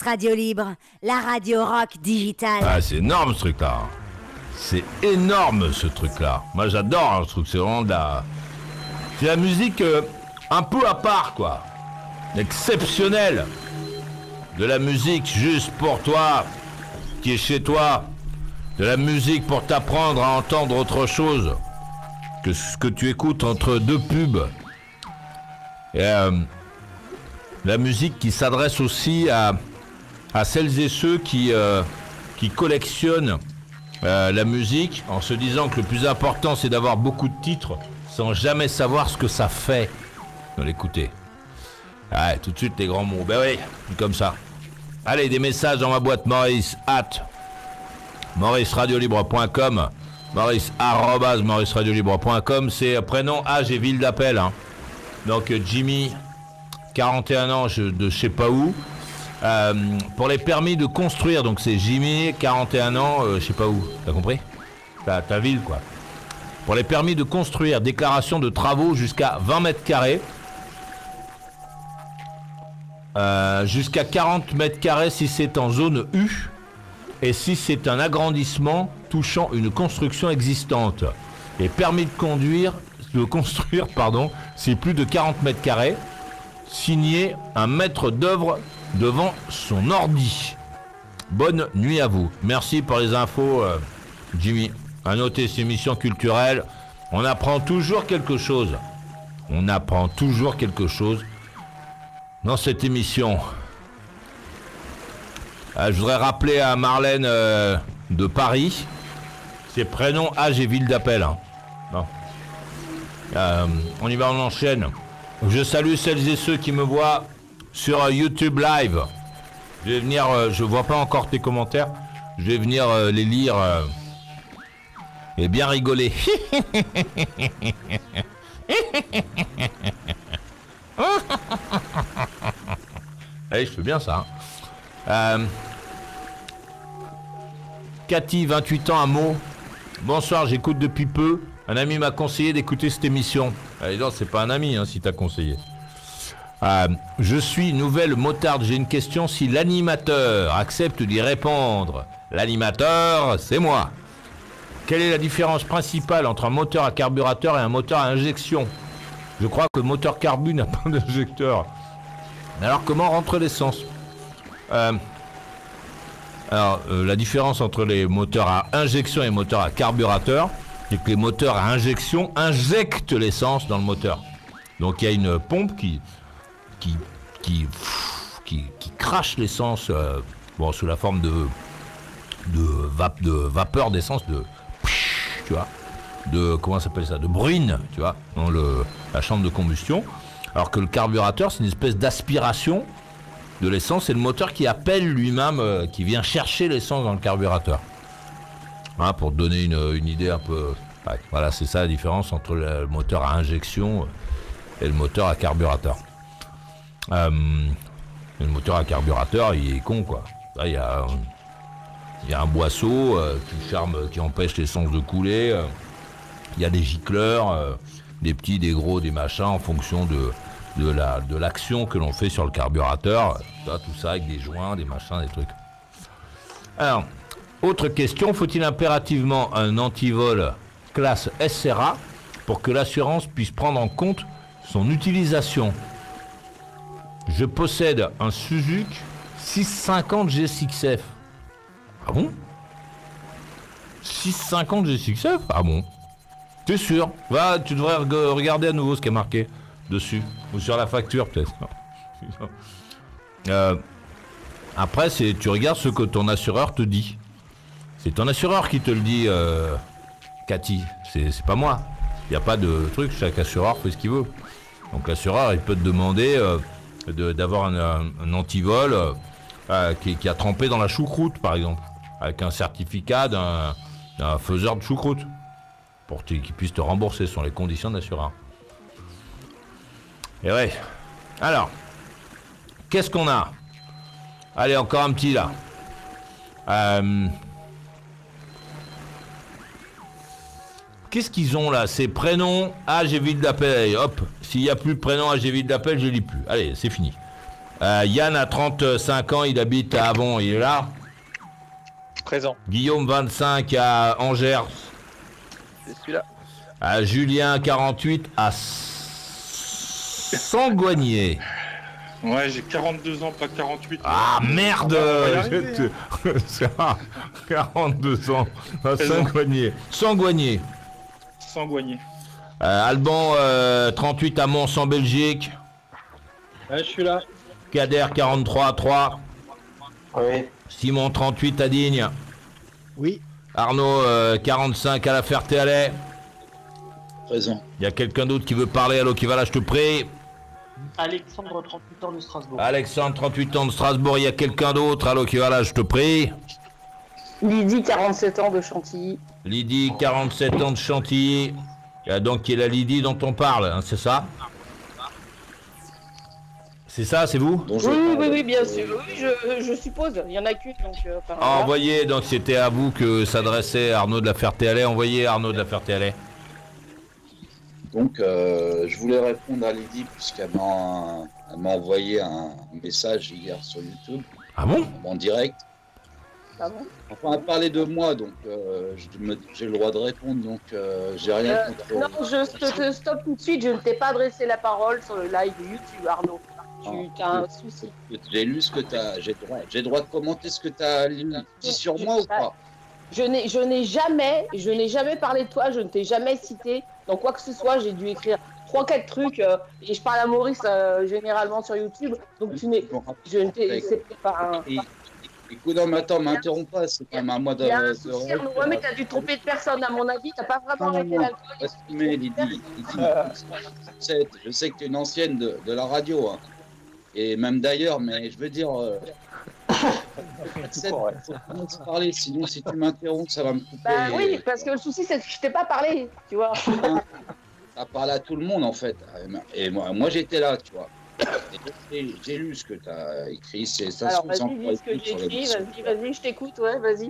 Radio Libre, la radio rock digitale. Ah, c'est énorme ce truc-là. C'est énorme ce truc-là. Moi j'adore ce truc, c'est vraiment de la... C'est la musique un peu à part, quoi. Exceptionnelle. De la musique juste pour toi, qui est chez toi. De la musique pour t'apprendre à entendre autre chose que ce que tu écoutes entre deux pubs. Et la musique qui s'adresse aussi à celles et ceux qui collectionnent la musique en se disant que le plus important c'est d'avoir beaucoup de titres sans jamais savoir ce que ça fait de l'écouter. Ouais, tout de suite les grands mots. Ben oui, comme ça. Allez, des messages dans ma boîte maurice@mauriceradiolibre.com, maurice@mauriceradiolibre.com, c'est prénom, âge et ville d'appel. Hein. Donc Jimmy, 41 ans, de je sais pas où. Pour les permis de construire, donc c'est Jimmy, 41 ans, je sais pas où. T'as compris ? Ta ville, quoi. Pour les permis de construire, déclaration de travaux jusqu'à 20 mètres carrés. Jusqu'à 40 mètres carrés si c'est en zone U. Et si c'est un agrandissement touchant une construction existante. Et permis de construire, c'est plus de 40 mètres carrés. Signé un maître d'œuvre devant son ordi. Bonne nuit à vous. Merci pour les infos, Jimmy. À noter ces émissions culturelles. On apprend toujours quelque chose. On apprend toujours quelque chose dans cette émission. Je voudrais rappeler à Marlène de Paris ses prénoms, âge et ville d'appel. Hein. Non. On y va, on enchaîne. Je salue celles et ceux qui me voient sur YouTube Live. Je vais venir, je vois pas encore tes commentaires, je vais venir les lire et bien rigoler. Allez, je fais bien ça. Hein. Cathy, 28 ans, un mot. Bonsoir, j'écoute depuis peu. Un ami m'a conseillé d'écouter cette émission. Allez, non, c'est pas un ami hein, si t'as conseillé. Je suis nouvelle motarde. J'ai une question. Si l'animateur accepte d'y répondre, l'animateur, c'est moi. Quelle est la différence principale entre un moteur à carburateur et un moteur à injection ? Je crois que le moteur carbu n'a pas d'injecteur. Alors, comment rentre l'essence ? La différence entre les moteurs à injection et les moteurs à carburateur, c'est que les moteurs à injection injectent l'essence dans le moteur. Donc il y a une pompe qui crache l'essence sous la forme de vapeur d'essence, tu vois, comment ça s'appelle ça, de bruine, tu vois, dans la chambre de combustion. Alors que le carburateur, c'est une espèce d'aspiration de l'essence, c'est le moteur qui appelle lui-même, qui vient chercher l'essence dans le carburateur. Hein, pour te donner une idée un peu... Ouais, voilà, c'est ça la différence entre le moteur à injection et le moteur à carburateur. Le moteur à carburateur, il est con, quoi. Là, il y a un boisseau qui empêche l'essence de couler. Il y a des gicleurs, des petits, des gros, des machins, en fonction de l'action que l'on fait sur le carburateur. Tout ça avec des joints, des machins, des trucs. Alors, autre question, faut-il impérativement un antivol classe SRA pour que l'assurance puisse prendre en compte son utilisation? Je possède un Suzuki 650 G6F. Ah bon? 650 G6F? Ah bon? T'es sûr? Va, tu devrais regarder à nouveau ce qui est marqué dessus. Ou sur la facture peut-être. Après, tu regardes ce que ton assureur te dit. C'est ton assureur qui te le dit, Cathy. C'est pas moi. Il n'y a pas de truc, chaque assureur fait ce qu'il veut. Donc l'assureur, il peut te demander d'avoir un antivol qui a trempé dans la choucroute, par exemple. Avec un certificat d'un faiseur de choucroute. Pour qu'il puisse te rembourser. Ce sont les conditions de l'assureur. Et ouais. Alors, qu'est-ce qu'on a? Allez, encore un petit là. Qu'est-ce qu'ils ont là? Ces prénoms, âge et ville d'appel. Allez, hop. S'il n'y a plus de prénom, âge et ville d'appel, je ne lis plus. Allez, c'est fini. Yann a 35 ans, il habite à Avon, il est là. Présent. Guillaume, 25, à Angers. C'est celui-là. Julien, 48, à Sangoigné. Ouais, j'ai 42 ans, pas 48. Ah merde, On va y arriver, 42 ans, à Sangoigné. Sangoigné. Sangoigné. Alban, 38, à Mons, en Belgique. Ouais, je suis là. Kader, 43, à 3. Oui. Simon, 38, à Digne. Oui. Arnaud, 45, à la Ferté-Alais. Présent. Il y a quelqu'un d'autre qui veut parler, allô, qui va là, je te prie. Alexandre, 38 ans de Strasbourg. Alexandre, 38 ans de Strasbourg, il y a quelqu'un d'autre, allô, qui va là, je te prie. Lydie, 47 ans de Chantilly. Lydie, 47 ans de Chantilly. Donc, il y a la Lydie dont on parle, hein, c'est ça? C'est ça, c'est vous? Bonjour. Oui, bien sûr. Oui, je suppose. Il y en a qu'une, donc... Envoyez, donc c'était à vous que s'adressait Arnaud de la Ferté-Alais. Envoyez Arnaud de la Ferté-Alais. Donc, je voulais répondre à Lydie puisqu'elle m'a envoyé un message hier sur YouTube, Ah bon? en direct. Ah bon? Enfin, elle parlait de moi, donc j'ai le droit de répondre, donc j'ai rien contre. Non, je te stoppe tout de suite. Je ne t'ai pas adressé la parole sur le live de YouTube, Arnaud. Tu as un souci. J'ai lu ce que tu as. J'ai le droit de commenter ce que tu as dit sur moi ou pas? Je n'ai jamais parlé de toi, je ne t'ai jamais cité dans quoi que ce soit. J'ai dû écrire 3-4 trucs et je parle à Maurice généralement sur YouTube. Donc tu n'es. Je ne t'ai. C'est pas un. Écoute, non, mais attends, m'interromps pas, c'est quand même à moi de. Il y a un souci, Arnaud. Ouais, mais t'as dû tromper de personne, à mon avis. T'as pas vraiment arrêté l'alcool. Mais Lydie, je sais que tu es une ancienne de la radio, hein. Et même d'ailleurs, mais je veux dire. Faut se parler, sinon si tu m'interromps, ça va me couper. Bah oui, parce que le souci c'est que je t'ai pas parlé, tu vois. T'as parlé à tout le monde en fait. Et moi j'étais là, tu vois. Et j'ai lu ce que tu as écrit. Ça Alors se vas-y, dis ce que j'ai écrit, vas-y, je t'écoute, ouais, vas-y.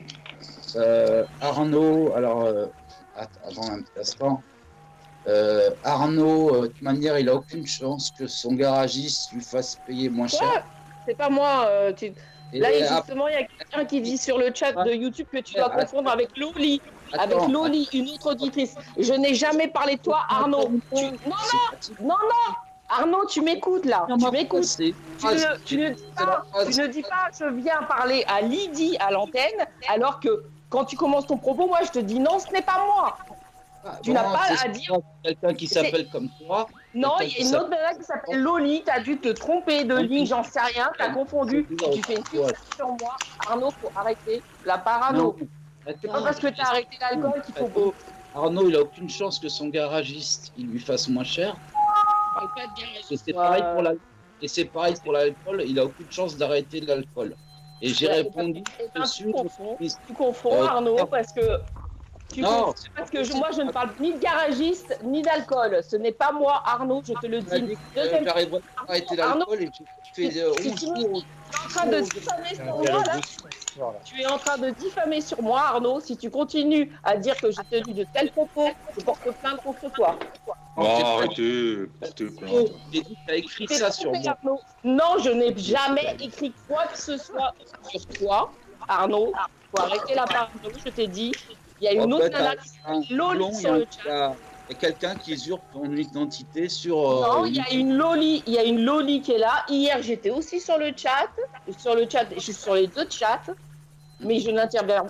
Arnaud, alors, attends un petit instant. Arnaud, de toute manière, il a aucune chance que son garagiste lui fasse payer moins cher. C'est pas moi. Et Là, justement, il y a quelqu'un qui dit sur le chat de YouTube que tu dois confondre avec Loli. Avec Loli, une autre auditrice. Je n'ai jamais parlé de toi, Arnaud. Non, Arnaud, tu m'écoutes là. Tu m'écoutes. Tu ne dis pas, je viens parler à Lydie à l'antenne, alors que quand tu commences ton propos, moi, je te dis non, ce n'est pas moi. Tu n'as pas à dire. Quelqu'un qui s'appelle comme toi. Non, il y a une autre nana qui s'appelle Loli. T'as dû te tromper de ligne, j'en sais rien. T'as confondu. Tu fais une fixation sur moi. Arnaud, faut arrêter la parano. C'est pas parce que t'as arrêté l'alcool qu'il faut beau. Arnaud, il a aucune chance que son garagiste il lui fasse moins cher. Et c'est pareil pour l'alcool. Il a aucune chance d'arrêter l'alcool. Et j'ai répondu. Tu confonds Arnaud parce que. Parce que moi je ne parle ni de garagiste ni d'alcool. Ce n'est pas moi, Arnaud, je te le dis. J'arriverai à arrêter l'alcool et tu fais 11 jours. Tu es en train de diffamer sur moi là. Tu es en train de diffamer sur moi, Arnaud. Si tu continues à dire que j'ai tenu de tels propos, je porte plainte contre toi. Arrêtez. Tu as écrit ça sur moi. Non, je n'ai jamais écrit quoi que ce soit sur toi, Arnaud. Faut arrêter la parole, je t'ai dit. Il y a une autre nana qui s'appelle Loli sur le chat. Il y a quelqu'un qui usurpe ton identité sur. Non, il y a une Loli qui est là. Hier, j'étais aussi sur le chat. Je suis sur les deux chats. Mais je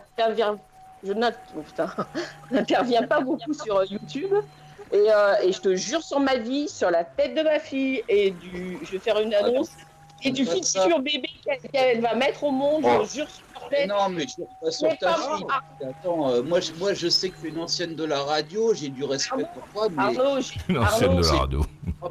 n'interviens pas beaucoup sur YouTube. Et je te jure sur ma vie, sur la tête de ma fille, je vais faire une annonce. Et du futur bébé qu'elle va mettre au monde, je jure sur ta tête. Non, mais je jure pas sur ta fille. Attends, moi je sais que tu es une ancienne de la radio, j'ai du respect pour toi, mais... Une ancienne de la radio.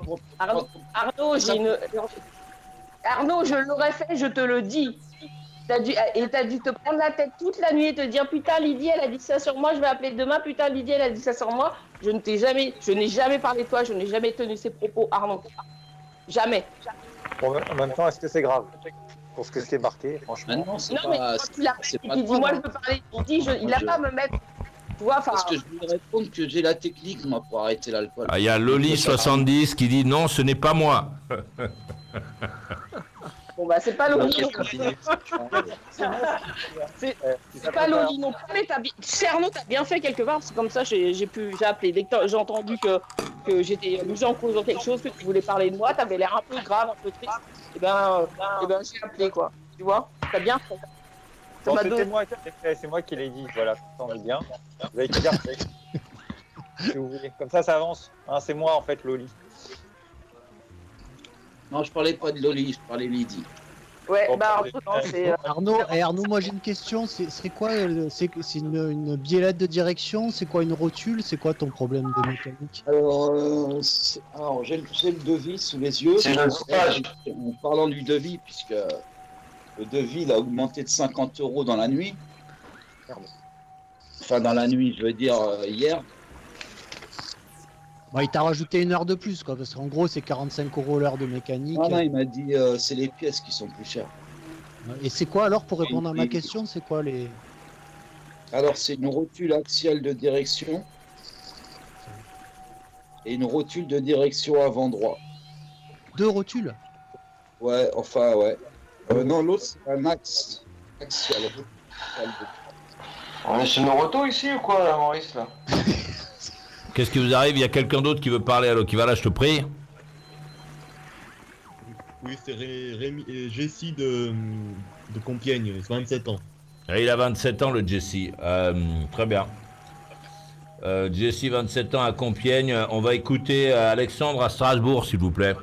Arnaud, je l'aurais fait, je te le dis. T'as dû te prendre la tête toute la nuit et te dire putain Lydie elle a dit ça sur moi, je vais appeler demain, putain Lydie elle a dit ça sur moi. Je n'ai jamais parlé de toi, je n'ai jamais tenu ces propos, Arnaud. Jamais. Bon, en même temps, est-ce que c'est grave pour ce que c'est marqué, franchement? Non, mais quand tu l'as fait, tu dis moi je veux parler, il n'a pas à me mettre. Tu vois, parce que je voulais répondre que j'ai la technique moi pour arrêter l'alcool. Il y a Loli70 qui dit non, ce n'est pas moi. bah c'est pas Loli. C'est pas Loli. Loli non plus, mais Arnaud, t'as bien fait quelque part, c'est comme ça j'ai appelé. Dès que j'ai entendu que j'étais mise en cause dans quelque chose, que tu voulais parler de moi, t'avais l'air un peu grave, un peu triste, et ben j'ai appelé quoi. Tu vois, t'as bien fait. Bon, c'est moi qui l'ai dit, voilà, ça on est bien. Vous avez qu'à dire si vous voulez. Comme ça avance. Hein, c'est moi en fait, Loli. Non, je parlais pas de Loli, je parlais Lydie. Ouais, Bon, bah non, c'est. Arnaud, moi j'ai une question. C'est quoi c'est une biellette de direction? C'est quoi une rotule? C'est quoi ton problème de mécanique? Alors j'ai le devis sous les yeux. C'est le stage. En parlant du devis, puisque le devis il a augmenté de 50 € dans la nuit. Enfin, dans la nuit, je veux dire hier. Bah, il t'a rajouté 1 heure de plus, quoi, parce qu'en gros c'est 45 € l'heure de mécanique. Non, il m'a dit c'est les pièces qui sont plus chères. Et c'est quoi alors, pour répondre à ma question, c'est quoi les... Alors c'est une rotule axiale de direction et une rotule de direction avant droit. 2 rotules? Ouais, enfin ouais. Non, l'autre c'est un axe axial. On est chez Noroto ici ou quoi, là, Maurice, là? Qu'est-ce qui vous arrive? Il y a quelqu'un d'autre qui veut parler, alors qui va là, je te prie. Oui, c'est Jessie de Compiègne, 27 ans. Et il a 27 ans, le Jesse. Très bien. Jesse, 27 ans à Compiègne. On va écouter Alexandre à Strasbourg, s'il vous plaît.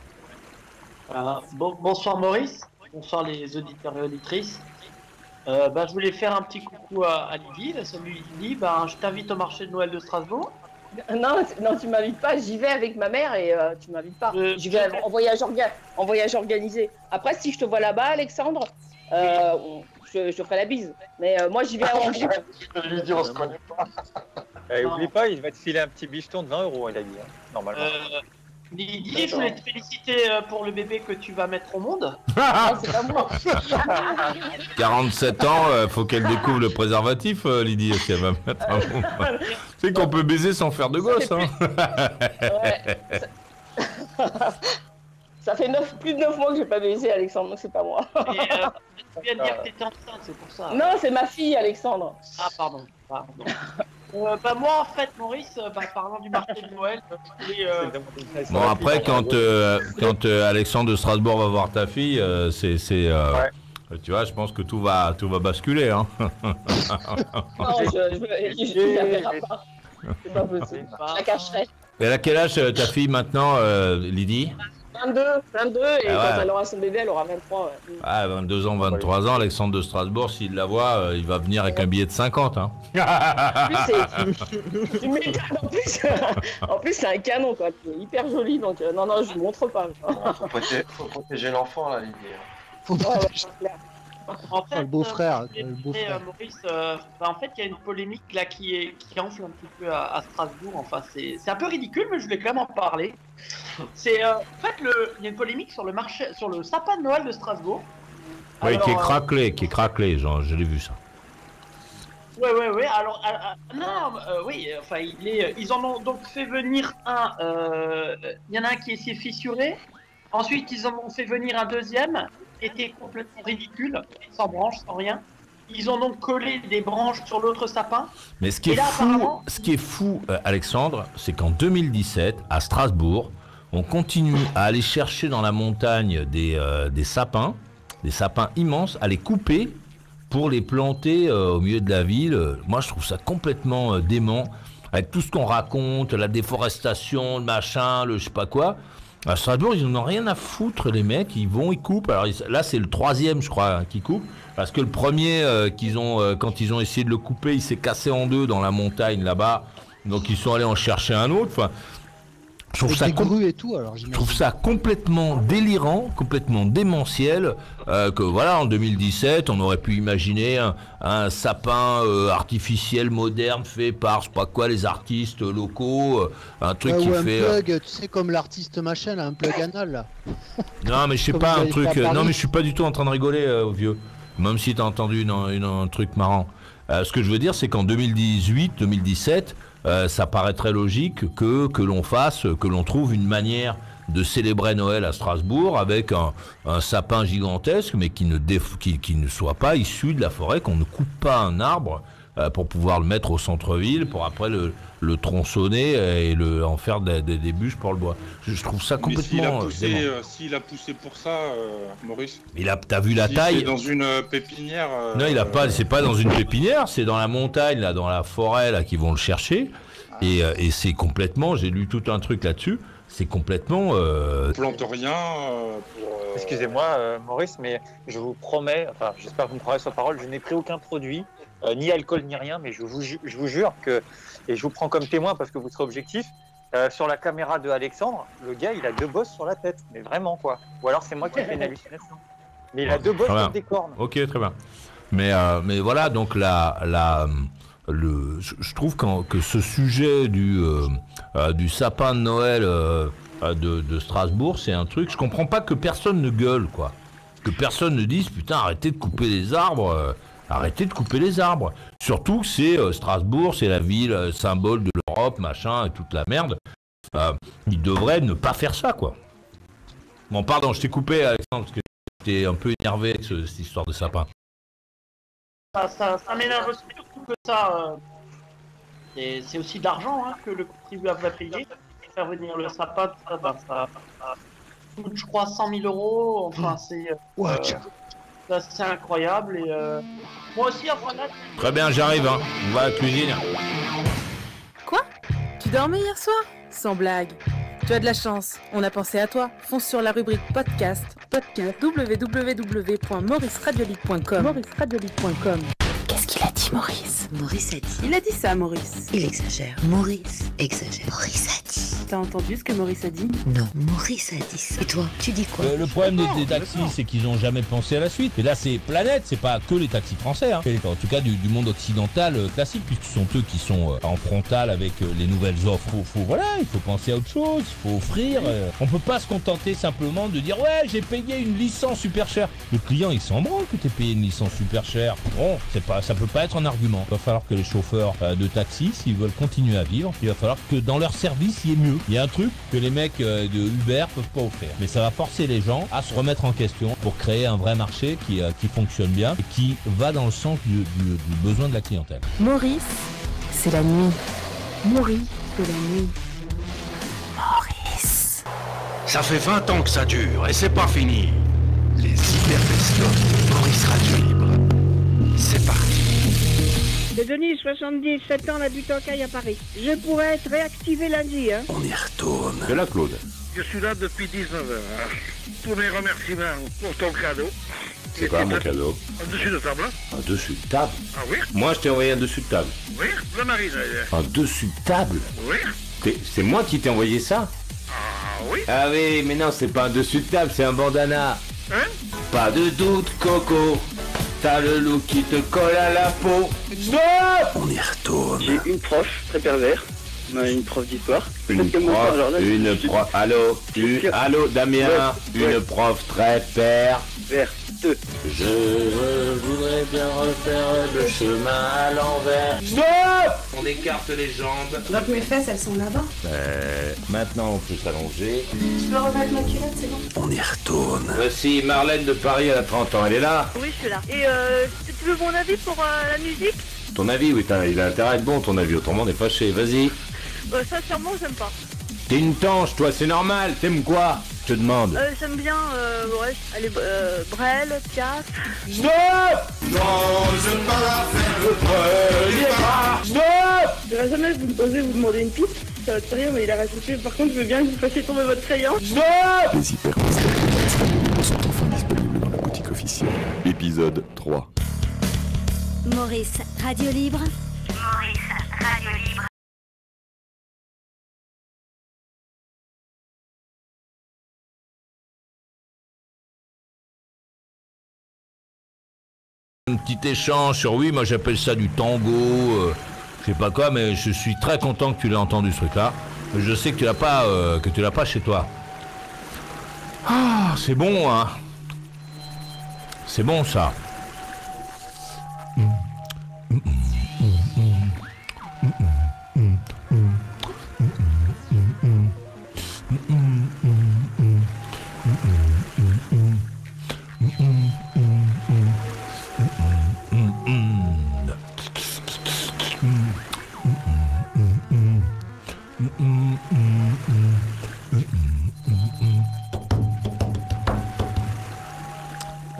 Bonsoir Maurice, bonsoir les auditeurs et auditrices. Je voulais faire un petit coucou à Lydie. Salut Lydie, je t'invite au marché de Noël de Strasbourg. Non, tu m'invites pas, j'y vais avec ma mère et tu m'invites pas. J'y vais en voyage organisé. Après, si je te vois là-bas, Alexandre, je ferai la bise. Mais moi, j'y vais en groupe. Lydie, on se connaît pas. Oublie pas, il va te filer un petit bicheton de 20 €, il a dit, hein, normalement. Lydie, je voulais te féliciter pour le bébé que tu vas mettre au monde. C'est pas moi. 47 ans, faut qu'elle découvre le préservatif, Lydie, si elle va mettre un monde. Tu sais qu'on peut baiser sans faire de gosse, hein. Ouais. Ça fait plus de 9 mois que j'ai pas baisé, Alexandre, donc c'est pas moi. Et, tu viens de dire que t'étais enceinte, c'est pour ça. Non, c'est ma fille, Alexandre. Ah, pardon. Moi, en fait, Maurice, parlant du marché de Noël, Bon, après, quand Alexandre de Strasbourg va voir ta fille, tu vois, je pense que tout va basculer, hein. Non, je la verrai pas. C'est pas possible. Je la cacherai. Elle a quel âge ta fille maintenant, Lydie? 22, et quand elle aura son bébé, elle aura 23. Ouais. Ah, 22 ans, 23 ans, Alexandre de Strasbourg, s'il la voit, il va venir avec un billet de 50. Hein. En plus, c'est un canon, quoi. C'est hyper joli, donc non, je ne montre pas. Faut protéger l'enfant, là, Lydie. En fait, le beau-frère. Maurice, en fait, il y a une polémique là qui enfle un petit peu à Strasbourg. Enfin, c'est un peu ridicule, mais je voulais quand même en parler. C'est en fait, il y a une polémique sur le sapin de Noël de Strasbourg. Oui, qui est craquelé, genre, je l'ai vu ça. Ouais. Alors, ils en ont donc fait venir un. Il y en a un qui s'est fissuré. Ensuite, ils en ont fait venir un deuxième. Était complètement ridicule, sans branche, sans rien. Ils ont donc collé des branches sur l'autre sapin. Mais ce qui est fou, Alexandre, c'est qu'en 2017, à Strasbourg, on continue à aller chercher dans la montagne des sapins immenses, à les couper pour les planter au milieu de la ville. Moi, je trouve ça complètement dément, avec tout ce qu'on raconte, la déforestation, le machin, le je sais pas quoi. À Strasbourg, ils n'en ont rien à foutre, les mecs, ils coupent. Alors là, c'est le 3e, je crois, qui coupe. Parce que le premier, quand ils ont essayé de le couper, il s'est cassé en 2 dans la montagne là-bas. Donc ils sont allés en chercher un autre. Enfin, je trouve ça complètement délirant, complètement démentiel, que voilà, en 2017, on aurait pu imaginer un sapin artificiel moderne fait par, je sais pas quoi, les artistes locaux, un truc qui fait... plug, tu sais, comme l'artiste machin, là, un plug anal, là. Non, mais je sais pas, un truc... non, mais je suis pas du tout en train de rigoler, vieux. Même si t'as entendu un truc marrant. Ce que je veux dire, c'est qu'en 2018-2017... ça paraîtrait logique que l'on trouve une manière de célébrer Noël à Strasbourg avec un sapin gigantesque, mais qui ne soit pas issu de la forêt, qu'on ne coupe pas un arbre pour pouvoir le mettre au centre-ville, pour après le tronçonner et en faire des bûches pour le bois. Je trouve ça complètement... S'il a poussé pour ça, Maurice... T'as vu la taille? C'est dans une pépinière... Non, c'est pas dans une pépinière, c'est dans la montagne, là, dans la forêt, là, qu'ils vont le chercher. Et c'est complètement... J'ai lu tout un truc là-dessus. C'est complètement... Plante rien Excusez-moi, Maurice, mais je vous promets, enfin, j'espère que vous me croirez sur parole, je n'ai pris aucun produit, ni alcool, ni rien, mais je vous jure que, et je vous prends comme témoin parce que vous serez objectif, sur la caméra de Alexandre, le gars, il a 2 bosses sur la tête, mais vraiment, quoi. Ou alors c'est moi qui ai fait une hallucination. Mais il a 2 bosses sur des cornes. Ok, très bien. Mais voilà, donc je trouve que ce sujet du sapin de Noël de Strasbourg, c'est un truc, je comprends pas que personne ne gueule, quoi. Que personne ne dise, putain, arrêtez de couper les arbres, Surtout que c'est Strasbourg, c'est la ville symbole de l'Europe, machin, et toute la merde. Ils devraient ne pas faire ça, quoi. Bon, pardon, je t'ai coupé, Alexandre, parce que j'étais un peu énervé avec cette histoire de sapin. Ça m'énerve surtout que ça. C'est aussi de l'argent que le contribuable va payer. Faire venir le sapin, ça coûte, je crois, 100 000 €. Enfin, c'est incroyable. Et moi aussi, enfin là. Très bien, j'arrive, hein. On va à la cuisine. Quoi? Tu dormais hier soir? Sans blague. Tu as de la chance, on a pensé à toi. Fonce sur la rubrique podcast www.mauriceradiolibre.com. Qu'est-ce qu'il a dit, Maurice? Maurice a dit. Il a dit ça, Maurice. Il exagère. Maurice exagère. Maurice a dit. T'as entendu ce que Maurice a dit? Non, Maurice a dit ça. Et toi, tu dis quoi? Le problème des taxis, c'est qu'ils n'ont jamais pensé à la suite. Et là, c'est planète, c'est pas que les taxis français. Hein. En tout cas, du monde occidental classique, puisque ce sont eux qui sont en frontal avec les nouvelles offres. Voilà, il faut penser à autre chose, il faut offrir. On peut pas se contenter simplement de dire ouais, j'ai payé une licence super chère. Le client, il s'en branle que t'aies payé une licence super chère. Bon, ça peut pas être un argument. Il va falloir que les chauffeurs de taxi, s'ils veulent continuer à vivre, il va falloir que dans leur service, il y ait mieux. Il y a un truc que les mecs de Uber peuvent pas offrir. Mais ça va forcer les gens à se remettre en question pour créer un vrai marché qui fonctionne bien et qui va dans le sens du besoin de la clientèle. Maurice, c'est la nuit. Maurice, c'est la nuit. Maurice. Ça fait 20 ans que ça dure et c'est pas fini. Les hyper best-of de Maurice Radio Libre. C'est parti. C'est Denis, 77 ans, habitant en Caille à Paris. Je pourrais être réactivé lundi, hein. On y retourne. C'est là, Claude. Je suis là depuis 19h. Tous mes remerciements pour ton cadeau. C'est quoi mon cadeau? Un dessus de table. Un dessus de table? Ah oui? Moi, je t'ai envoyé un dessus de table. Oui, le mari d'ailleurs. Un dessus de table? Oui. C'est moi qui t'ai envoyé ça? Ah oui? Ah oui, mais non, c'est pas un dessus de table, c'est un bandana. Hein? Pas de doute, Coco. T'as le look qui te colle à la peau. Stop! On y retourne. J'ai une prof très pervers, une prof d'histoire. Une prof. Allô, Damien. Ouais. Une prof très pervers. Je voudrais bien refaire le chemin à l'envers. Stop! On écarte les jambes. Donc mes fesses, elles sont là-bas. Maintenant, on peut s'allonger. Je peux remettre ma culotte, c'est bon? On y retourne. Voici Marlène de Paris, elle a 30 ans. Elle est là? Oui, je suis là. Et tu veux mon avis pour la musique? Ton avis, oui, il a intérêt à être bon, ton avis. Autrement, on est fâché. Vas-y. Sincèrement, j'aime pas. T'es une tanche, toi, c'est normal. T'aimes quoi? Je te demande. J'aime bien, allez, Brel, Piaf. Stop! N'ose pas faire le premier pas. Stop! Je vais jamais oser vous demander une piste. Ça va te rire, mais il a rajouté. Par contre, je veux bien que vous fassiez tomber votre crayon. Stop! Les hyper sont enfin disponibles dans la boutique officielle. Épisode 3. Maurice Radio Libre. Maurice Radio Libre. Un petit échange sur oui, moi j'appelle ça du tango, je sais pas quoi, mais je suis très content que tu l'aies entendu ce truc-là. Je sais que tu l'as pas chez toi. Ah, c'est bon, hein. C'est bon ça.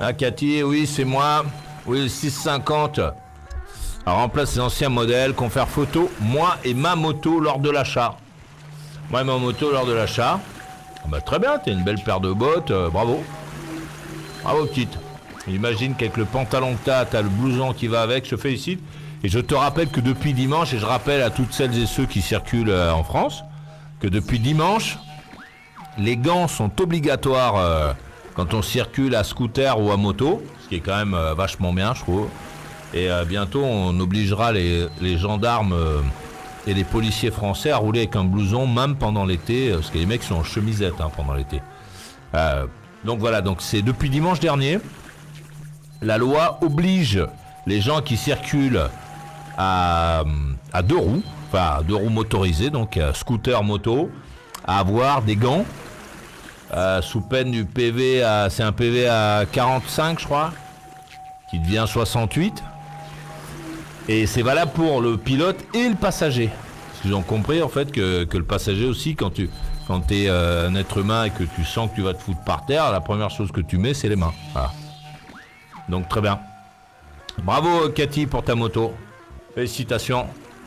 Ah, Cathy, oui, c'est moi. Oui, le 650. Alors, remplace les anciens modèles, confère photo, moi et ma moto lors de l'achat. Moi et ma moto lors de l'achat. Ah bah, très bien, t'as une belle paire de bottes, bravo. Bravo, petite. J'imagine qu'avec le pantalon que t'as le blouson qui va avec, je te félicite. Et je te rappelle que depuis dimanche, et je rappelle à toutes celles et ceux qui circulent en France, que depuis dimanche, les gants sont obligatoires quand on circule à scooter ou à moto, ce qui est quand même vachement bien, je trouve. Et bientôt, on obligera les gendarmes et les policiers français à rouler avec un blouson, même pendant l'été, parce que les mecs sont en chemisette pendant l'été. Donc voilà, donc c'est depuis dimanche dernier, la loi oblige les gens qui circulent à deux roues, enfin à deux roues motorisées, donc scooter, moto, à avoir des gants sous peine du PV, c'est un PV à 45 je crois, qui devient 68. Et c'est valable pour le pilote et le passager. Parce qu'ils ont compris en fait que le passager aussi, quand tu es un être humain et que tu sens que tu vas te foutre par terre, la première chose que tu mets, c'est les mains. Voilà. Donc très bien. Bravo Cathy pour ta moto. Félicitations.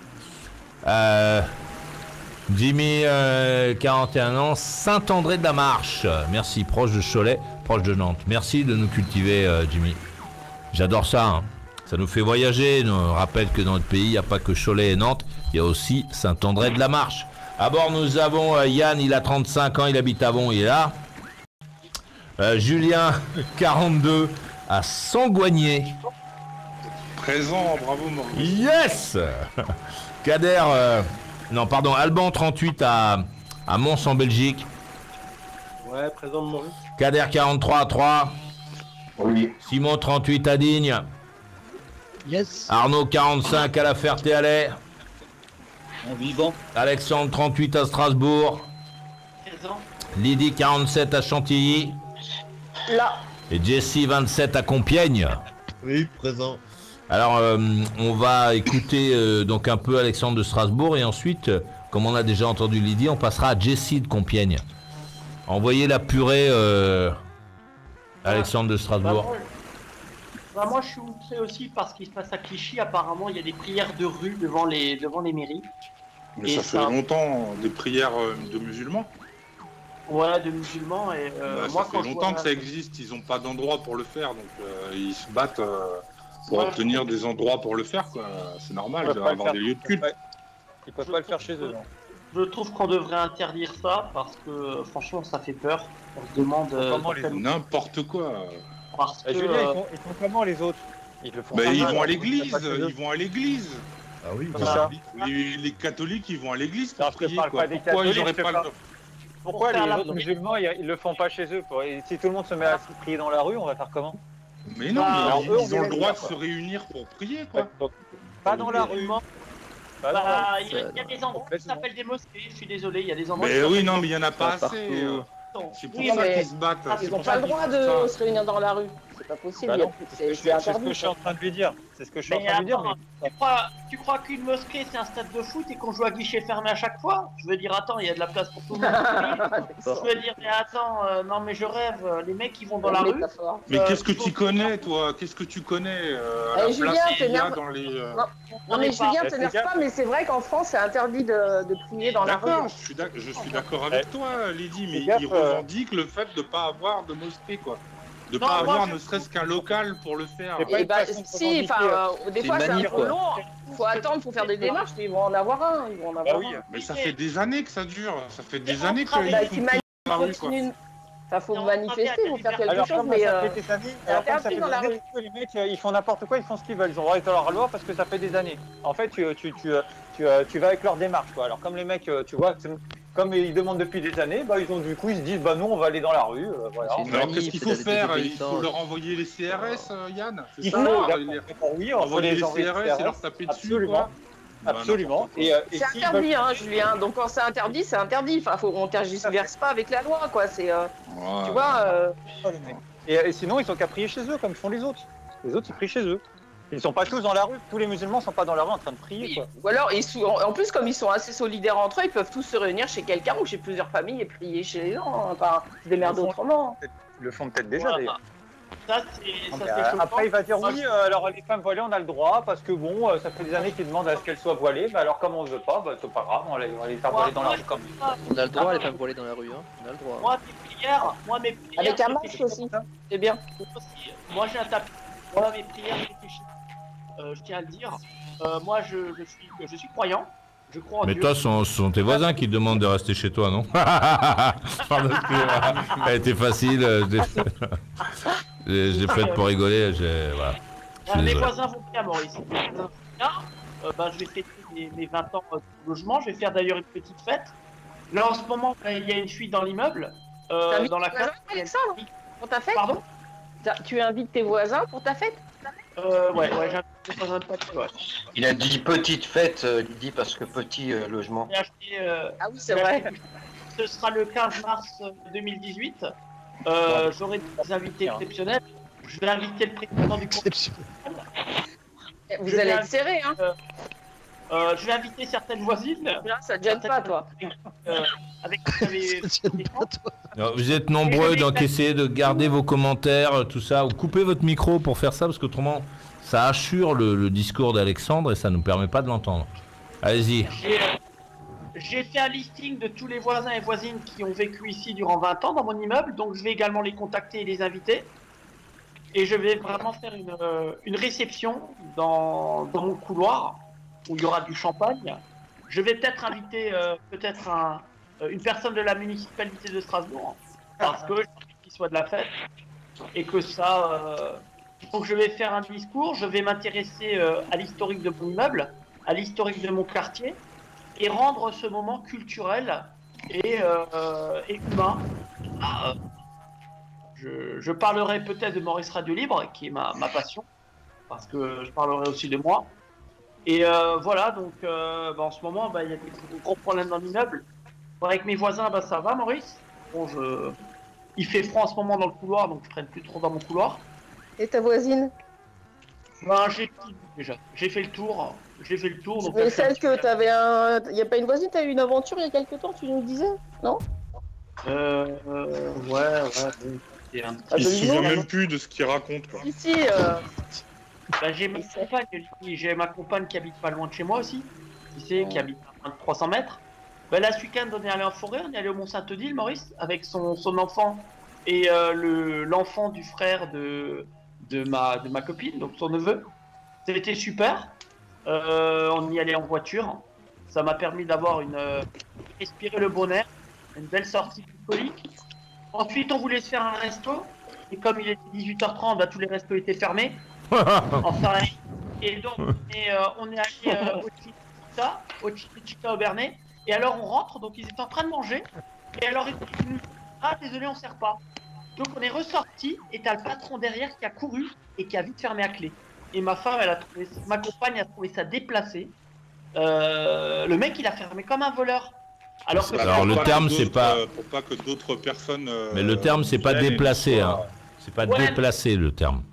Jimmy, 41 ans, Saint-André de la Marche. Merci, proche de Cholet, proche de Nantes. Merci de nous cultiver, Jimmy. J'adore ça. Hein. Ça nous fait voyager. On rappelle que dans notre pays, il n'y a pas que Cholet et Nantes. Il y a aussi Saint-André de la Marche. À bord, nous avons Yann, il a 35 ans, il habite à Avon, il est là. Julien, 42, à Sangoigné. Présent, bravo Maurice. Yes. Kader, non pardon, Alban, 38, à Mons en Belgique. Ouais, présent Maurice. Kader, 43 à 3. Oui. Simon, 38 à Digne. Yes. Arnaud, 45 à La Ferté-Alais. En vivant. Alexandre, 38 à Strasbourg. Présent. Lydie, 47 à Chantilly. Là. Et Jessie, 27 à Compiègne. Oui, présent. Alors, on va écouter donc un peu Alexandre de Strasbourg et ensuite, comme on a déjà entendu Lydie, on passera à Jessie de Compiègne. Envoyez la purée, Alexandre de Strasbourg. Moi, je suis outré aussi parce qu'il se passe à Clichy. Apparemment, il y a des prières de rue devant les mairies. Mais ça fait longtemps, des prières de musulmans. Ouais, de musulmans. Et, moi, ça fait longtemps que ça existe. Ils n'ont pas d'endroit pour le faire, donc ils se battent pour obtenir des endroits pour le faire. C'est normal d'avoir des lieux de culte. Ils peuvent pas le faire chez eux. Non. Je trouve qu'on devrait interdire ça parce que franchement, ça fait peur. On se demande n'importe quoi. Parce que, Julien, ils font comment les autres? Ils le font. Ils vont à l'église. Ils vont à l'église. Ah oui, c'est ça. Les catholiques, ils vont à l'église pour je prier. parle pas des catholiques. Pourquoi les autres la... musulmans, ils le font pas chez eux? Et si tout le monde se met à se prier dans la rue, on va faire comment? Mais non, ils ont le droit de se réunir pour prier, quoi. Pas dans la rue. Il y a des endroits qui s'appellent des mosquées, je suis désolé, il y a des endroits... Mais oui, non, mais il y en a pas assez. C'est pour ça qu'ils se battent. Ils n'ont pas le droit de se réunir dans la rue. C'est pas possible. C'est ce que je suis en train de lui dire. C'est ce que je suis en train de lui dire. Tu crois qu'une mosquée c'est un stade de foot et qu'on joue à guichet fermé à chaque fois? Je veux dire, attends, il y a de la place pour tout le monde. Je veux dire, mais attends, non mais je rêve, les mecs ils vont dans la rue. Mais qu'est-ce que tu connais, toi? Qu'est-ce que tu connais Julien, t'énerve. Non mais Julien, t'énerve pas, mais c'est vrai qu'en France c'est interdit de prier dans la rue. D'accord, je suis d'accord avec toi, Lydie, mais ils revendiquent le fait de ne pas avoir de mosquée, quoi. De ne pas avoir ne serait-ce qu'un local pour le faire. Et bah si, des fois c'est un peu long, faut attendre, faut faire des démarches, ils vont en avoir un, Mais ça fait des années que ça dure, ça fait des années qu'ils font la rue, quoi. Faut manifester, faut faire quelque chose, mais les mecs, ils font n'importe quoi, ils font ce qu'ils veulent, ils ont droit à leur loi parce que ça fait des années. En fait, tu vas avec leur démarche, quoi. Alors comme les mecs, tu vois, comme ils demandent depuis des années, ils se disent, nous on va aller dans la rue, voilà. Alors qu'est-ce qu'il faut faire? Il faut leur envoyer les CRS, Yann? Il faut envoyer les CRS et leur taper dessus, quoi. Absolument. C'est interdit, Julien. Donc quand c'est interdit, c'est interdit. Enfin, on tergiverse pas avec la loi, quoi. C'est, tu vois. Et sinon, ils sont qu'à prier chez eux, comme font les autres. Les autres, ils prient chez eux. Ils sont pas tous dans la rue. Tous les musulmans sont pas dans la rue en train de prier, quoi. Ou alors, en plus, comme ils sont assez solidaires entre eux, ils peuvent tous se réunir chez quelqu'un ou chez plusieurs familles et prier chez les gens. Enfin, se démerder autrement. Ils le font peut-être déjà, d'ailleurs. Ça, c'est choquant. Après, il va dire oui, alors les femmes voilées, on a le droit, parce que bon, ça fait des années qu'ils demandent à ce qu'elles soient voilées, bah alors comme on ne veut pas, bah c'est pas grave, on va les faire voiler dans la rue comme On a le droit, les femmes voilées dans la rue, hein. On a le droit. Moi, mes prières. Avec un masque aussi, c'est bien. Moi, j'ai un tapis. Moi, mes prières, je tiens à le dire. Moi, je suis croyant. Je crois en Mais Dieu. toi, ce sont tes voisins qui te demandent de rester chez toi, non? Pardon, excusez-moi. Elle était facile. Je l'ai faite pour rigoler. Voilà. Je suis Mes désolé. voisins vont bien, Maurice. Mes voisins vont bien. Je vais fêter mes 20 ans de logement. Je vais faire d'ailleurs une petite fête. Là, en ce moment, il y a une fuite dans l'immeuble. Dans la classe. Alexandre, pour ta fête? Pardon? Tu invites tes voisins pour ta fête? Ouais, j'invite mes voisins de fête. Ouais. Il a dit petite fête, il dit parce que petit logement. J'ai acheté, ah oui, c'est vrai. Ce sera le 15 mars 2018. J'aurai des invités exceptionnels. Je vais inviter le président du conseil. Vous allez être serré, hein. Je vais inviter certaines voisines. Là, ça te gêne pas, toi. Alors, vous êtes nombreux donc essayez de garder vos commentaires, tout ça, ou coupez votre micro pour faire ça, parce qu'autrement, ça assure le discours d'Alexandre et ça ne nous permet pas de l'entendre. Allez-y. J'ai fait un listing de tous les voisins et voisines qui ont vécu ici durant 20 ans dans mon immeuble, donc je vais également les contacter et les inviter. Et je vais vraiment faire une réception dans mon couloir, où il y aura du champagne. Je vais peut-être inviter une personne de la municipalité de Strasbourg, parce que je veux qu'il soit de la fête, et que ça... Donc je vais faire un discours, je vais m'intéresser à l'historique de mon immeuble, à l'historique de mon quartier, et rendre ce moment culturel et humain. Je parlerai peut-être de Maurice Radio Libre, qui est ma passion, parce que je parlerai aussi de moi. Et voilà, donc en ce moment, il y a des gros problèmes dans l'immeuble. Avec mes voisins, ça va, Maurice. Bon, il fait froid en ce moment dans le couloir, donc je traîne plus trop dans mon couloir. Et ta voisine? J'ai déjà. J'ai fait le tour. Donc mais celle que t'avais Il n'y a pas une voisine, t'as eu une aventure il y a quelques temps, tu nous disais, non? Ouais. Il se souvient même plus de ce qu'il raconte, quoi. Ici, j'ai ma compagne qui habite pas loin de chez moi aussi, qui habite à 300 mètres. Là, ce week-end, on est allé en forêt, on est allé au Mont-Saint-Odile, Maurice, avec son enfant et l'enfant du frère de ma copine, donc son neveu. C'était super. On y allait en voiture. Ça m'a permis d'avoir respirer le bon air, une belle sortie bucolique. Ensuite, on voulait se faire un resto. Et comme il était 18h30, tous les restos étaient fermés. Enfin, et donc, on est allé au Chiquita au Bernay. Et alors, on rentre, donc ils étaient en train de manger. Et alors, ils nous disent, ah, désolé, on ne sert pas. Donc, on est ressorti, et t'as le patron derrière qui a couru et qui a vite fermé à clé. Et ma compagne a trouvé ça déplacé. Le mec, il a fermé comme un voleur. Alors le terme, c'est pas... Pour pas que d'autres personnes... Mais le terme, c'est pas déplacé, hein. C'est pas déplacé, le terme.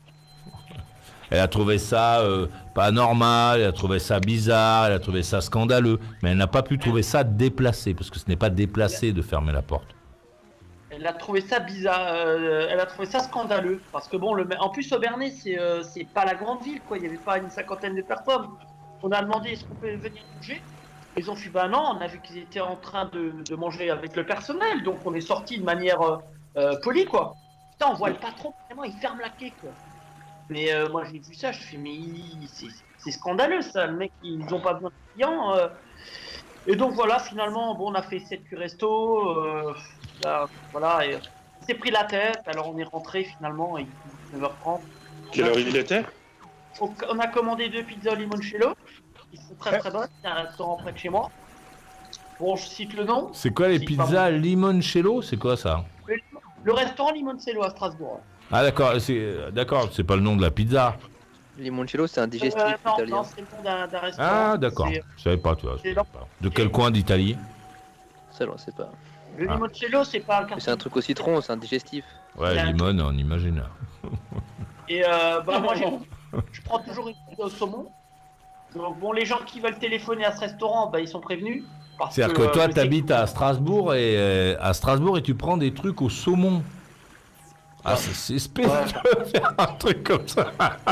Elle a trouvé ça pas normal, elle a trouvé ça bizarre, elle a trouvé ça scandaleux, mais elle n'a pas pu trouver ça déplacé, parce que ce n'est pas déplacé de fermer la porte. Elle a trouvé ça bizarre, elle a trouvé ça scandaleux, parce que bon, en plus au Bernay, c'est pas la grande ville, quoi. Il n'y avait pas une 50aine de personnes. On a demandé est-ce qu'on peut venir manger. Ils ont fait non, on a vu qu'ils étaient en train de manger avec le personnel, donc on est sorti de manière polie, quoi. Putain, on voit le patron, vraiment, il ferme la quai, quoi. Mais moi j'ai vu ça, je fais mais c'est scandaleux ça, le mec, ils n'ont pas besoin de clients. Et donc voilà, finalement, bon, on a fait 7 resto, voilà, et on s'est pris la tête, alors on est rentré finalement, il est 9h30. Quelle heure il était? On a commandé 2 pizzas au limoncello, ils sont très très bonnes, c'est un restaurant près de chez moi. Bon, je cite le nom. C'est quoi les pizzas limoncello? C'est quoi ça? Le restaurant limoncello à Strasbourg. Ah d'accord, c'est pas le nom de la pizza. Limoncello, c'est un digestif italien. Non, c'est le nom d'un restaurant. Ah d'accord, je savais pas, tu vois. De quel coin d'Italie? Ça, je sais pas. Le limoncello, c'est pas un quartier. C'est un truc au citron, c'est un digestif. Ouais, limone, on imagine. Et moi, je prends toujours une pizza au saumon. Donc bon, les gens qui veulent téléphoner à ce restaurant, ils sont prévenus. C'est-à-dire que toi, tu habites à Strasbourg et tu prends des trucs au saumon. Ah, c'est spécial de faire un truc comme ça.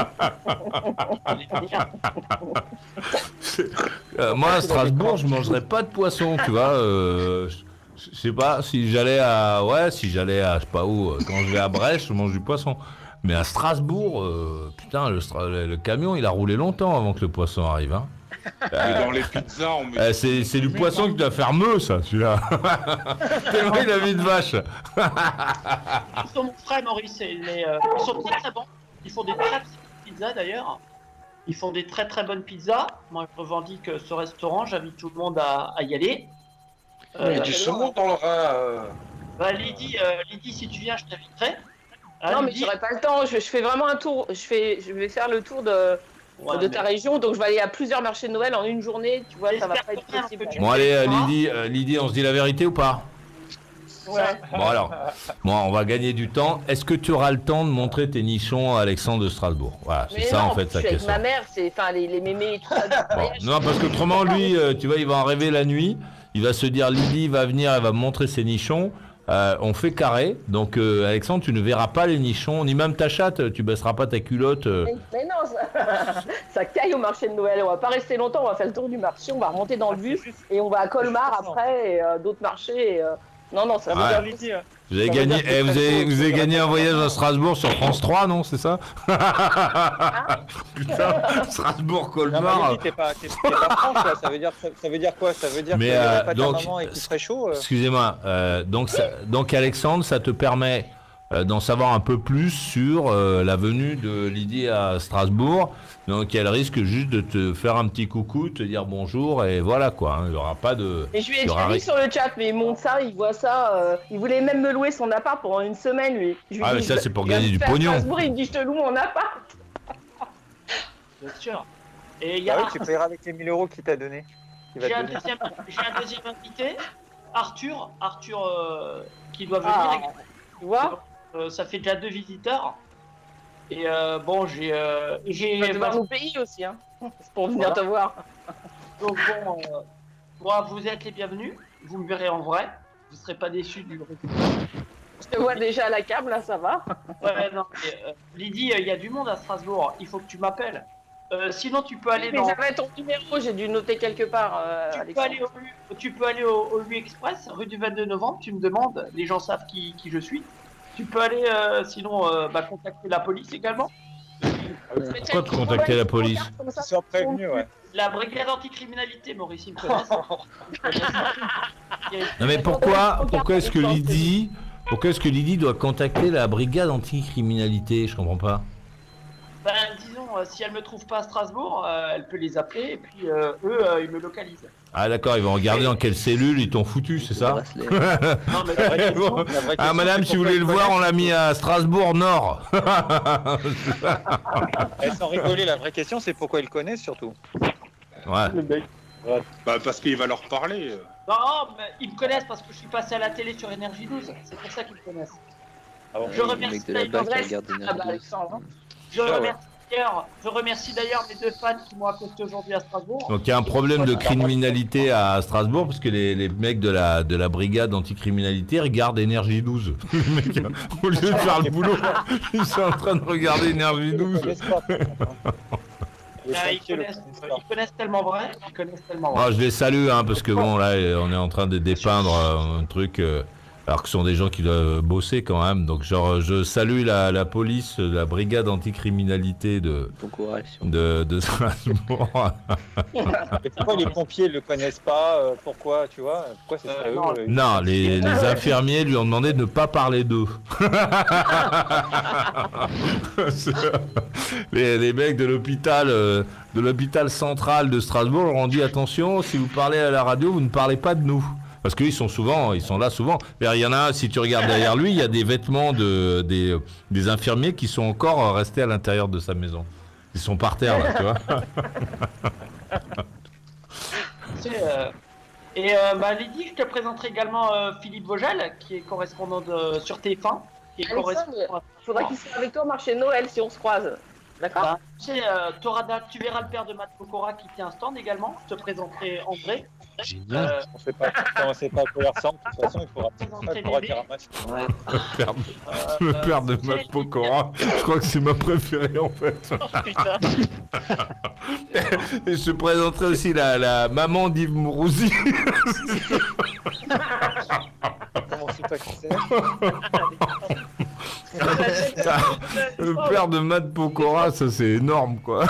Moi, à Strasbourg, je mangerais pas de poisson, tu vois. Je sais pas, si j'allais à... Ouais, si j'allais à... Je sais pas où. Quand je vais à Brest, je mange du poisson. Mais à Strasbourg, putain, le camion, il a roulé longtemps avant que le poisson arrive, hein. Dans les pizzas, on met... c'est du poisson qui doit faire meux, ça, celui-là. Tellement il a mis de vache. Ils sont mon frère Maurice, ils sont très très bons. Ils font des très très bonnes pizzas d'ailleurs. Ils font des très très bonnes pizzas. Moi je revendique ce restaurant, j'invite tout le monde à y aller. Il y a du saumon dans le rein. Bah, Lydie, si tu viens, je t'inviterai. Non, mais j'aurais pas le temps. Je fais vraiment un tour. Je vais faire le tour de ta région, donc je vais aller à plusieurs marchés de Noël en une journée. Tu vois, ça va pas être possible. Bon, allez, Lydie, on se dit la vérité ou pas? Ouais. Bon, alors, moi, on va gagner du temps. Est-ce que tu auras le temps de montrer tes nichons à Alexandre de Strasbourg? Voilà, c'est ça en fait sa question. Avec ma mère, c'est les mémés et tout ça. Bon, non, parce qu'autrement, lui, tu vois, il va en rêver la nuit. Il va se dire, Lydie va venir, elle va me montrer ses nichons. On fait carré, donc Alexandre, tu ne verras pas les nichons, ni même ta chatte, tu baisseras pas ta culotte. Mais non, ça caille au marché de Noël, on va pas rester longtemps, on va faire le tour du marché, on va remonter dans le bus et on va à Colmar après, et d'autres marchés. Non, ça va bien. Vous avez gagné, vous avez gagné un voyage à Strasbourg sur France 3, non, c'est ça? Putain, Strasbourg, Colmar. T'es pas franche, là. Ça veut dire quoi? Ça veut dire qu'il n'y aurait pas ta maman et qu'il serait chaud. Excusez-moi, donc Alexandre, ça te permet d'en savoir un peu plus sur la venue de Lydie à Strasbourg. Donc elle risque juste de te faire un petit coucou, te dire bonjour et voilà quoi. Hein, il n'y aura pas de... Et je lui ai déjà dit sur le chat, mais il monte ça, il voit ça. Il voulait même me louer son appart pendant une semaine, lui. Mais ça c'est pour gagner du pognon. Strasbourg, il me dit je te loue mon appart. Bien sûr. Et oui, tu payeras avec les 1000 € qu'il t'a donné. J'ai un deuxième invité, Arthur qui doit venir. Tu vois, ça fait déjà 2 visiteurs. Et bon, j'ai tu vas devoir nous payer aussi, hein, pour venir te voir. Donc bon, moi, vous êtes les bienvenus. Vous me verrez en vrai. Vous ne serez pas déçus du Je te vois déjà à la cam, là, ça va. Ouais, non, Lydie, il y a du monde à Strasbourg. Il faut que tu m'appelles. Sinon, tu peux aller mais j'avais ton numéro, j'ai dû noter quelque part. Tu peux aller au U Express, rue du 22 novembre. Tu me demandes, les gens savent qui je suis. Tu peux aller, sinon, contacter la police également. Pourquoi te contacter la police? Ils sont prévenus, ouais. La brigade anticriminalité, Maurice, ils me connaissent. Non mais pourquoi est-ce que Lydie doit contacter la brigade anticriminalité? Je comprends pas. Ben, disons, si elle me trouve pas à Strasbourg, elle peut les appeler et puis eux, ils me localisent. Ah d'accord, ils vont regarder dans quelle cellule ils t'ont foutu, c'est ça? Non, mais la vraie question, ah madame, si vous voulez le voir, on l'a mis à Strasbourg Nord. Sans rigoler, la vraie question c'est pourquoi ils le connaissent surtout. Ouais. Bah, parce qu'il va leur parler. Non, mais ils me connaissent parce que je suis passé à la télé sur Énergie 12, c'est pour ça qu'ils me connaissent. Ah bon, je remercie Je remercie d'ailleurs mes 2 fans qui m'ont accosté aujourd'hui à Strasbourg. Donc il y a un problème de criminalité à Strasbourg parce que les mecs de la brigade anticriminalité regardent Énergie 12. Les mecs, au lieu de faire le boulot, ils sont en train de regarder Énergie 12. Ils connaissent tellement vrai. Je les salue hein, parce que bon là on est en train de dépeindre un truc. Alors que ce sont des gens qui doivent bosser quand même. Donc genre je salue la police, la brigade anticriminalité de Strasbourg. Et pourquoi les pompiers le connaissent pas? Pourquoi, tu vois? Pourquoi ce serait eux? Non, les infirmiers lui ont demandé de ne pas parler d'eux. les mecs de l'hôpital central de Strasbourg leur ont dit attention, si vous parlez à la radio, vous ne parlez pas de nous. Parce qu'ils sont là souvent. Il y en a, si tu regardes derrière lui, il y a des vêtements des infirmiers qui sont encore restés à l'intérieur de sa maison. Ils sont par terre, là, tu vois. Lydie, je te présenterai également Philippe Vogel, qui est correspondant sur TF1. Il faudra qu'il soit avec toi au marché de Noël si on se croise. D'accord. Tu verras le père de Matt Pokora qui tient un stand également. Je te présenterai André. Génial. On sait pas à quoi il ressemble. De toute façon, il faudra dire un match. Le père de Matt Pokora, je crois que c'est ma préférée en fait. Et je te présenterai aussi la maman d'Yves Mourouzi. Comment c'est pas qui c'est Le père de Matt Pokora, ça c'est énorme quoi.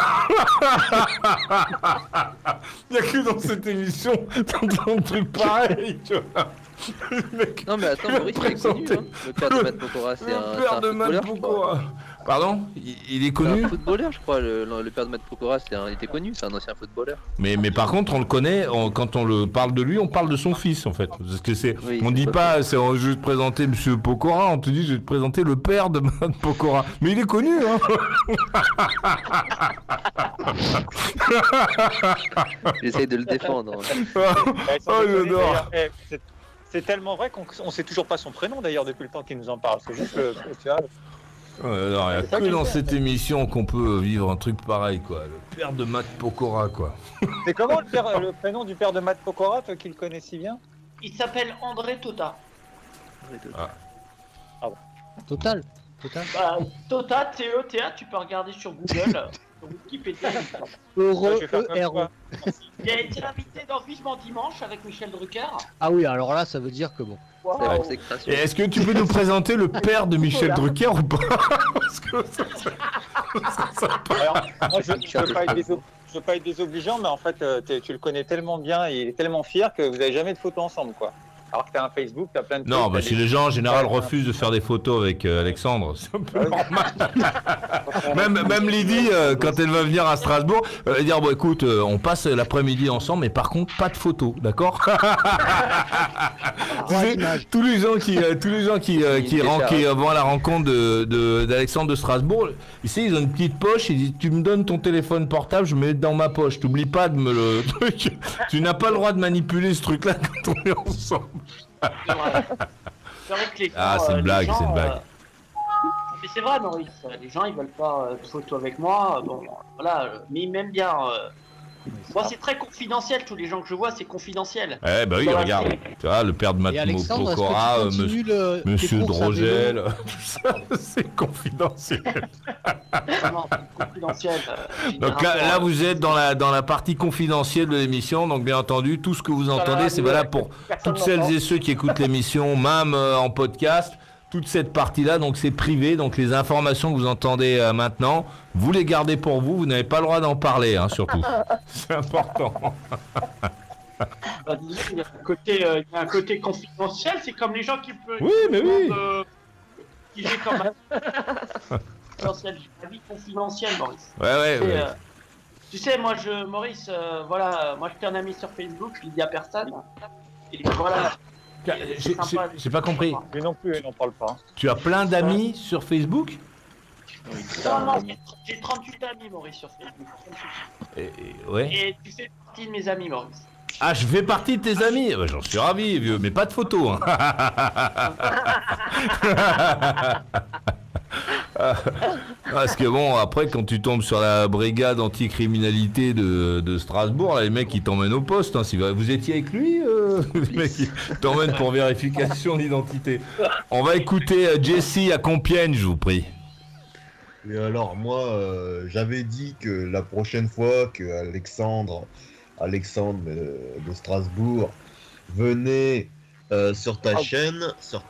Il n'y a que dans cette émission t'entends un truc pareil, tu vois. Non mais attends, Maurice, il est connu, hein. Le père de Matt Pokora, c'est un footballeur, je crois. Pardon, il est connu. C'est un footballeur, je crois. Le père de Matt Pokora, il était connu, c'est un ancien footballeur. Mais par contre, on le connaît. Quand on le parle de lui, on parle de son fils en fait. Parce que c'est, Oui, on c'est dit pas pas, c'est je vais te présenter Monsieur Pokora. On te dit, je vais te présenter le père de Matt Pokora. Mais il est connu, hein. J'essaye de le défendre. Oh, j'adore. C'est tellement vrai qu'on sait toujours pas son prénom d'ailleurs depuis le temps qu'il nous en parle. C'est juste le. Tu vois, Alors, il n'y a que dans cette émission qu'on peut vivre un truc pareil, quoi. Le père de Matt Pokora, quoi. c'est comment le prénom du père de Matt Pokora, toi qui le connais si bien? Il s'appelle André Tota. Ah. Ah bon. Total. Bah, Tota, T-E-T-A, tu peux regarder sur Google, sur Wikipédia. Heureux, Je vais faire comme E-R-O. toi. Il a été invité dans Vivement Dimanche avec Michel Drucker. Ah oui, alors là, ça veut dire que bon. Wow. Et est-ce que tu peux nous présenter le père de Michel Drucker ou pas? Parce que Alors, moi, je veux pas être désobligeant, mais en fait, tu le connais tellement bien et il est tellement fier que vous n'avez jamais de photos ensemble, quoi. Alors que t'as un Facebook, t'as plein de non, trucs, bah t'as si des- les gens en général refusent de faire des photos avec Alexandre, c'est un peu normal. même Lydie, quand elle va venir à Strasbourg, elle va dire bon écoute, on passe l'après-midi ensemble, mais par contre pas de photos, d'accord? Tu sais, tous les gens qui vont à la rencontre d'Alexandre de Strasbourg, tu sais, ils ont une petite poche, ils disent tu me donnes ton téléphone portable, je mets dans ma poche, t'oublies pas de me le truc, tu n'as pas le droit de manipuler ce truc là quand on est ensemble. C'est vrai que les Ah, gens, c'est une les blague, gens, c'est une blague. Mais c'est vrai, Maurice. Les gens, ils veulent pas de photos avec moi. Bon, voilà. Mais ils m'aiment bien. Moi, c'est très confidentiel. Tous les gens que je vois, c'est confidentiel. Eh bah oui, Dans la regarde, série. tu vois, le père de Matt Et Alexandre, est-ce que tu Pokora, continues tes Monsieur courses à Drogel, vélo tout ça, c'est confidentiel. Vraiment, c'est confidentiel. J'ai Donc un là, rapport- là, vous êtes dans la partie confidentielle de l'émission, donc bien entendu, tout ce que vous entendez, c'est valable pour toutes celles et ceux qui écoutent l'émission, même en podcast. Toute cette partie-là, donc c'est privé, donc les informations que vous entendez maintenant, vous les gardez pour vous, vous n'avez pas le droit d'en parler, hein, surtout. C'est important. Bah, disons, il y a un côté confidentiel. C'est comme les gens qui peuvent. Oui, mais oui. Qui j'ai quand même. Confidentiel, j'ai la vie confidentielle, Maurice. Ouais. Tu sais, moi, Maurice, voilà, moi, je t'ai un ami sur Facebook, je le dis à personne. Et voilà. J'ai pas compris. Lui non plus, il n'en parle pas. Tu as plein d'amis sur Facebook? Non, j'ai 38 amis, Maurice, sur Facebook. Ouais. Et tu fais partie de mes amis, Maurice. Ah, je fais partie de tes amis. Bah, j'en suis ravi, vieux, mais pas de photos. Hein. Parce que bon, après, quand tu tombes sur la brigade anticriminalité de Strasbourg, là, les mecs ils t'emmènent au poste. Hein, vous étiez avec lui, les mecs ils t'emmènent pour vérification d'identité. On va écouter Jessie à Compiègne, je vous prie. Et alors moi, j'avais dit que la prochaine fois que Alexandre de Strasbourg venait sur ta chaîne, sur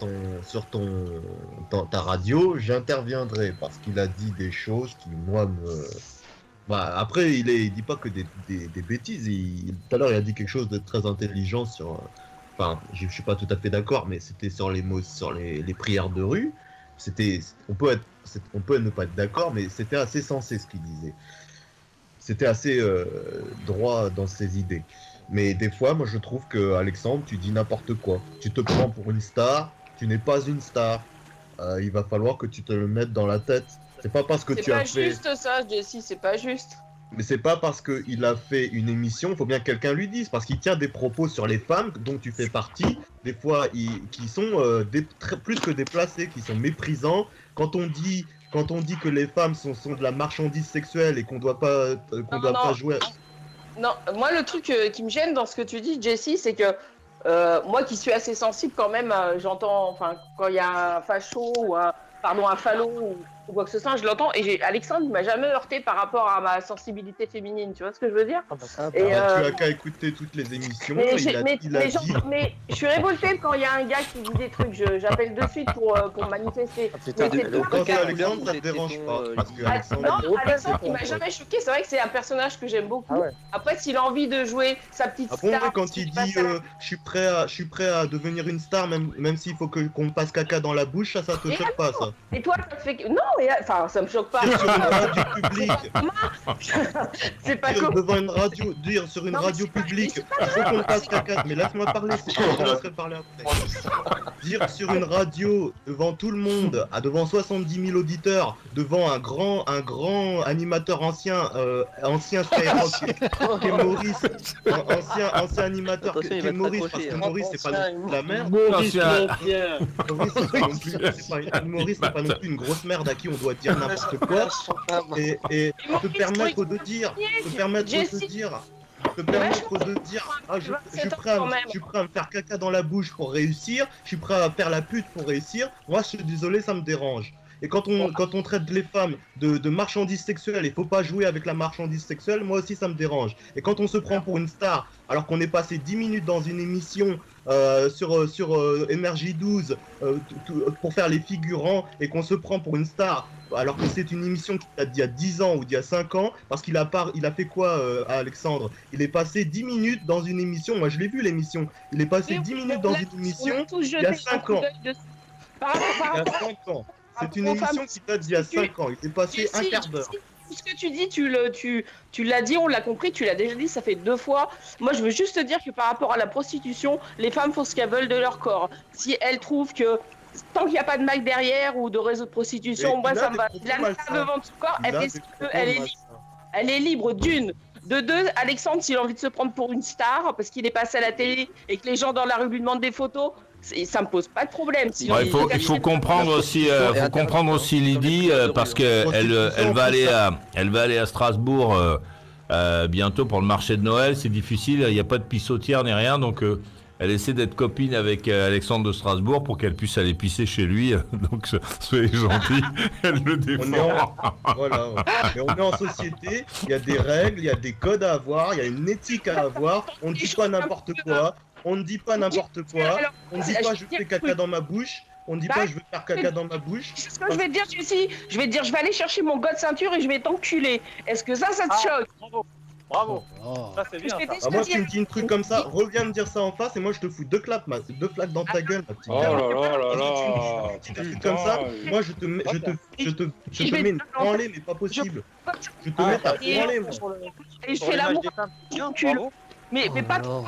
ta radio, j'interviendrai parce qu'il a dit des choses qui moi me... Bah, après il dit pas que des bêtises. Tout à l'heure il a dit quelque chose de très intelligent sur... Enfin, je suis pas tout à fait d'accord, mais c'était sur les mots, sur les prières de rue. On peut ne pas être d'accord, mais c'était assez sensé ce qu'il disait. C'était assez droit dans ses idées. Mais des fois, moi, je trouve que Alexandre, tu dis n'importe quoi. Tu te prends pour une star, tu n'es pas une star. Il va falloir que tu te le mettes dans la tête. C'est pas parce que tu as fait... C'est pas juste ça, Jessie, c'est pas juste. Mais c'est pas parce qu'il a fait une émission, il faut bien que quelqu'un lui dise, parce qu'il tient des propos sur les femmes dont tu fais partie, des fois qui sont plus que déplacés, qui sont méprisants. Quand on dit quand on dit que les femmes sont de la marchandise sexuelle et qu'on doit pas pas jouer. Non, moi le truc qui me gêne dans ce que tu dis, Jessie, c'est que moi qui suis assez sensible quand même, j'entends, enfin quand il y a un facho ou un fallo ou quoi que ce soit, je l'entends. Et Alexandre il m'a jamais heurté par rapport à ma sensibilité féminine, tu vois ce que je veux dire? Tu as qu'à écouter toutes les émissions. Mais je suis révoltée quand il y a un gars qui dit des trucs, j'appelle de suite pour manifester. Alexandre, ça te dérange pas parce que non, Alexandre il m'a jamais choqué, c'est vrai que c'est un personnage que j'aime beaucoup. Après s'il a envie de jouer sa petite star, quand il dit je suis prêt à devenir une star même s'il faut qu'on passe caca dans la bouche, ça te choque pas ça? Et toi ça te fait que... Non, enfin ça me choque pas. Sur une radio publique. C'est pas comme devant une radio, dire sur une radio publique, il faut qu'on passe caca. Mais laisse-moi parler, je laisserai parler après. Dire sur une radio devant tout le monde, devant 70 000 auditeurs, devant un grand animateur ancien Skyrock, qui est Maurice, ancien animateur qui est Maurice, parce que Maurice c'est pas la merde. Maurice c'est pas non plus une grosse merde à qui on doit dire n'importe quoi et te permettre de dire je suis prêt à me faire caca dans la bouche pour réussir, je suis prêt à faire la pute pour réussir. Moi je suis désolé, ça me dérange. Et quand on traite les femmes de marchandises sexuelles, il faut pas jouer avec la marchandise sexuelle, moi aussi ça me dérange. Et quand on se prend pour une star, alors qu'on est passé 10 minutes dans une émission sur Énergie 12 pour faire les figurants, et qu'on se prend pour une star, alors que c'est une émission qui date d'il y a 10 ans ou d'il y a 5 ans, parce qu'il a fait quoi Alexandre? Il est passé 10 minutes dans une émission, moi je l'ai vu l'émission, il est passé 10 minutes dans une émission il y a 5 ans. Il y a 5 ans. C'est une émission qui date d'il y a 5 ans, il est passé un quart d'heure. Tout ce que tu dis, tu l'as dit, on l'a compris, tu l'as déjà dit, ça fait 2 fois. Moi, je veux juste te dire que par rapport à la prostitution, les femmes font ce qu'elles veulent de leur corps. Si elles trouvent que tant qu'il n'y a pas de Mac derrière ou de réseau de prostitution, moi ça me va. La femme veut vendre son corps, elle fait ce qu'elle veut, elle est libre. Elle est libre d'une. De deux, Alexandre, s'il a envie de se prendre pour une star, parce qu'il est passé à la télé et que les gens dans la rue lui demandent des photos, ça me pose pas de problème. Il faut comprendre aussi, Lydie, parce que elle va aller à Strasbourg bientôt pour le marché de Noël. C'est difficile, il n'y a pas de pissotière ni rien, donc elle essaie d'être copine avec Alexandre de Strasbourg pour qu'elle puisse aller pisser chez lui. Donc soyez gentils, elle le défend. Voilà. Mais on est en société, il y a des règles, il y a des codes à avoir, il y a une éthique à avoir. On ne dit pas n'importe quoi. On ne dit pas n'importe quoi. On ne dit pas je fais caca dans ma bouche. On ne dit pas je veux faire caca dans ma bouche. C'est ce que je vais te dire, Jessie. Je vais te dire, je vais aller chercher mon gars de ceinture et je vais t'enculer. Est-ce que ça te choque? Bravo. Ça c'est bien. Moi tu me dis un truc comme ça, reviens me dire ça en face et moi je te fous 2 claques dans ta gueule, ma petite. Oh là là. Tu dis un truc comme ça, moi je te mets une branlée mais pas possible. Je te mets ta branlée moi. Et je fais l'amour. Mais pas trop.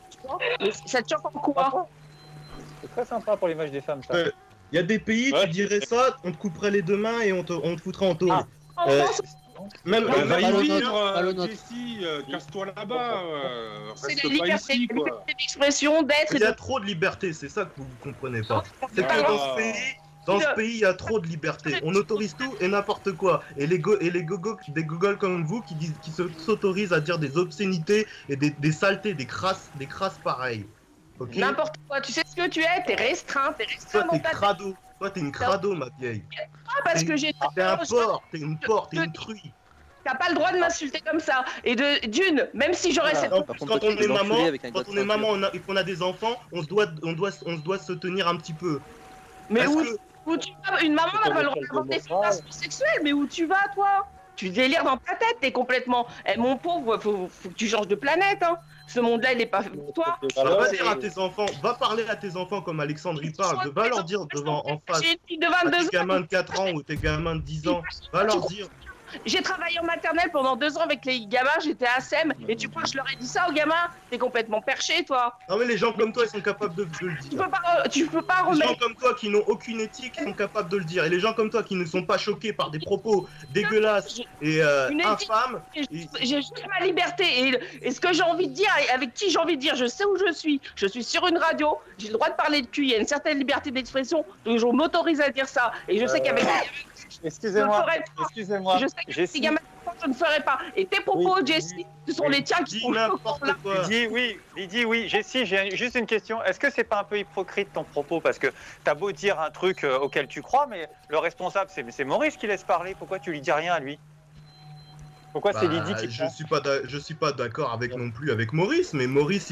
Ça te choque en quoi? C'est très sympa pour l'image des femmes, ça. Il y a des pays, tu dirais ça, on te couperait les 2 mains et on te foutrait en tôle. Même va y vivre, Jessie, casse-toi là-bas, reste pas ici, quoi. L'expression d'être. Il y a trop de liberté, c'est ça que vous comprenez pas. C'est que dans ce pays, il y a trop de liberté. On autorise tout et n'importe quoi. Et les gogols comme vous qui s'autorisent à dire des obscénités et des saletés, des crasses pareilles. Okay. N'importe quoi. Tu sais ce que tu es? T'es restreint. Toi, t'es crado. Toi, t'es une crado, ma vieille. Ah, parce que j'ai. T'es un porc. T'es une porc. T'es une truie. T'as pas le droit de m'insulter comme ça. Et d'une, même si j'aurais cette. Quand on est maman, et qu'on a des enfants, on doit se tenir un petit peu. Mais où tu vas? Une maman n'a pas le droit d'avoir des fantasmes sexuels, mais où tu vas, toi? Tu délires dans ta tête, t'es complètement. Eh, mon pauvre, faut que tu changes de planète, hein. Ce monde-là, il est pas fait pour toi. Va dire à tes enfants, va parler à tes enfants comme Alexandre y parle. Va leur dire en face. J'ai une fille de 22 ans. Tes gamins de 4 ans ou tes gamins de 10 ans. Va leur dire. J'ai travaillé en maternelle pendant 2 ans avec les gamins, j'étais à SEM, et tu crois que je leur ai dit ça aux gamins? T'es complètement perché, toi. Non mais les gens comme toi, ils sont capables de le dire. Tu peux pas remettre... Les gens comme toi qui n'ont aucune éthique sont capables de le dire. Et les gens comme toi qui ne sont pas choqués par des propos dégueulasses et infâmes... J'ai juste ma liberté, et ce que j'ai envie de dire, et avec qui j'ai envie de dire, je sais où je suis sur une radio, j'ai le droit de parler de cul, il y a une certaine liberté d'expression, donc je m'autorise à dire ça. Et je sais qu'avec Excusez-moi. Je sais que si gamin, je ne ferai pas. Et tes propos, Jessie, ce sont les tiens qui sont choquants là. Lydie, oui. Jessie, j'ai juste une question. Est-ce que c'est pas un peu hypocrite ton propos? Parce que t'as beau dire un truc auquel tu crois, mais le responsable, c'est Maurice qui laisse parler. Pourquoi tu lui dis rien à lui? Pourquoi c'est Lydie qui je suis pas d'accord avec non plus avec Maurice, mais Maurice,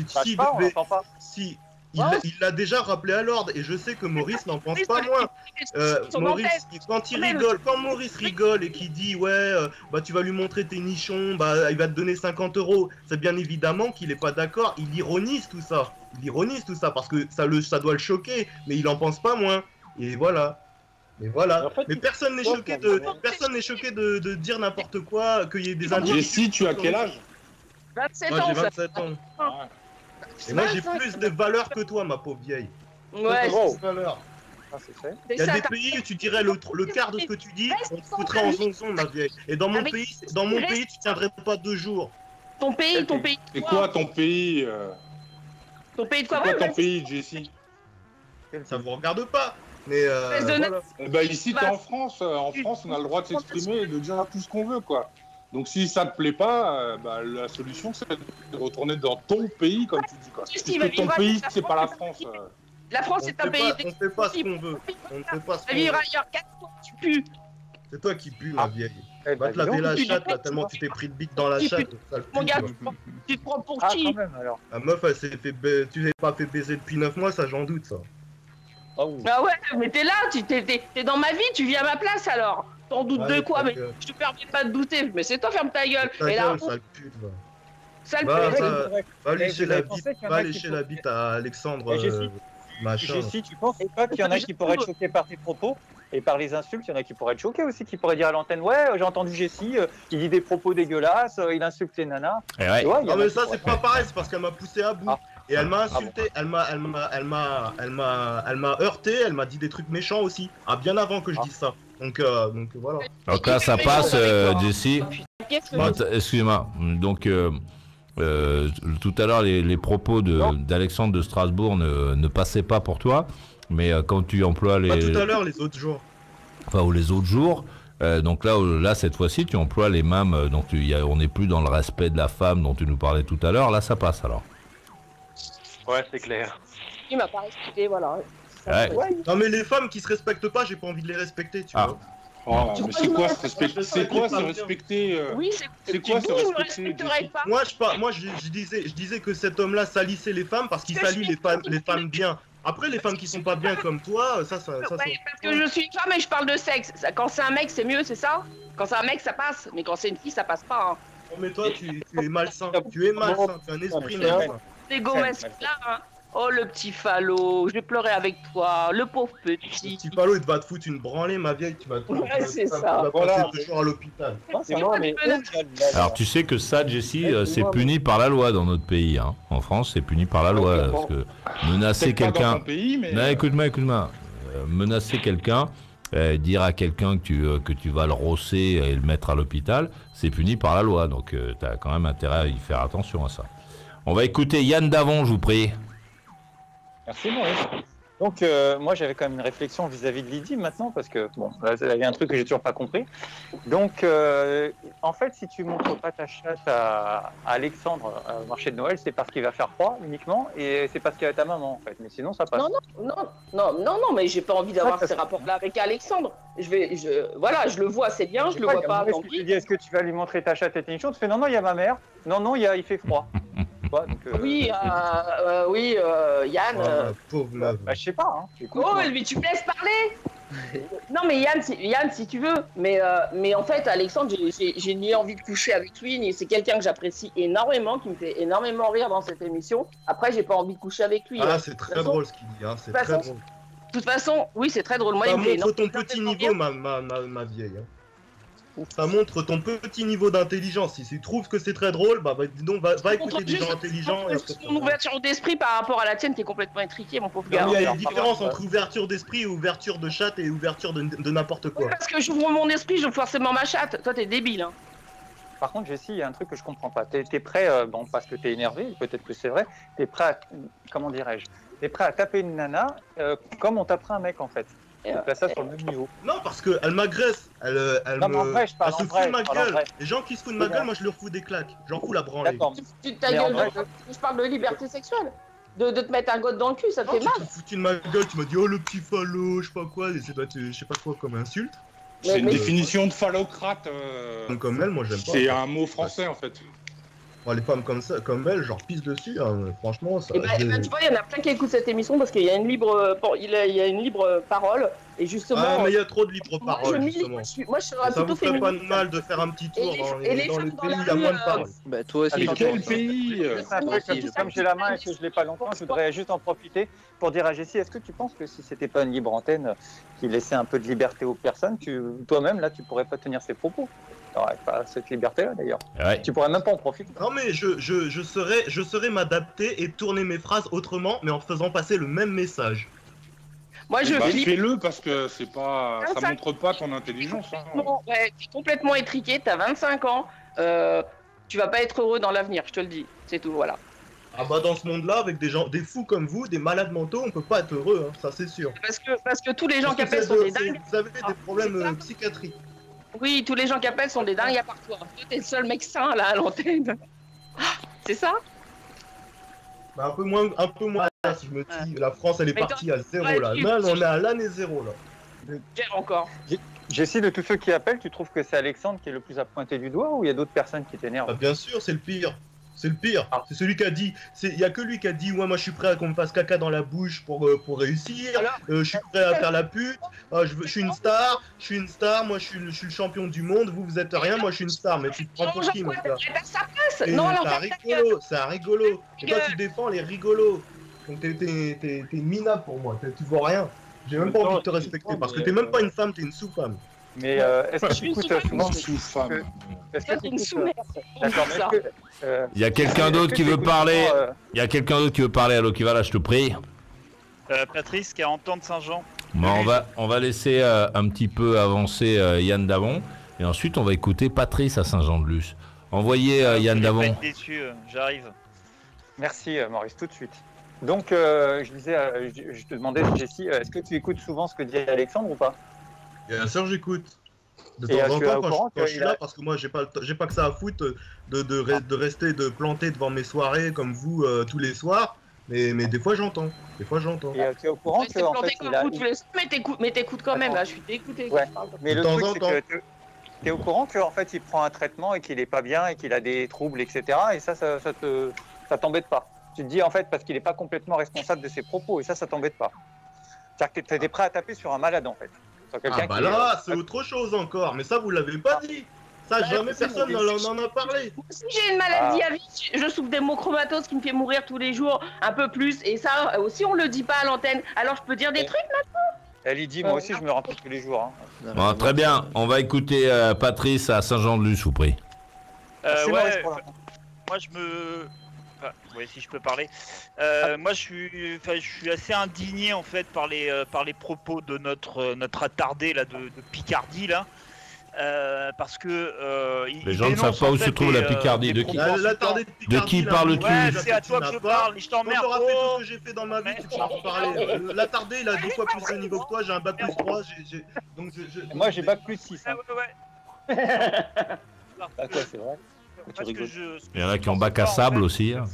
il l'a déjà rappelé à l'ordre, et je sais que Maurice n'en pense pas moins. Maurice, quand Maurice rigole et qu'il dit bah tu vas lui montrer tes nichons, bah il va te donner 50 €, c'est bien évidemment qu'il est pas d'accord. Il ironise tout ça. Parce que ça doit le choquer, mais il en pense pas moins. Et voilà. En fait, mais personne n'est choqué de dire n'importe quoi, qu'il y ait des individus. Jessie, tu as quel âge? 27 ans. J'ai 27 ans. Et moi j'ai plus de valeur que toi, ma pauvre vieille. Ouais, valeur. Il y a des pays où tu dirais le quart de ce que tu dis, on te foutrait en zonzon, ma vieille. Et dans mon pays, tu tiendrais pas 2 jours. Ton pays. C'est quoi ton pays Ton pays de quoi? C'est quoi ton pays, Jessie? Ça vous regarde pas. Mais voilà. Bah ici t'es en France. En France, on a le droit de s'exprimer et de dire tout ce qu'on veut, quoi. Donc si ça te plaît pas, la solution c'est de retourner dans ton pays, comme tu dis, quoi. Parce que ton pays, c'est pas la France. La France, c'est un pays. On fait pas ce qu'on veut. On ne fait pas ce qu'on veut. Vivre ailleurs, 4 fois, tu pues. C'est toi qui pues, ma vieille. Va te laver la chatte, là, tellement tu t'es pris de bite dans la chatte. Mon gars, tu te prends pour qui? La meuf, elle s'est fait tu l'as pas fait baiser depuis 9 mois, ça j'en doute, ça. Ah ouais, mais t'es là, t'es dans ma vie, tu vis à ma place alors. T'en doutes de quoi? Mais je te permets pas de douter, mais c'est toi, ferme ta gueule. Ta gueule, sale pute, va. Sale pute. Va lécher la bite à Alexandre, machin. Jessie, tu penses pas qu'il y en a qui pourraient être choqués par tes propos et par les insultes? Il y en a qui pourraient être choqués aussi, qui pourraient dire à l'antenne, j'ai entendu Jessie, il dit des propos dégueulasses, il insulte les nanas. Non mais ça c'est pas pareil, c'est parce qu'elle m'a poussé à bout. Et elle m'a insulté, elle m'a heurté, elle m'a dit des trucs méchants aussi, bien avant que je dise ça. Donc voilà. Donc là ça passe, Jessie. Excusez-moi. Donc tout à l'heure les propos d'Alexandre de Strasbourg ne passaient pas pour toi, mais quand tu emploies les... Pas tout à l'heure, les autres jours. Enfin, ou les autres jours. Donc là, cette fois-ci, tu emploies les mêmes. Donc on n'est plus dans le respect de la femme dont tu nous parlais tout à l'heure. Là, ça passe alors. Ouais, c'est clair. Il m'a pas respecté, voilà. Non mais les femmes qui se respectent pas, j'ai pas envie de les respecter, tu vois. Mais c'est quoi se respecter? C'est quoi se respecter? Oui, c'est quoi se respecter? Moi, je disais que cet homme-là salissait les femmes parce qu'il salit les femmes bien. Après, les femmes qui sont pas bien comme toi, ça. Parce que je suis une femme et je parle de sexe. Quand c'est un mec, c'est mieux, c'est ça? Quand c'est un mec, ça passe. Mais quand c'est une fille, ça passe pas. Hein. Non, mais toi, tu es malsain. Tu es malsain. Tu as un esprit malsain. Les gomesses là, hein. Oh le petit falot, je vais pleurer avec toi, le pauvre petit. Le petit falot, il va te foutre une branlée, ma vieille, tu vas c'est ça. Tu vas passer 2 jours à l'hôpital. Alors tu sais que ça, Jessie, c'est puni par la loi dans notre pays. Hein. En France, c'est puni par la loi. Parce que menacer quelqu'un... Non, écoute-moi. Menacer quelqu'un, dire à quelqu'un que tu vas le rosser et le mettre à l'hôpital, c'est puni par la loi. Donc tu as quand même intérêt à y faire attention à ça. On va écouter Yann Davon, je vous prie. Merci Maurice. Donc moi j'avais quand même une réflexion vis-à-vis de Lydie maintenant parce que bon, là, il y a un truc que j'ai toujours pas compris. Donc en fait si tu montres pas ta chatte à Alexandre au marché de Noël, c'est parce qu'il va faire froid uniquement et c'est parce qu'il y a ta maman en fait. Mais sinon ça passe. Non, mais j'ai pas envie d'avoir ces rapports-là avec Alexandre. Voilà, je le vois, c'est bien, je le vois pas. Est-ce que tu vas lui montrer ta chatte et tes nichons? Tu fais non, il y a ma mère. Non, il fait froid. Oui, Yann. Je sais pas. Hein. Écoute, mais tu me laisses parler. Non, mais Yann, si tu veux. Mais en fait, Alexandre, j'ai ni envie de coucher avec lui, ni c'est quelqu'un que j'apprécie énormément, qui me fait énormément rire dans cette émission. Après, j'ai pas envie de coucher avec lui. Ah, c'est très drôle ce qu'il dit. Hein. C'est très drôle. De toute façon, oui, c'est très drôle. Moi, ça montre ton petit niveau, ma vieille. Hein. Ça montre ton petit niveau d'intelligence. Si tu trouves que c'est très drôle, dis donc, va écouter des gens intelligents. Une ouverture d'esprit par rapport à la tienne qui est complètement étriquée, mon pauvre gars. Il y a une différence entre ouverture d'esprit et ouverture de chatte et ouverture de n'importe quoi. Oui, parce que j'ouvre mon esprit, j'ouvre forcément ma chatte. Toi, t'es débile. Hein. Par contre, Jessie, il y a un truc que je comprends pas. T'es prêt, parce que t'es énervé, peut-être que c'est vrai, t'es prêt à, comment dirais-je, t'es prêt à taper une nana comme on taperait un mec en fait. Je place ça sur le même niveau. Non, parce qu'elle m'agresse. Elle Non, mais en vrai, je parle se en fout vrai, de ma je parle en gueule. vrai. Les gens qui se foutent de ma gueule, moi je leur fous des claques. J'en fous la branlée. D'accord. Tu te ta Mais en gueule, vrai, je parle de liberté sexuelle. De te mettre un gosse dans le cul, ça te fait Tu mal. te foutu de ma gueule, tu m'as dit oh le petit phallot, je sais pas quoi, et c'est pas, je sais pas quoi comme insulte. C'est une définition de phallocrate. Comme elle, moi j'aime pas. C'est un mot français en fait. Moi, les femmes comme ça, comme elle, genre pisse dessus, hein, franchement. Ça, Et bah, tu vois, il y en a plein qui écoutent cette émission parce qu'il y a une libre, il y a une libre parole. Et justement. Ah, mais il y a trop de libre parole, justement. Moi, je serais ça plutôt vous ferait pas de féministe. mal de faire un petit tour dans les les femmes pays dans où il y la a rue, moins de parole. Bah, toi aussi, Mais je quel pense, hein. pays C'est un truc, comme j'ai la main et que je l'ai pas longtemps, je voudrais juste en profiter pour dire à Jessie, est-ce que tu penses que si c'était pas une libre antenne qui laissait un peu de liberté aux personnes, toi-même là, tu pourrais pas tenir ces propos? T'aurais pas cette liberté-là d'ailleurs. Ouais. Tu pourrais même pas en profiter. Non mais je saurais m'adapter et tourner mes phrases autrement, mais en faisant passer le même message. Moi, je flippe. Fais-le parce que c'est pas, ça 25. montre pas ton intelligence. Hein. Ouais, t'es complètement étriqué, t'as 25 ans. Tu vas pas être heureux dans l'avenir, je te le dis. C'est tout, voilà. Ah bah dans ce monde-là, avec des gens, des fous comme vous, des malades mentaux, on peut pas être heureux, hein, ça c'est sûr. Parce que tous les gens Parce qui que appellent sont des dingues. vous avez des problèmes psychiatriques. Oui, tous les gens qui appellent sont des dingues à part toi. Toi, t'es le seul mec sain là à l'antenne. C'est ça? Bah, un peu moins si je me dis, la France elle est Mais partie à zéro ouais, là. tu- Là on est à l'année zéro là. Gère encore. Jessie, de tous ceux qui appellent, tu trouves que c'est Alexandre qui est le plus à pointer du doigt ou il y a d'autres personnes qui t'énervent? Ah, bien sûr, c'est le pire. C'est le pire. C'est celui qui a dit. Il y a que lui qui a dit ouais moi je suis prêt à qu'on me fasse caca dans la bouche pour réussir. Je suis prêt à faire la pute. Je suis une star. Je suis une star. Moi je suis le champion du monde. Vous êtes rien. Moi je suis une star. Mais tu te prends pour qui mon gars? Et Non, c'est un rigolo. C'est un rigolo. Et toi tu défends les rigolos. Donc t'es minable pour moi. Tu vaux rien. J'ai même pas envie de te respecter parce que t'es même pas une femme. T'es une sous-femme. Mais est-ce que tu écoutes souvent sous-femme? Est-ce que tu une écoutes sous-mère. D'accord, mais est-ce que Il y a quelqu'un d'autre qui veut parler. Il y a quelqu'un d'autre qui veut parler. Allô, qui va là, je te prie. Patrice, 40 ans de Saint-Jean. Bon, on va laisser un petit peu avancer Yann Davon. Et ensuite, on va écouter Patrice à Saint-Jean-de-Luz. Envoyez Yann Vous allez Davon. pas être déçu, j'arrive. Merci Maurice, tout de suite. Donc, je disais, je te demandais, Jessie, est-ce que tu écoutes souvent ce que dit Alexandre ou pas? Bien sûr, j'écoute. De Et temps en tu es au temps, courant quand je suis qu'il a- là, parce que moi, j'ai pas que ça à foutre de rester, de planter devant mes soirées comme vous tous les soirs. Mais des fois, j'entends. Des fois, j'entends. Et tu es au courant C'est que en planté fait, comme il a... vous tous les mais t'écoutes quand même, là, je suis dégoûté. Ouais. Mais De le temps truc, en c'est temps. que tu es au courant qu'en fait, il prend un traitement et qu'il est pas bien et qu'il a des troubles, etc. Et ça t'embête pas. Tu te dis, en fait, parce qu'il n'est pas complètement responsable de ses propos. Et ça t'embête pas. C'est-à-dire que tu es prêt à taper sur un malade, en fait. Sur quelqu'un Ah bah qui là, c'est autre chose encore. Mais ça, vous l'avez pas dit. Ça, jamais personne n'en a parlé. Si j'ai une maladie à vie, je souffre d'hémochromatose qui me fait mourir tous les jours, un peu plus. Et ça aussi, on le dit pas à l'antenne. Alors, je peux dire des trucs maintenant? Elle y dit, moi aussi, je me rappelle tous les jours. Hein. Bon, très bien. On va écouter Patrice à Saint-Jean-de-Luz, je vous prie. Merci, Maurice, Ouais, pour la- moi je me... Enfin, ouais, si je peux parler. Moi je suis assez indigné en fait par les propos de notre attardé là, de Picardie là. Parce que Les gens ne savent pas où se trouve la Picardie. De qui, de qui parles-tu? Ouais, c'est à toi que je parle, je t'emmerde. Quand t'auras fait tout ce que j'ai fait dans ma vie, tu pourras en parler. L'attardé, il a 2 fois plus de niveau que toi, j'ai un bac plus 3. Donc Moi, j'ai bac plus 6. Hein. Ouais. Ah, quoi, c'est vrai? Tu rigoles. Il y en a qui ont bac à sable aussi. Hein.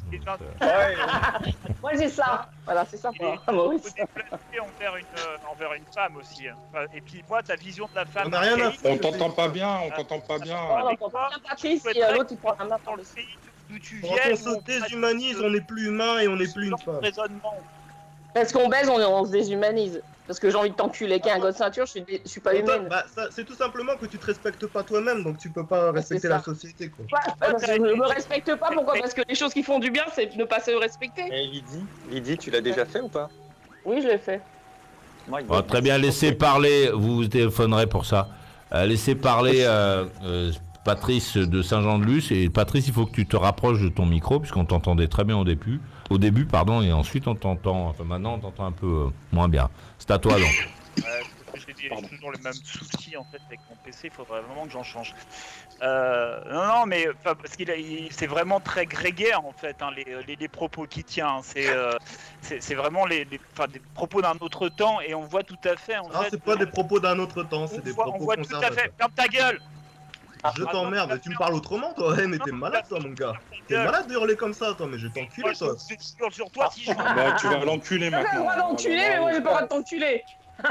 Moi, j'ai ça. Voilà, c'est ça pour Il faut Maurice. déplacer envers une femme aussi. Hein. Enfin, et puis moi, ta vision de la femme... On a rien à archaïque, On t'entend pas bien, on t'entend pas bien. Voilà, on entend bien Patrice et l'autre, il prend la main dans le pays d'où tu Quand viens... on se déshumanise, on n'est plus humain et on n'est plus une femme. Raisonnement. Parce qu'on baise, on se déshumanise. Parce que j'ai envie de t'enculer qu'un gosse ceinture, je suis pas humaine. Bah, c'est tout simplement que tu te respectes pas toi-même, donc tu peux pas respecter ça. la société. Quoi. Ouais, parce que je me respecte pas, pourquoi? Parce que les choses qui font du bien, c'est ne pas se respecter. Et Lydie, tu l'as déjà fait ou pas? Oui, je l'ai fait. Bon, très bien, laissez parler. Vous téléphonerez pour ça. Laissez parler Patrice de Saint-Jean-de-Luz. Et Patrice, il faut que tu te rapproches de ton micro, puisqu'on t'entendait très bien au début. Et ensuite on t'entend. Enfin, maintenant, on t'entend un peu moins bien. C'est à toi donc. Ce que j'ai Pardon. toujours les mêmes soucis en fait avec mon PC. Il faudrait vraiment que j'en change. Non, mais parce c'est vraiment très grégaire en fait, hein, les propos qu'il tient. C'est vraiment des propos d'un autre temps et on voit tout à fait. C'est pas des propos d'un autre temps, c'est des propos on voit tout à fait. Ferme ta gueule. Je t'emmerde, tu me parles autrement toi, mais t'es malade toi mon gars. T'es malade de hurler comme ça toi, mais je vais t'enculer toi. Sur toi si je... Bah, tu vas l'enculer T'as le maintenant. droit d'enculer, mais moi j'ai pas le droit de t'enculer.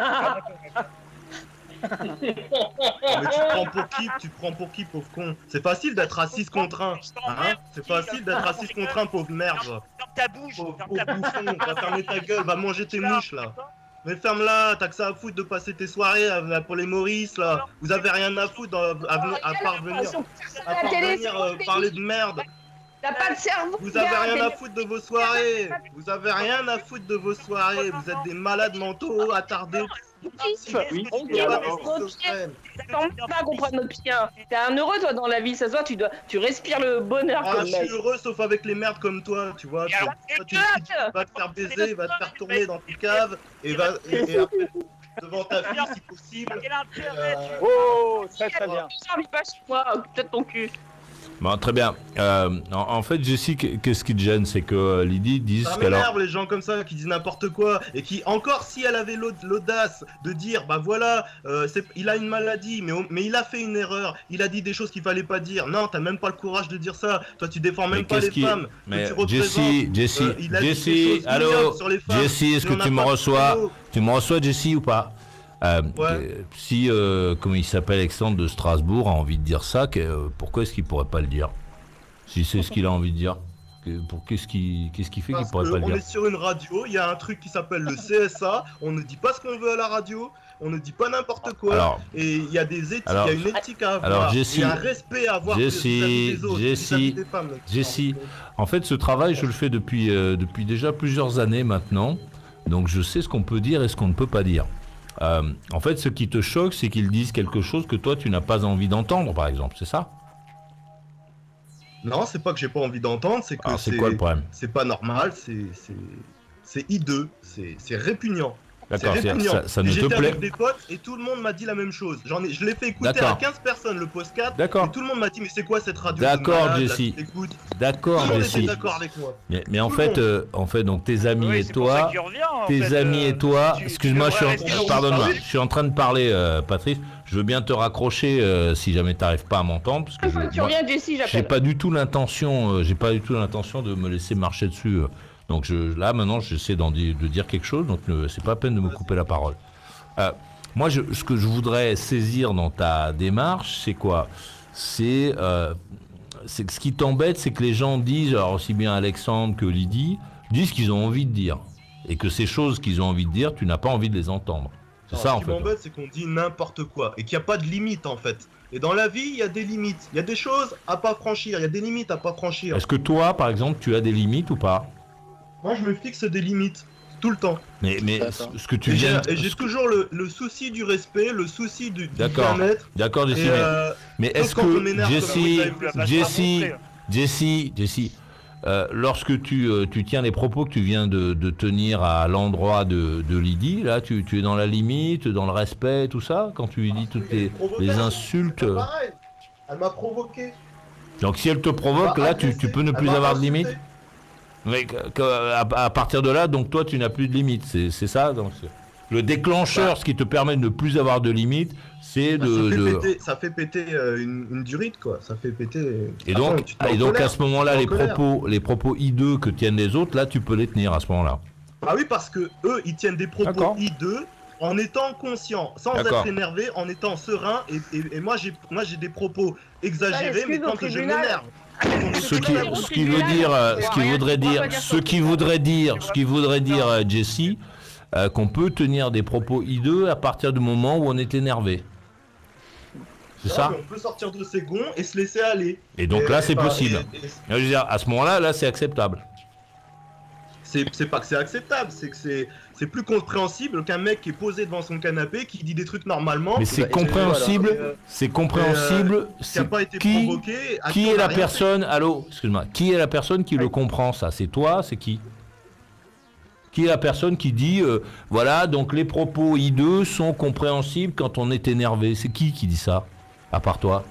Mais tu prends pour qui pauvre con? C'est facile d'être raciste contre un, hein? C'est facile d'être raciste contre un pauvre merde. Ferme ta bouche. Pauvre bouffon, va fermer ta gueule, va manger tes mouches là. Mais ferme-la, t'as que ça à foutre de passer tes soirées pour les Maurice là. Vous avez rien à foutre à part venir parler de merde. T'as pas de cerveau. Vous avez rien à foutre de vos soirées. Vous avez rien à foutre de vos soirées. Vous êtes des malades mentaux attardés. On kiffe nos pieds. T'en pas qu'on prenne nos pieds. T'es un heureux toi dans la vie, ça se voit, tu respires le bonheur Ah, comme je mec. suis heureux sauf avec les merdes comme toi, tu vois. Tu vas te faire baiser, va te faire tourner dans tes caves et après devant ta fille si possible. Oh, très bien. J'arrive pas chez moi, peut-être ton cul. Bon, très bien. En fait, Jessie, qu'est-ce qui te gêne? C'est que Lydie dise Ça qu'elle m'énerve les gens comme ça qui disent n'importe quoi et qui, encore si elle avait l'audace de dire bah voilà, il a une maladie mais il a fait une erreur, il a dit des choses qu'il fallait pas dire. Non, t'as même pas le courage de dire ça. Toi tu défends même pas les femmes. Mais que tu Jessie, allô, Jessie, est-ce que tu me reçois? Tu me reçois, Jessie, ou pas? Si, comment il s'appelle, Alexandre de Strasbourg a envie de dire ça, pourquoi est-ce qu'il pourrait pas le dire? Si c'est ce qu'il a envie de dire, qu'est-ce qui fait qu'il pourrait pas le dire? On est sur une radio, il y a un truc qui s'appelle le CSA, on ne dit pas ce qu'on veut à la radio, on ne dit pas n'importe quoi, et il y a des éthiques, il y a une éthique à avoir, il y a un respect à avoir vis-à-vis des autres, vis-à-vis des femmes. Jessie, en fait, ce travail, je le fais depuis déjà plusieurs années maintenant, donc je sais ce qu'on peut dire et ce qu'on ne peut pas dire. En fait, ce qui te choque, c'est qu'ils disent quelque chose que toi, tu n'as pas envie d'entendre, par exemple, c'est ça? Non, c'est pas que j'ai pas envie d'entendre, c'est que c'est quoi le problème? C'est pas normal, c'est hideux, c'est répugnant. D'accord, ça ne te J'étais plaît. avec des potes et tout le monde m'a dit la même chose. Je l'ai fait écouter à 15 personnes le podcast. D'accord. Et tout le monde m'a dit mais c'est quoi cette radio? D'accord, Jessie. D'accord, Jessie. D'accord avec moi. Mais en fait, donc tes amis et toi, excuse-moi, pardonne-moi, je suis en train de parler, Patrice. Je veux bien te raccrocher si jamais tu n'arrives pas à m'entendre, parce que tu reviens, Jessie, j'appelle. j'ai pas du tout l'intention de me laisser marcher dessus. Donc là maintenant j'essaie de dire quelque chose, donc c'est pas la peine de me couper la parole. Moi ce que je voudrais saisir dans ta démarche, c'est quoi? C'est ce qui t'embête, c'est que les gens disent, alors aussi bien Alexandre que Lydie, disent ce qu'ils ont envie de dire. Et que ces choses qu'ils ont envie de dire, tu n'as pas envie de les entendre. C'est ça en fait. Ce qui m'embête, c'est qu'on dit n'importe quoi et qu'il n'y a pas de limite en fait. Et dans la vie, il y a des limites. Il y a des choses à pas franchir, il y a des limites à pas franchir. Est-ce que toi, par exemple, tu as des limites ou pas? Moi, je me fixe des limites, tout le temps. Mais ce que tu viens... Et j'ai toujours le souci du respect, le souci du bien-être. D'accord, Jessie. Mais est-ce que... Jessie, lorsque tu tiens les propos que tu viens de tenir à l'endroit de Lydie, là, tu es dans la limite, dans le respect, tout ça, quand tu lui dis toutes les insultes... Pareil, elle m'a provoqué. Donc si elle te provoque, là, tu peux ne plus avoir de limite? Mais à partir de là, donc toi, tu n'as plus de limite, c'est ça donc, le déclencheur, ce qui te permet de ne plus avoir de limite, c'est ça fait péter une durite, quoi. Ça fait péter... Et donc à ce moment-là, les propos hideux que tiennent les autres, là, tu peux les tenir à ce moment-là. Ah oui, parce que eux, ils tiennent des propos hideux en étant conscients, sans être énervés, en étant sereins. Et moi, j'ai des propos exagérés, mais quand je m'énerve. Ce qui voudrait dire, Jessie, qu'on peut tenir des propos hideux à partir du moment où on est énervé. C'est ça? On peut sortir de ses gonds et se laisser aller. Et donc là, c'est possible. Je veux dire, à ce moment-là, là, c'est acceptable. C'est pas que c'est acceptable, c'est que c'est plus compréhensible qu'un mec qui est posé devant son canapé, qui dit des trucs normalement. Mais c'est compréhensible, c'est compréhensible. Qui est la personne, allô, excuse-moi, qui est la personne qui le comprend, ça? C'est toi, c'est qui? Qui est la personne qui dit, voilà, donc les propos hideux sont compréhensibles quand on est énervé? C'est qui dit ça, à part toi?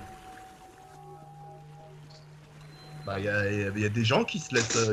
Bah, y a des gens qui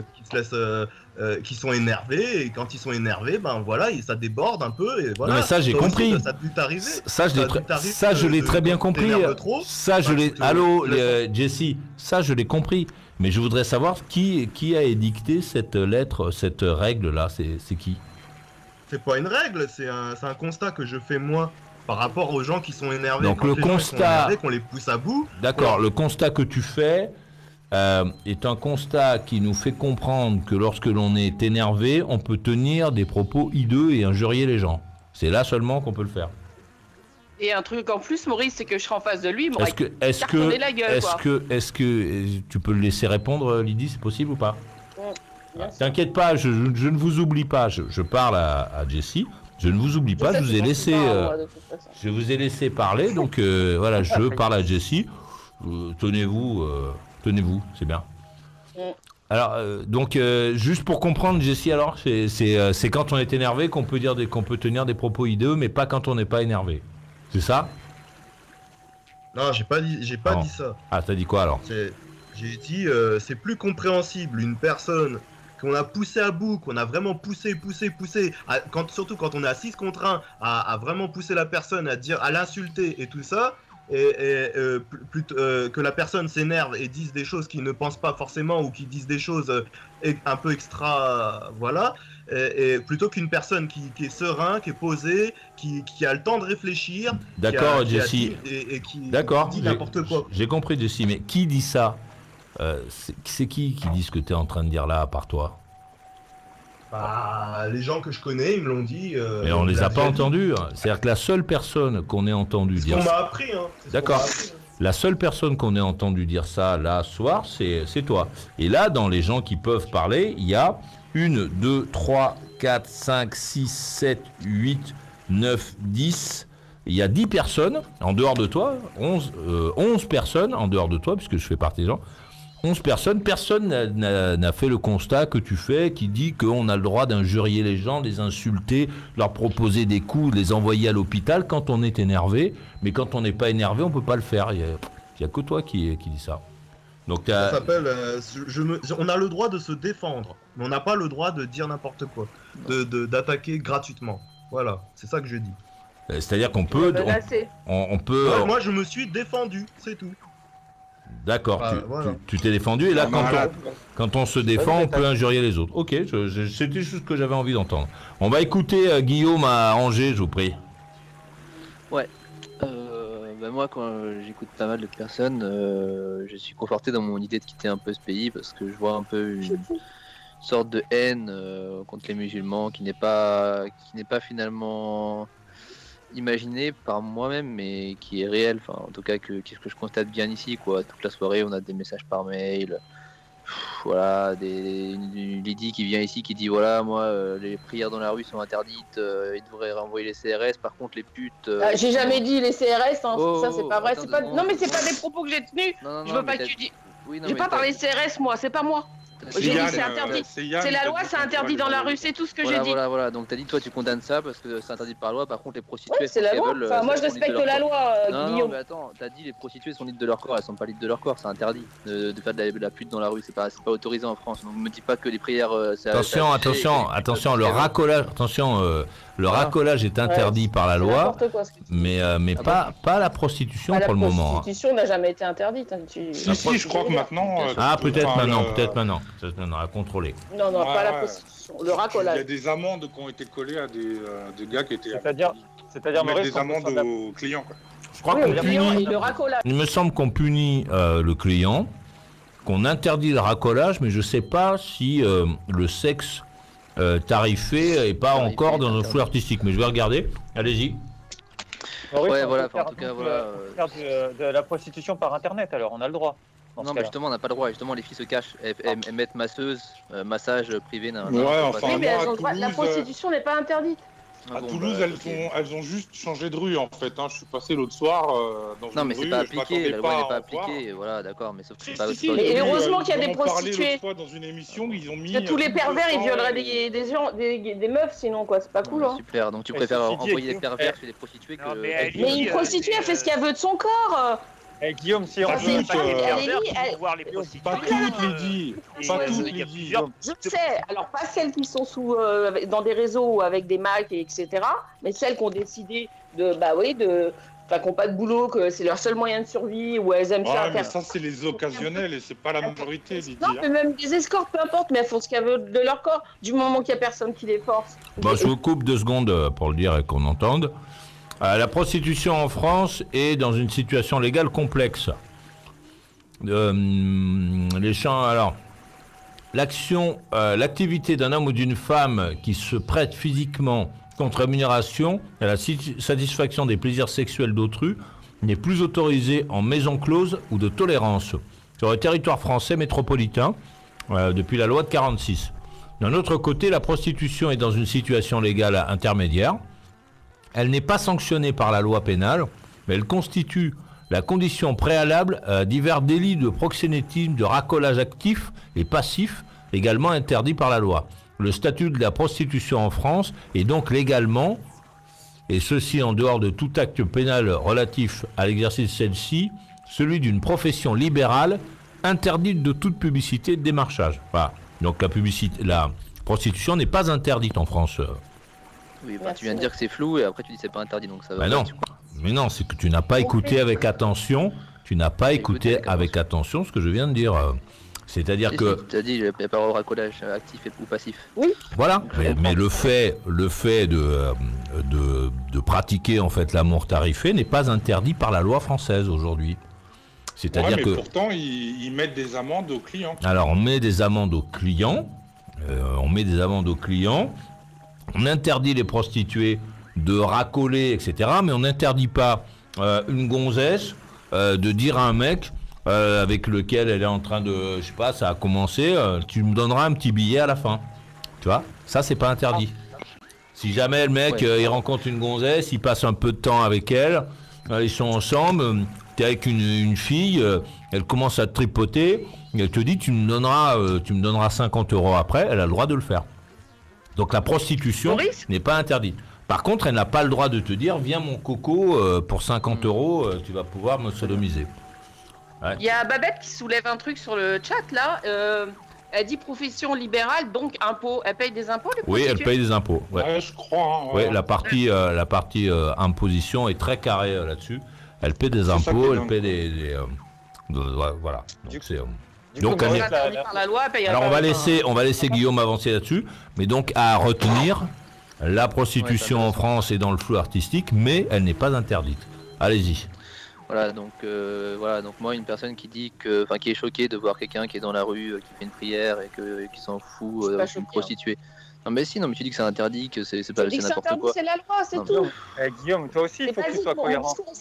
sont énervés, et quand ils sont énervés, ben voilà, ça déborde un peu, et voilà. Non, mais ça, j'ai compris. Ça a dû t'arriver. Ça, je l'ai très bien compris. Ça, je l'ai. Allô, Jessie, ça, je l'ai compris. Mais je voudrais savoir qui a édicté cette lettre, cette règle-là. C'est qui? C'est pas une règle, c'est un constat que je fais moi par rapport aux gens qui sont énervés. Donc le constat, qu'on les pousse à bout. D'accord, le constat que tu fais est un constat qui nous fait comprendre que lorsque l'on est énervé, on peut tenir des propos hideux et injurier les gens. C'est là seulement qu'on peut le faire. Et un truc en plus, Maurice, c'est que je serai en face de lui, il m'aurait est-ce cartonné la gueule, quoi. Est-ce que tu peux le laisser répondre, Lydie, c'est possible ou pas? T'inquiète pas, je ne vous oublie pas. Je parle à Jessie. Je ne vous oublie pas. Je vous ai laissé parler. Donc voilà, je parle à Jessie. Tenez-vous, c'est bien. Alors donc juste pour comprendre, Jessie, alors c'est quand on est énervé qu'on peut tenir des propos hideux, mais pas quand on n'est pas énervé. C'est ça? Non, j'ai pas dit ça. Ah, t'as dit quoi alors? J'ai dit c'est plus compréhensible une personne qu'on a poussé à bout, qu'on a vraiment poussé, surtout quand on est à 6 contre 1, à vraiment pousser la personne, à l'insulter et tout ça, que la personne s'énerve et dise des choses qu'il ne pense pas forcément, ou qui disent des choses un peu extra, voilà, et plutôt qu'une personne qui est serein, qui est posée, qui a le temps de réfléchir. D'accord, Jessie. Et qui d'accord, dit n'importe quoi. J'ai compris, Jessie, mais qui dit ça? C'est qui dit ce que tu es en train de dire là, à part toi? Bah, les gens que je connais, ils me l'ont dit. Mais on les a pas entendus. C'est-à-dire que la seule personne qu'on ait entendu dire... C'est ce qu'on m'a appris. Hein. D'accord. La seule personne qu'on ait entendu dire ça là, ce soir, c'est toi. Et là, dans les gens qui peuvent parler, il y a 1, 2, 3, 4, 5, 6, 7, 8, 9, 10... Il y a 10 personnes en dehors de toi, 11 personnes en dehors de toi, puisque je fais partie des gens. 11 personnes, personne n'a fait le constat que tu fais, qui dit qu'on a le droit d'injurier les gens, les insulter, leur proposer des coups, les envoyer à l'hôpital quand on est énervé. Mais quand on n'est pas énervé, on ne peut pas le faire. Il n'y a que toi qui dis ça. Donc, ça s'appelle, on a le droit de se défendre, mais on n'a pas le droit de dire n'importe quoi, d'attaquer gratuitement. Voilà, c'est ça que je dis. C'est-à-dire qu'on peut... On peut... Ouais, moi, je me suis défendu, c'est tout. D'accord, voilà. tu t'es défendu, et là, quand on se défend, on peut injurier les autres. Ok, c'était juste ce que j'avais envie d'entendre. On va écouter Guillaume à Angers, je vous prie. Ouais. Moi, quand j'écoute pas mal de personnes, je suis conforté dans mon idée de quitter un peu ce pays, parce que je vois un peu une sorte de haine contre les musulmans qui n'est pas finalement imaginé par moi-même, mais qui est réel. Enfin, en tout cas, que je constate bien ici, quoi. Toute la soirée, on a des messages par mail. Voilà, Lydie qui vient ici qui dit voilà, moi, les prières dans la rue sont interdites, ils devraient renvoyer les CRS. Par contre, les putes. J'ai jamais dit les CRS, hein. Ça c'est pas vrai. attends, C'est pas... non, Non, mais c'est pas des propos que j'ai tenus. Je veux pas que tu dis. Oui, J'ai pas parlé de CRS, moi. C'est pas moi. J'ai dit c'est interdit. C'est la loi, c'est interdit dans la rue. C'est tout ce que j'ai dit. Voilà. Donc t'as dit toi tu condamnes ça parce que c'est interdit par loi. Par contre les prostituées. Ouais, c'est la loi. Enfin, moi je respecte la loi, Guillaume. Non mais attends, t'as dit les prostituées sont libres de leur corps. Elles sont pas libres de leur corps. C'est interdit de faire de la pute dans la rue. C'est pas autorisé en France. Donc me dis pas que les prières. Attention, le racolage. Le racolage est interdit par la loi, mais pas la prostitution pour le moment. La prostitution n'a jamais été interdite. Si, je crois que maintenant. Peut-être maintenant, à contrôler. Non, pas la prostitution, le racolage. Il y a des amendes qui ont été collées à des gars qui étaient. C'est-à-dire Maurice, des amendes aux clients, quoi. Je crois qu'on punit. Il me semble qu'on punit le client, qu'on interdit le racolage, mais je sais pas si le sexe tarifé est pas encore dans un flou artistique. Mais je vais regarder. Allez-y. Maurice, voilà. En tout cas, faire de la prostitution par internet, alors on a le droit. Non, mais justement, on n'a pas le droit. Justement, les filles se cachent. Elles mettent masseuse, massage privé. Mais elles ont le droit. La prostitution n'est pas interdite. À Toulouse, elles ont juste changé de rue en fait. Hein. Je suis passé l'autre soir dans une rue. Non, mais c'est pas appliqué, la loi n'est pas appliquée, voilà, d'accord, mais sauf que c'est pas. Et heureusement qu'il y a des prostituées. prostituées. L'autre fois dans une émission, ils ont mis. Parce que tous les pervers, ils violeraient des meufs sinon, quoi. C'est pas cool, hein. Super, donc tu préfères envoyer des pervers chez les prostituées que. Mais une prostituée, elle fait ce qu'elle veut de son corps. Guillaume, si on veut voir les prostituées. Pas toutes, Lydie. Pas toutes, Lydie. Je sais. Alors, pas celles qui sont dans des réseaux ou avec des Macs, etc. Mais celles qui ont décidé de. Enfin, qui n'ont pas de boulot, que c'est leur seul moyen de survie, ou elles aiment ça. Ouais, mais ça, c'est les occasionnels et c'est pas la majorité, Lydie. Non, mais même des escortes, peu importe, mais elles font ce qu'elles veulent de leur corps, du moment qu'il n'y a personne qui les force. Bon, je vous coupe 2 secondes pour le dire et qu'on entende. La prostitution en France est dans une situation légale complexe. L'activité d'un homme ou d'une femme qui se prête physiquement contre rémunération à la satisfaction des plaisirs sexuels d'autrui n'est plus autorisée en maison close ou de tolérance sur le territoire français métropolitain depuis la loi de 46. D'un autre côté, la prostitution est dans une situation légale intermédiaire. Elle n'est pas sanctionnée par la loi pénale, mais elle constitue la condition préalable à divers délits de proxénétisme, de racolage actif et passif, également interdits par la loi. Le statut de la prostitution en France est donc légalement, et ceci en dehors de tout acte pénal relatif à l'exercice de celle-ci, celui d'une profession libérale interdite de toute publicité et de démarchage. Voilà. Donc la prostitution n'est pas interdite en France. Oui, tu viens de dire que c'est flou et après tu dis que c'est pas interdit, donc ça va. Non, mais non, c'est que tu n'as pas écouté avec attention. Tu n'as pas écouté avec attention ce que je viens de dire. C'est-à-dire que. Tu as dit il n'y a pas de racolage actif ou passif. Oui. Voilà. Mais le fait de pratiquer en fait l'amour tarifé n'est pas interdit par la loi française aujourd'hui. C'est-à-dire que. Pourtant, ils mettent des amendes aux clients. Alors, on met des amendes aux clients. On interdit les prostituées de racoler, etc. Mais on n'interdit pas une gonzesse de dire à un mec avec lequel elle est en train de... Je sais pas, ça a commencé, tu me donneras un petit billet à la fin. Tu vois, ça, c'est pas interdit. Si jamais le mec, il rencontre une gonzesse, il passe un peu de temps avec elle, ils sont ensemble, t'es avec une fille, elle commence à te tripoter, et elle te dit, tu me donneras 50 € après, elle a le droit de le faire. Donc la prostitution n'est pas interdite. Par contre, elle n'a pas le droit de te dire, viens mon coco, pour 50 €, tu vas pouvoir me sodomiser. Ouais. Il y a Babette qui soulève un truc sur le chat là. Elle dit profession libérale, donc impôts. Elle paye des impôts, les prostituées ? Oui, elle paye des impôts. Ouais, je crois. Ouais, la partie imposition est très carrée là-dessus. Elle paie des impôts, elle paie voilà. Donc, alors on va laisser Guillaume avancer là-dessus, mais donc à retenir, la prostitution en France est dans le flou artistique, mais elle n'est pas interdite. Allez-y. Voilà, donc moi, une personne qui dit qui est choquée de voir quelqu'un qui est dans la rue, qui fait une prière et qui s'en fout d'une prostituée. Non mais si, tu dis que c'est interdit, que c'est pas n'importe quoi. C'est la loi, c'est tout. Guillaume, toi aussi, il faut que tu sois cohérent. Parce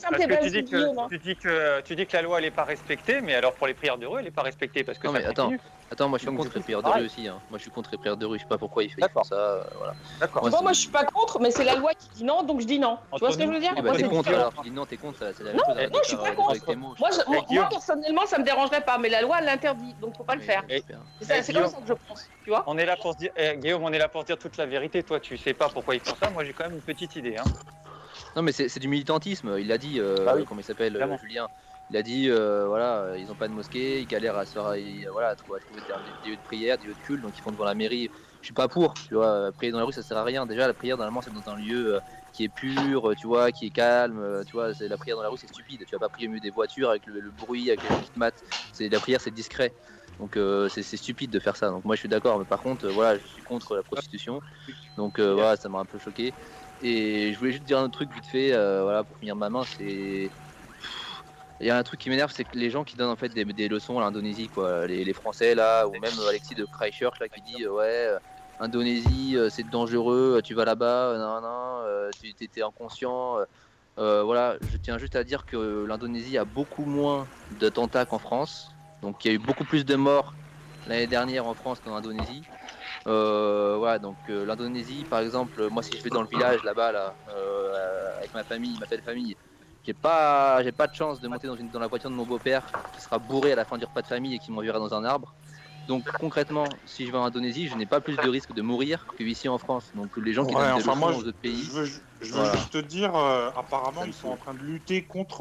que tu dis que la loi, elle n'est pas respectée, mais alors pour les prières de rue, elle n'est pas respectée parce que non, mais attends, moi je suis contre les prières de rue aussi. Hein. Moi je suis contre les prières de rue, je sais pas pourquoi ils font ça. Voilà. D'accord. Moi je suis pas contre, mais c'est la loi qui dit non, donc je dis non. Tu vois ce que je veux dire ? T'es contre alors, tu dis non, t'es contre, c'est la même chose. Non, je suis pas contre. Moi personnellement, ça me dérangerait pas, mais la loi l'interdit, donc faut pas le faire. C'est comme ça que je pense, tu vois ? On est là pour se dire, Guillaume, on est là pour se dire toute la vérité. Toi, tu sais pas pourquoi ils font ça. Moi, j'ai quand même une petite idée. Hein. Non, mais c'est du militantisme. Il a dit, comment il s'appelle, Julien. Il a dit, ils n'ont pas de mosquée, ils galèrent à trouver des lieux de prière, des lieux de culte, donc ils font devant la mairie. Je suis pas pour, tu vois. Prier dans la rue, ça sert à rien. Déjà, la prière, normalement, c'est dans un lieu qui est pur, tu vois, qui est calme. Tu vois, la prière dans la rue, c'est stupide. Tu vas pas prier au milieu des voitures avec le bruit, avec les gens qui te matent. La prière, c'est discret. Donc c'est stupide de faire ça. Donc moi je suis d'accord, mais par contre je suis contre la prostitution. Donc ça m'a un peu choqué. Et je voulais juste dire un truc vite fait, pour finir ma main, c'est il y a un truc qui m'énerve, c'est que les gens qui donnent en fait des leçons à l'Indonésie, quoi, les Français là, ou même Alexis de Christchurch là qui dit Indonésie c'est dangereux, tu vas là-bas, tu étais inconscient. Je tiens juste à dire que l'Indonésie a beaucoup moins d'attentats qu'en France. Donc il y a eu beaucoup plus de morts l'année dernière en France qu'en Indonésie. Voilà, donc l'Indonésie, par exemple, moi si je vais dans le village là-bas, avec ma belle famille, j'ai pas de chance de monter dans la voiture de mon beau-père qui sera bourré à la fin du repas de famille et qui m'enverra dans un arbre. Donc concrètement, si je vais en Indonésie, je n'ai pas plus de risque de mourir qu'ici en France. Donc les gens qui donnent des leçons aux autres pays. Je veux juste te dire, apparemment ils sont en train de lutter contre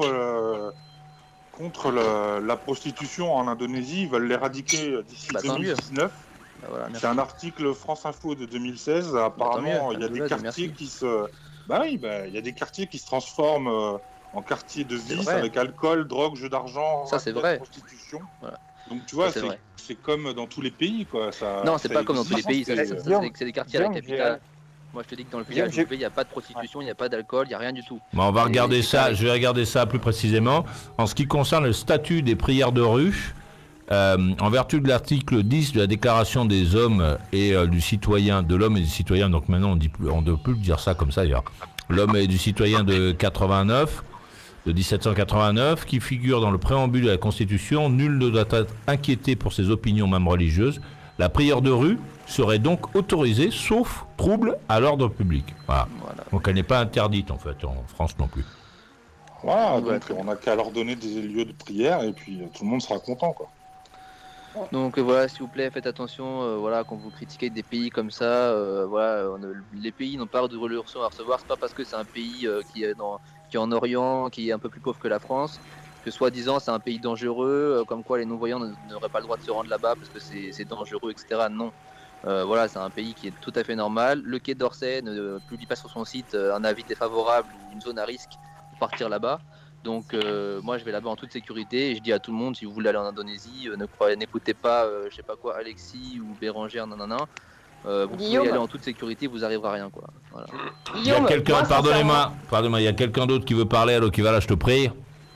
la prostitution en Indonésie. Ils veulent l'éradiquer d'ici 2019. Voilà, c'est un article France Info de 2016. Apparemment, il y a des quartiers qui se, il y a des quartiers qui se transforment en quartiers de vice avec alcool, drogue, jeux d'argent, prostitution. Voilà. Donc tu vois, c'est comme dans tous les pays, quoi. Non, c'est pas comme dans tous les pays. C'est des quartiers à la capitale. Moi, je te dis que dans le village, il n'y a pas de prostitution, il n'y a pas d'alcool, il n'y a rien du tout. Bon, on va regarder ça. Je vais regarder ça plus précisément. En ce qui concerne le statut des prières de rue, en vertu de l'article 10 de la Déclaration des hommes et du citoyen, de l'homme et du citoyen, donc maintenant on ne peut plus dire ça comme ça d'ailleurs, l'homme et du citoyen de 89, de 1789, qui figure dans le préambule de la Constitution, nul ne doit être inquiété pour ses opinions même religieuses. La prière de rue serait donc autorisée, sauf trouble à l'ordre public. Voilà. Donc elle n'est pas interdite en fait en France non plus. Voilà, donc on n'a qu'à leur donner des lieux de prière et puis tout le monde sera content, quoi. Donc voilà, s'il vous plaît, faites attention, quand vous critiquez des pays comme ça, les pays n'ont pas de ressources à recevoir. C'est pas parce que c'est un pays qui est en Orient, qui est un peu plus pauvre que la France, que soi-disant c'est un pays dangereux, comme quoi les non-voyants n'auraient pas le droit de se rendre là-bas parce que c'est dangereux, etc. Non. C'est un pays qui est tout à fait normal. Le Quai d'Orsay ne publie pas sur son site un avis défavorable ou une zone à risque pour partir là-bas. Donc moi je vais là-bas en toute sécurité et je dis à tout le monde, si vous voulez aller en Indonésie, n'écoutez pas Alexis ou Bérangère, vous pouvez y aller en toute sécurité, vous arriverez à rien, quoi. Voilà. Il y a quelqu'un, pardonnez-moi, il y a quelqu'un d'autre qui veut parler, allô, qui va là, je te prie.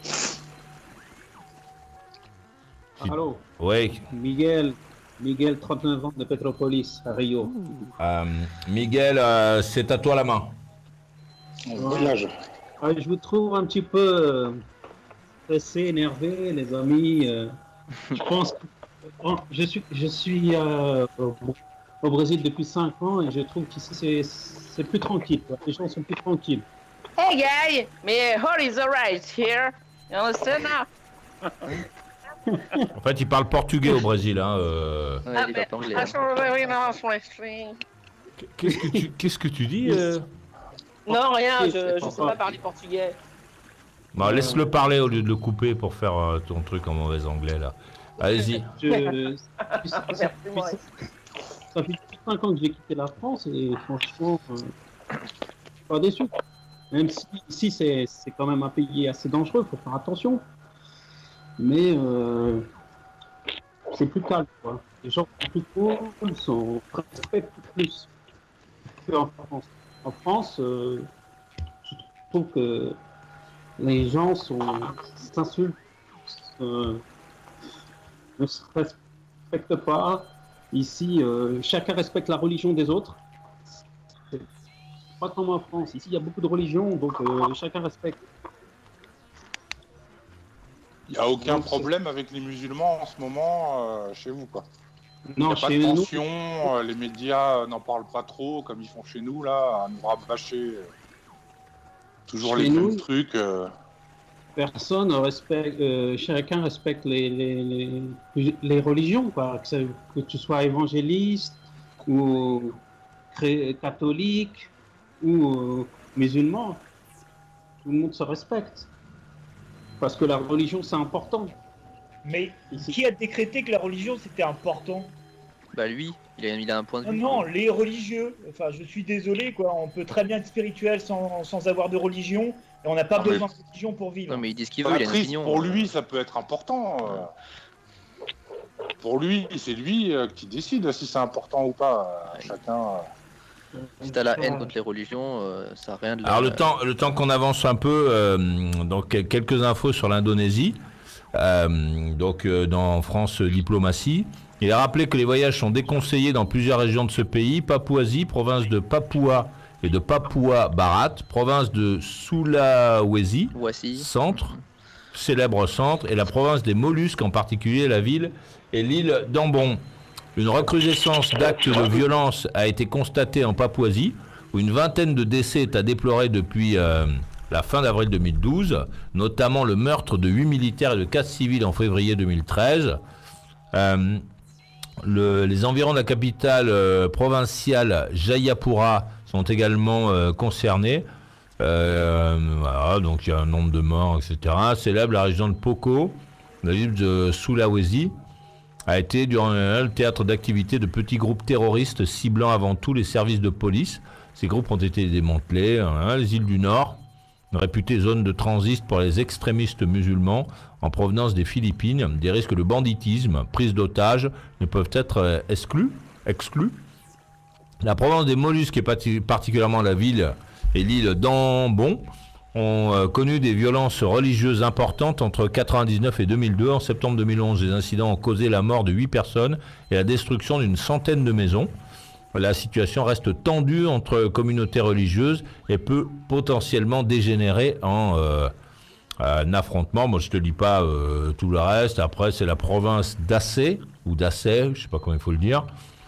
Allô. Oui. Miguel, 39 ans de Petropolis, à Rio. Miguel, c'est à toi la main. Voyage. Je vous trouve un petit peu stressé, énervé, les amis. Je pense que je suis au Brésil depuis 5 ans et je trouve qu'ici c'est plus tranquille, quoi. Les gens sont plus tranquilles. Hey guy, mais all is alright here. You understand now? En fait, il parle portugais au Brésil. Hein, il parle anglais. Qu'est-ce que tu dis Non, rien, je sais pas parler portugais. Bon, laisse-le parler au lieu de le couper pour faire ton truc en mauvais anglais, là. Allez-y. Ça fait 5 ans que j'ai quitté la France et franchement, je suis pas déçu. Même si ici c'est quand même un pays assez dangereux, il faut faire attention. Mais c'est plus calme, quoi. Les gens sont plus cool, respectent plus qu'en France. En France, je trouve que les gens s'insultent, ne se respectent pas. Ici, chacun respecte la religion des autres. C'est pas comme en France. Ici, il y a beaucoup de religions, donc chacun respecte. Il n'y a aucun problème avec les musulmans en ce moment chez vous, quoi. Il n'y a pas de tension, les médias n'en parlent pas trop comme ils font chez nous, là, à nous rabâcher toujours les mêmes trucs. Personne respecte, chacun respecte les religions, quoi. Que tu sois évangéliste ou catholique ou musulman, tout le monde se respecte. Parce que la religion, c'est important. Mais qui a décrété que la religion, c'était important? Bah lui, il a un point de vue. Non, les religieux. Enfin, je suis désolé, quoi. On peut très bien être spirituel sans avoir de religion. Et on n'a pas besoin de religion pour vivre. Non, mais il dit ce qu'il veut, il a une opinion. Pour lui, ça peut être important. Pour lui, c'est lui qui décide si c'est important ou pas. Chacun... Si t'as la haine contre les religions, ça n'a rien de... Alors le temps qu'on avance un peu, donc quelques infos sur l'Indonésie, dans France Diplomatie. Il a rappelé que les voyages sont déconseillés dans plusieurs régions de ce pays: Papouasie, province de Papua et de Papua Barat, province de Sulawesi, centre, célèbre centre, et la province des Mollusques, en particulier la ville et l'île d'Ambon. Une recrudescence d'actes de violence a été constatée en Papouasie, où une vingtaine de décès est à déplorer depuis la fin d'avril 2012, notamment le meurtre de 8 militaires et de 4 civils en février 2013. Les environs de la capitale provinciale Jayapura sont également concernés. Voilà, donc il y a un nombre de morts, etc. Célèbre la région de Poko, la ville de Sulawesi, a été durant le théâtre d'activité de petits groupes terroristes ciblant avant tout les services de police. Ces groupes ont été démantelés. Les îles du Nord, réputées zone de transit pour les extrémistes musulmans en provenance des Philippines, des risques de banditisme, prise d'otages ne peuvent être exclus. La province des mollusques, et particulièrement la ville et l'île d'Ambon, ont connu des violences religieuses importantes entre 1999 et 2002. En septembre 2011, les incidents ont causé la mort de 8 personnes et la destruction d'une centaine de maisons. La situation reste tendue entre communautés religieuses et peut potentiellement dégénérer en un affrontement. Moi, je ne te dis pas tout le reste. Après, c'est la province d'Aceh, ou d'Aceh, je ne sais pas comment il faut le dire.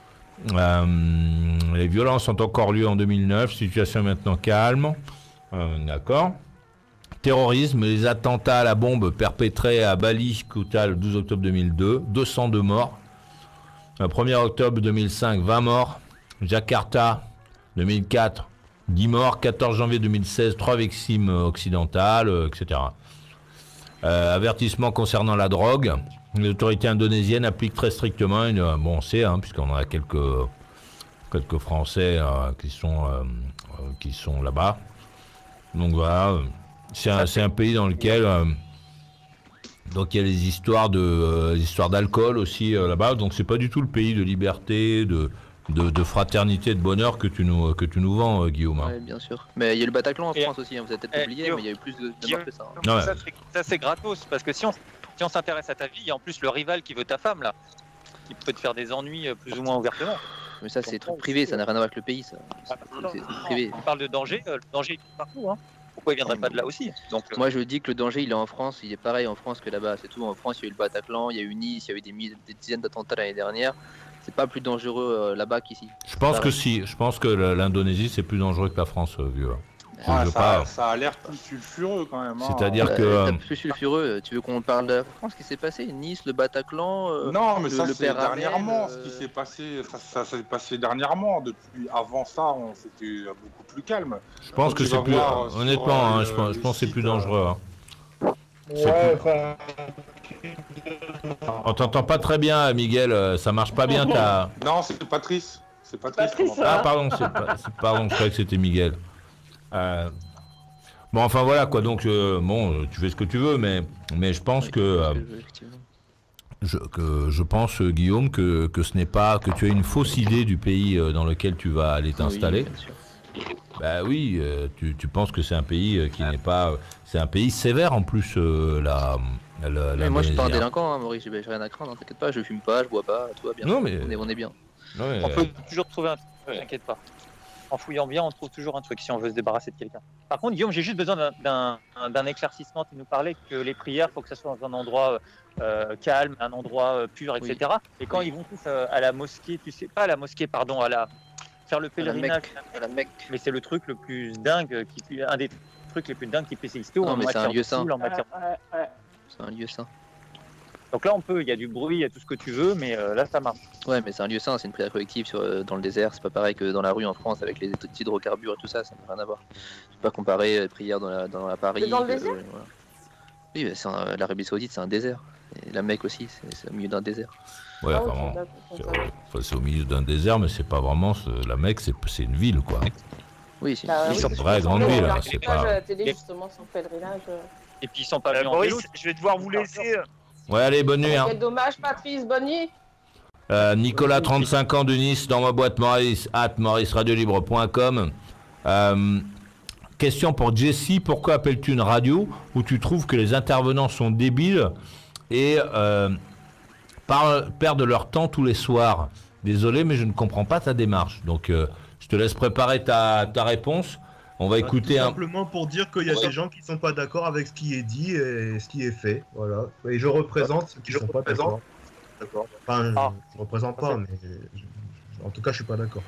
Les violences ont encore lieu en 2009. Situation est maintenant calme. D'accord. Terrorisme, les attentats à la bombe perpétrés à Bali, Kuta, le 12 octobre 2002, 202 morts. Le 1er octobre 2005, 20 morts. Jakarta, 2004, 10 morts. 14 janvier 2016, 3 victimes occidentales, etc. Avertissement concernant la drogue. Les autorités indonésiennes appliquent très strictement bon, on sait, puisqu'on a quelques Français qui sont là-bas. Donc voilà, c'est un pays dans lequel donc il y a les histoires d'alcool aussi là-bas. Donc c'est pas du tout le pays de liberté, de fraternité, de bonheur que tu nous vends, Guillaume. Ouais, bien sûr. Mais il y a le Bataclan en France aussi. Vous avez peut-être oublié, mais il y a eu plus de morts que ça. Ouais. Ça c'est gratos, parce que si on s'intéresse à ta vie, il y a en plus le rival qui veut ta femme là, qui peut te faire des ennuis plus ou moins ouvertement. Mais ça, c'est des trucs privés, ça n'a rien à voir avec le pays, ça. C'est privé. On parle de danger, le danger est partout, Pourquoi il viendrait pas de là aussi? Donc, moi, je dis que le danger, il est en France, il est pareil en France que là-bas, c'est tout. En France, il y a eu le Bataclan, il y a eu Nice, il y a eu des dizaines d'attentats l'année dernière. C'est pas plus dangereux là-bas qu'ici. Je pense que si. Je pense que l'Indonésie, c'est plus dangereux que la France, vieux. Ça a l'air plus sulfureux quand même. C'est-à-dire que. Plus sulfureux. Tu veux qu'on parle de la France, ce qui s'est passé? Nice, le Bataclan. Non, mais ça c'est dernièrement. Ce qui s'est passé, ça s'est passé dernièrement. Depuis avant ça, c'était beaucoup plus calme. Je pense que c'est plus. Honnêtement, je pense que c'est plus dangereux. On t'entend pas très bien, Miguel. Ça marche pas bien. Non, c'est Patrice. C'est Patrice. Ah pardon, pardon. Je croyais que c'était Miguel. Bon, enfin voilà quoi. Donc bon, tu fais ce que tu veux, mais je pense je pense, Guillaume, que ce n'est pas, que tu as une fausse idée du pays dans lequel tu vas aller t'installer. Bah oui, tu penses que c'est un pays qui n'est pas, c'est un pays sévère en plus mais moi je suis pas un délinquant, Maurice, j'ai rien à craindre, t'inquiète pas, je fume pas, je bois pas, tout va bien. Non, mais... on est bien. Ouais, on peut toujours trouver un truc, t'inquiète pas. En fouillant bien, on trouve toujours un truc si on veut se débarrasser de quelqu'un. Par contre, Guillaume, j'ai juste besoin d'un éclaircissement. Tu nous parlais que les prières, il faut que ça soit dans un endroit calme, un endroit pur, etc. Oui. Et quand ils vont tous à la mosquée, tu sais pas à la mosquée, pardon, faire le pèlerinage à la Mecque. Mais c'est le truc le plus dingue, un des trucs les plus dingues qui puisse exister. Non, mais c'est un lieu saint. C'est un lieu saint. Donc là, il y a du bruit, il y a tout ce que tu veux, mais là, ça marche. Ouais, mais c'est un lieu sain, c'est une prière collective dans le désert. C'est pas pareil que dans la rue en France avec les hydrocarbures et tout ça, ça n'a rien à voir. Tu peux pas comparer les prières dans la Paris. C'est dans le désert voilà. Oui, l'Arabie Saoudite, c'est un désert. Et la Mecque aussi, c'est au milieu d'un désert. Ouais, vraiment. C'est au milieu d'un désert, mais c'est pas vraiment. La Mecque, c'est une ville, quoi. Oui, c'est une vraie grande ville. C'est pas. Justement, son pèlerinage. Et puis ils sont pas venus en Maurice, je vais devoir vous laisser. Ouais, allez, bonne nuit. Quel dommage, Patrice, bonne nuit. Nicolas, 35 ans de Nice, dans ma boîte Maurice, @mauriceradiolibre.com. Question pour Jessie, pourquoi appelles-tu une radio où tu trouves que les intervenants sont débiles et perdent leur temps tous les soirs? Désolé, mais je ne comprends pas ta démarche. Donc, je te laisse préparer ta réponse. On va écouter tout simplement pour dire qu'il y a des gens qui ne sont pas d'accord avec ce qui est dit et ce qui est fait. Voilà. Et je représente ceux qui ne sont pas d'accord. d'accord. Enfin, je représente pas, mais en tout cas, je suis pas d'accord.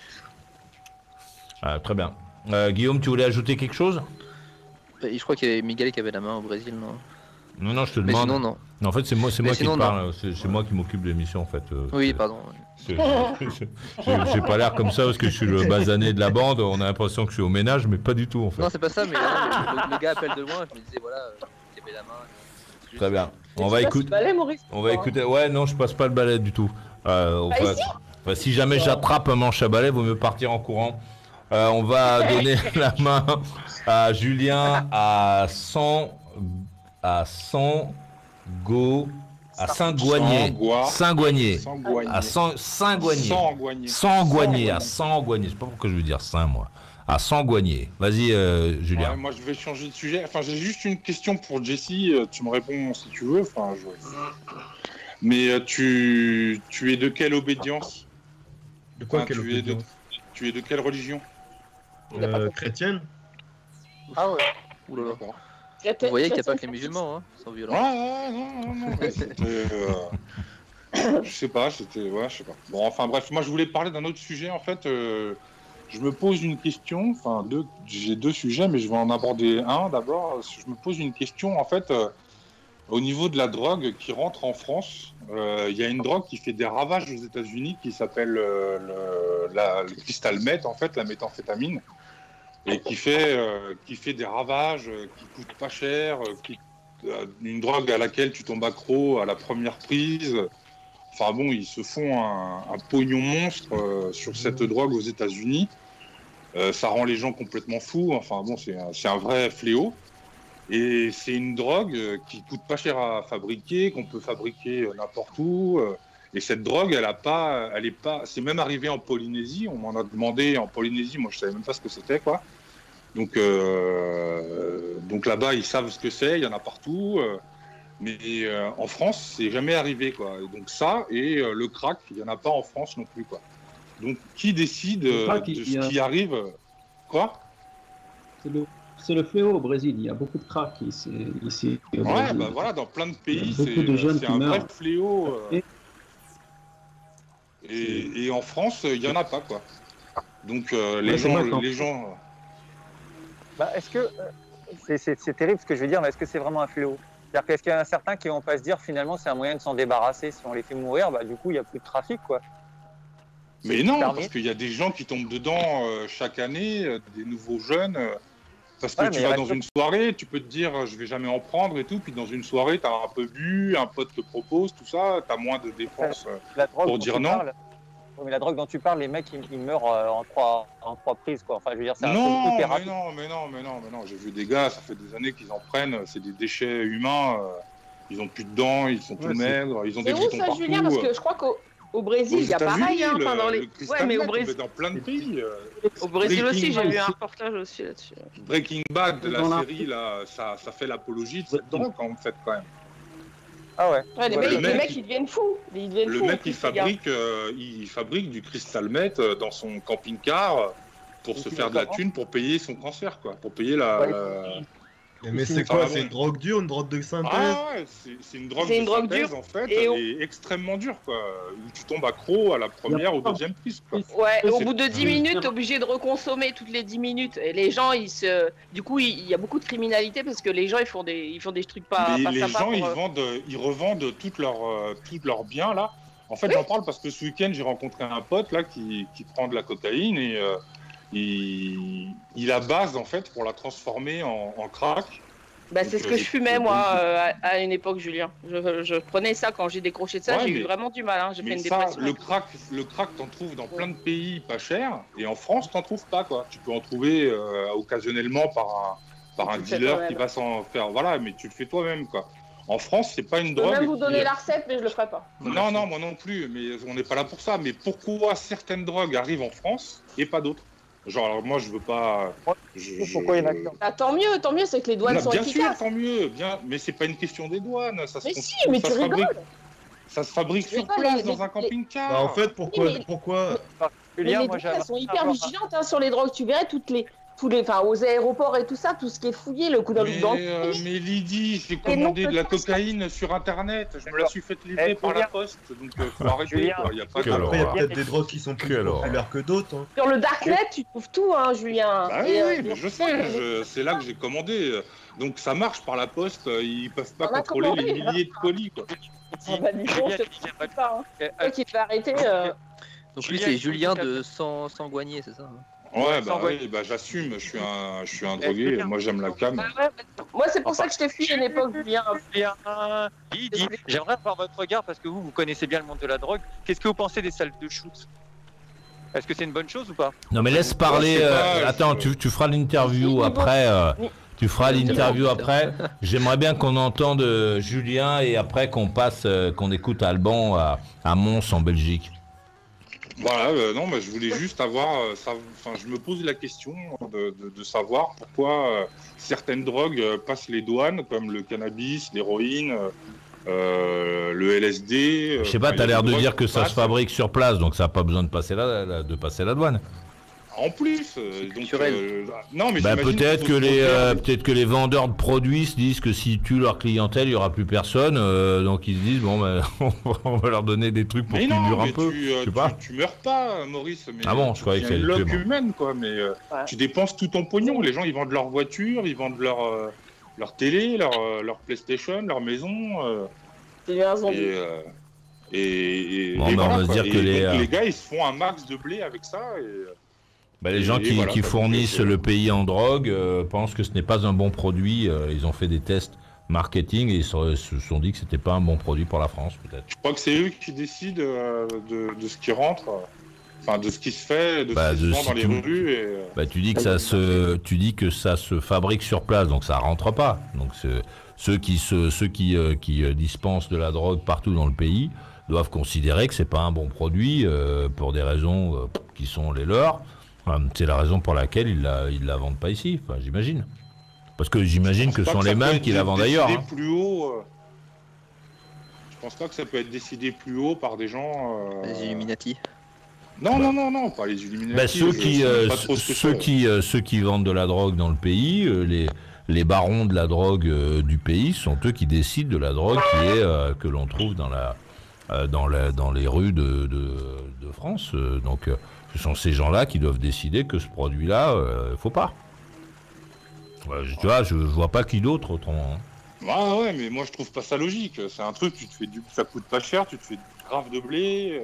Ah, très bien. Guillaume, tu voulais ajouter quelque chose? Je crois qu'il y avait Miguel qui avait la main au Brésil, non? Non, je te Mais demande. sinon, non. En fait, c'est moi Mais qui sinon, te non. parle. C'est moi qui m'occupe de l'émission, en fait. Oui, pardon. J'ai pas l'air comme ça parce que je suis le basané de la bande. On a l'impression que je suis au ménage, mais pas du tout, en fait. Non, c'est pas ça, mais le gars appelle de loin, je me disais, voilà, il y avait la main. Très bien. On tu va passes écouter. le balai, Maurice, On va écouter. Ouais, non, je passe pas le balai du tout. Enfin, si jamais j'attrape un manche à balai, vaut mieux partir en courant. On va donner la main à Julien à Saint-Goigné. Saint-Goigné. À Saint-Goigné. Saint-Goigné. À Saint-Goigné. Je sais pas pourquoi je veux dire Saint, moi. À Saint-Goigné. Vas-y, Julien. Ouais, moi, je vais changer de sujet. Enfin, j'ai juste une question pour Jessie. Tu me réponds si tu veux. Enfin, mais tu es de quelle obédience? De quoi, quelle obédience? Tu es de quelle religion? Chrétienne. Ah ouais. Ouh là là. Vous voyez qu'il n'y a pas que les musulmans, hein, sans violence. Non. Je sais pas, ouais, je sais pas. Bon, enfin bref, moi je voulais parler d'un autre sujet. En fait, je me pose une question. Enfin, j'ai deux sujets, mais je vais en aborder un d'abord. Je me pose une question. En fait, au niveau de la drogue qui rentre en France, il y a une drogue qui fait des ravages aux États-Unis qui s'appelle le crystal meth, en fait, la méthamphétamine. Et qui fait des ravages, qui coûte pas cher, une drogue à laquelle tu tombes accro à la première prise. Enfin bon, ils se font un pognon monstre sur cette drogue aux États-Unis. Ça rend les gens complètement fous. Enfin bon, c'est un vrai fléau. Et c'est une drogue qui coûte pas cher à fabriquer, qu'on peut fabriquer n'importe où. Et cette drogue, elle est pas. C'est même arrivé en Polynésie. On m'en a demandé en Polynésie. Moi, je savais même pas ce que c'était, quoi. Donc là-bas, ils savent ce que c'est. Il y en a partout. Mais en France, c'est jamais arrivé, quoi. Et donc ça et le crack, il y en a pas en France non plus, quoi. Donc qui décide de ce qui arrive? Quoi? C'est le fléau au Brésil. Il y a beaucoup de crack ici. Ouais, bah voilà, dans plein de pays, c'est un vrai fléau. Et en France, il n'y en a pas, quoi. Donc les gens... Bah, est-ce que... c'est terrible ce que je veux dire, mais est-ce que c'est vraiment un fléau? C'est-à-dire qu'est-ce qu'il y en a certains qui vont pas se dire finalement c'est un moyen de s'en débarrasser? Si on les fait mourir, bah, du coup, il n'y a plus de trafic, quoi. Mais non, parce qu'il y a des gens qui tombent dedans chaque année, des nouveaux jeunes... Parce que tu vas dans une soirée, tu peux te dire je vais jamais en prendre et tout, puis dans une soirée, tu as un peu bu, un pote te propose, tout ça, tu as moins de défense pour dire non. Mais la drogue dont tu parles, les mecs, ils meurent en trois prises, quoi. Enfin, je veux dire, c'est un non, hyper mais non, j'ai vu des gars, ça fait des années qu'ils en prennent, c'est des déchets humains, ils ont plus de dents, ils sont tout maigres, ils ont des boutons partout. C'est où ça, Julien? Parce que je crois qu'au Brésil, il y a pareil, hein, dans les... Ouais, mais au Brésil, dans plein de pays. Au Brésil aussi, j'ai vu un reportage aussi là-dessus. Breaking Bad, la série, là, ça fait l'apologie de cette drogue, en fait, quand même. Ah ouais. Les mecs, ils deviennent fous. Le mec, il fabrique du crystal meth dans son camping-car pour se faire de la thune pour payer son cancer, quoi. Pour payer Mais c'est quoi? C'est une drogue dure, une drogue de synthèse? Ah ouais, c'est une drogue de synthèse, en fait, et extrêmement dure, quoi. Où tu tombes accro à la première ou deuxième prise, quoi. Ouais, et au bout de 10 minutes, t'es obligé de reconsommer toutes les 10 minutes. Et les gens, du coup, il y a beaucoup de criminalité parce que les gens, ils font des trucs pas sympas. Les gens, pour... ils revendent toutes leurs biens, là. En fait, j'en parle parce que ce week-end, j'ai rencontré un pote, là, qui prend de la cocaïne et... il la base en fait pour la transformer en crack. Bah, c'est ce que je fumais moi à une époque, Julien. Je prenais ça quand j'ai décroché de ça, j'ai eu vraiment du mal. Hein. J'ai fait une dépression. Le crack, t'en trouves dans plein de pays pas cher, et en France, t'en trouves pas, quoi. Tu peux en trouver occasionnellement par un dealer qui va s'en faire. Voilà, mais tu le fais toi-même, quoi. En France, c'est pas une drogue. Je peux même vous donner la recette, mais je le ferai pas. Non, moi non plus. Mais on n'est pas là pour ça. Mais pourquoi certaines drogues arrivent en France et pas d'autres? Genre, alors moi, je veux pas. Pourquoi il y en a que... Bah, tant mieux, c'est que les douanes sont efficaces. Bien sûr, tant mieux, mais c'est pas une question des douanes. Mais tu rigoles. Ça se fabrique sur place dans un camping-car. Bah, en fait, pourquoi les douanes sont hyper vigilantes sur les drogues. Tu verrais toutes aux aéroports et tout ça, tout ce qui est fouillé, le coup dans mais Lydie, j'ai commandé de la cocaïne sur internet, je me la suis fait livrer par la poste, donc faut arrêter. Il y a pas de... Après, il y a peut-être des drogues qui sont plus populaires que d'autres. Hein. Sur le Darknet, tu trouves tout, hein, Julien. Bah oui, mais je sais, c'est là que j'ai commandé. Donc ça marche par la poste, ils peuvent pas contrôler les milliers de colis, quoi. Ah bah, dis donc, je te dis pas, hein. Toi qui te fais arrêter. Donc lui, c'est Julien de Sangoigné, c'est ça hein? Ouais, bah oui, bah j'assume, je suis un drogué, moi j'aime la cam. Moi c'est pour ça que je t'ai fui à une époque, Julien. Dis, j'aimerais avoir votre regard parce que vous connaissez bien le monde de la drogue. Qu'est-ce que vous pensez des salles de shoot? Est-ce que c'est une bonne chose ou pas? Non mais laisse parler, attends, tu feras l'interview après. Tu feras l'interview après. J'aimerais bien qu'on entende Julien et après qu'on passe, qu'on écoute Alban à Mons en Belgique. Voilà, non, mais je voulais juste avoir, je me pose la question de savoir pourquoi certaines drogues passent les douanes, comme le cannabis, l'héroïne, le LSD. Je sais pas, t'as l'air de dire que ça se fabrique sur place, donc ça n'a pas besoin de passer la douane. En plus, donc, non, mais peut-être que les vendeurs de produits se disent que s'ils tuent leur clientèle, il n'y aura plus personne, donc ils se disent bon, on va leur donner des trucs pour qu'ils durent un peu. Tu meurs pas, Maurice. Mais ah bon, je croyais que c'était l'homme humaine, quoi. Mais tu dépenses tout ton pognon. Les gens, ils vendent leur voiture, ils vendent leur télé, leur PlayStation, leur maison. C'est un zombie. Et on va se dire que les gars, ils se font un max de blé avec ça. Les gens qui fournissent le pays en drogue pensent que ce n'est pas un bon produit. Ils ont fait des tests marketing et ils se sont dit que c'était pas un bon produit pour la France, peut-être. Je crois que c'est eux qui décident de ce qui rentre, de ce qui se fait, de ce qui se vend dans les rues. Tu dis que ça se fabrique sur place, donc ça rentre pas. Donc ceux qui dispensent de la drogue partout dans le pays doivent considérer que c'est pas un bon produit pour des raisons qui sont les leurs. C'est la raison pour laquelle ils la vendent pas ici, j'imagine. Parce que j'imagine que ce sont les mêmes qui la vendent ailleurs. Plus haut, je pense pas que ça peut être décidé plus haut par des gens. Les Illuminati. Non, pas les Illuminati. Ceux qui vendent de la drogue dans le pays, les barons de la drogue du pays, sont eux qui décident de la drogue que l'on trouve dans les rues de France. Donc ce sont ces gens-là qui doivent décider que ce produit-là, faut pas. Tu vois, je vois pas qui d'autre autrement. Ah ouais, mais moi je trouve pas ça logique. C'est un truc, ça coûte pas cher, tu te fais grave de blé.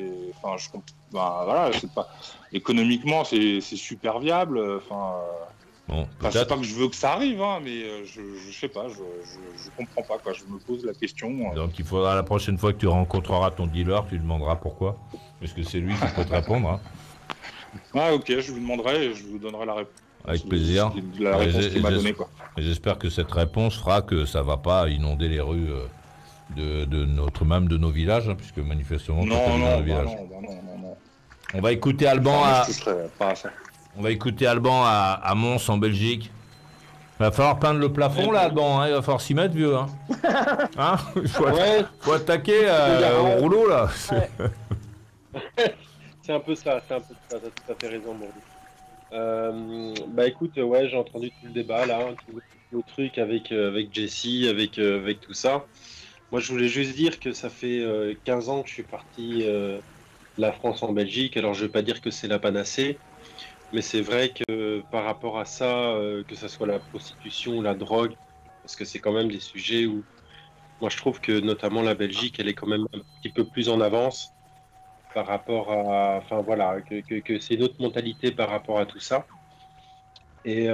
C'est pas économiquement c'est super viable. C'est pas que je veux que ça arrive, mais je sais pas, je comprends pas quoi. Je me pose la question. Donc il faudra la prochaine fois que tu rencontreras ton dealer, tu lui demanderas pourquoi. Parce que c'est lui qui peut te répondre. Ah ok, je vous demanderai et je vous donnerai la réponse. Avec plaisir. La réponse qu'il m'a donnée, quoi. J'espère que cette réponse fera que ça va pas inonder les rues de nos villages, puisque manifestement non, non. On va écouter Alban On va écouter Alban à Mons en Belgique. Il va falloir peindre le plafond là, Alban, il va falloir s'y mettre, vieux. Il faut attaquer au rouleau là. C'est un peu ça, t'as tout à fait raison, Bourdou. Écoute, j'ai entendu tout le débat là, tout le truc avec Jessie, avec tout ça. Moi je voulais juste dire que ça fait 15 ans que je suis parti de la France en Belgique, alors je vais pas dire que c'est la panacée, mais c'est vrai que par rapport à ça, que ça soit la prostitution ou la drogue, parce que c'est quand même des sujets où moi je trouve que notamment la Belgique, elle est quand même un petit peu plus en avance par rapport à, que c'est une autre mentalité par rapport à tout ça. Et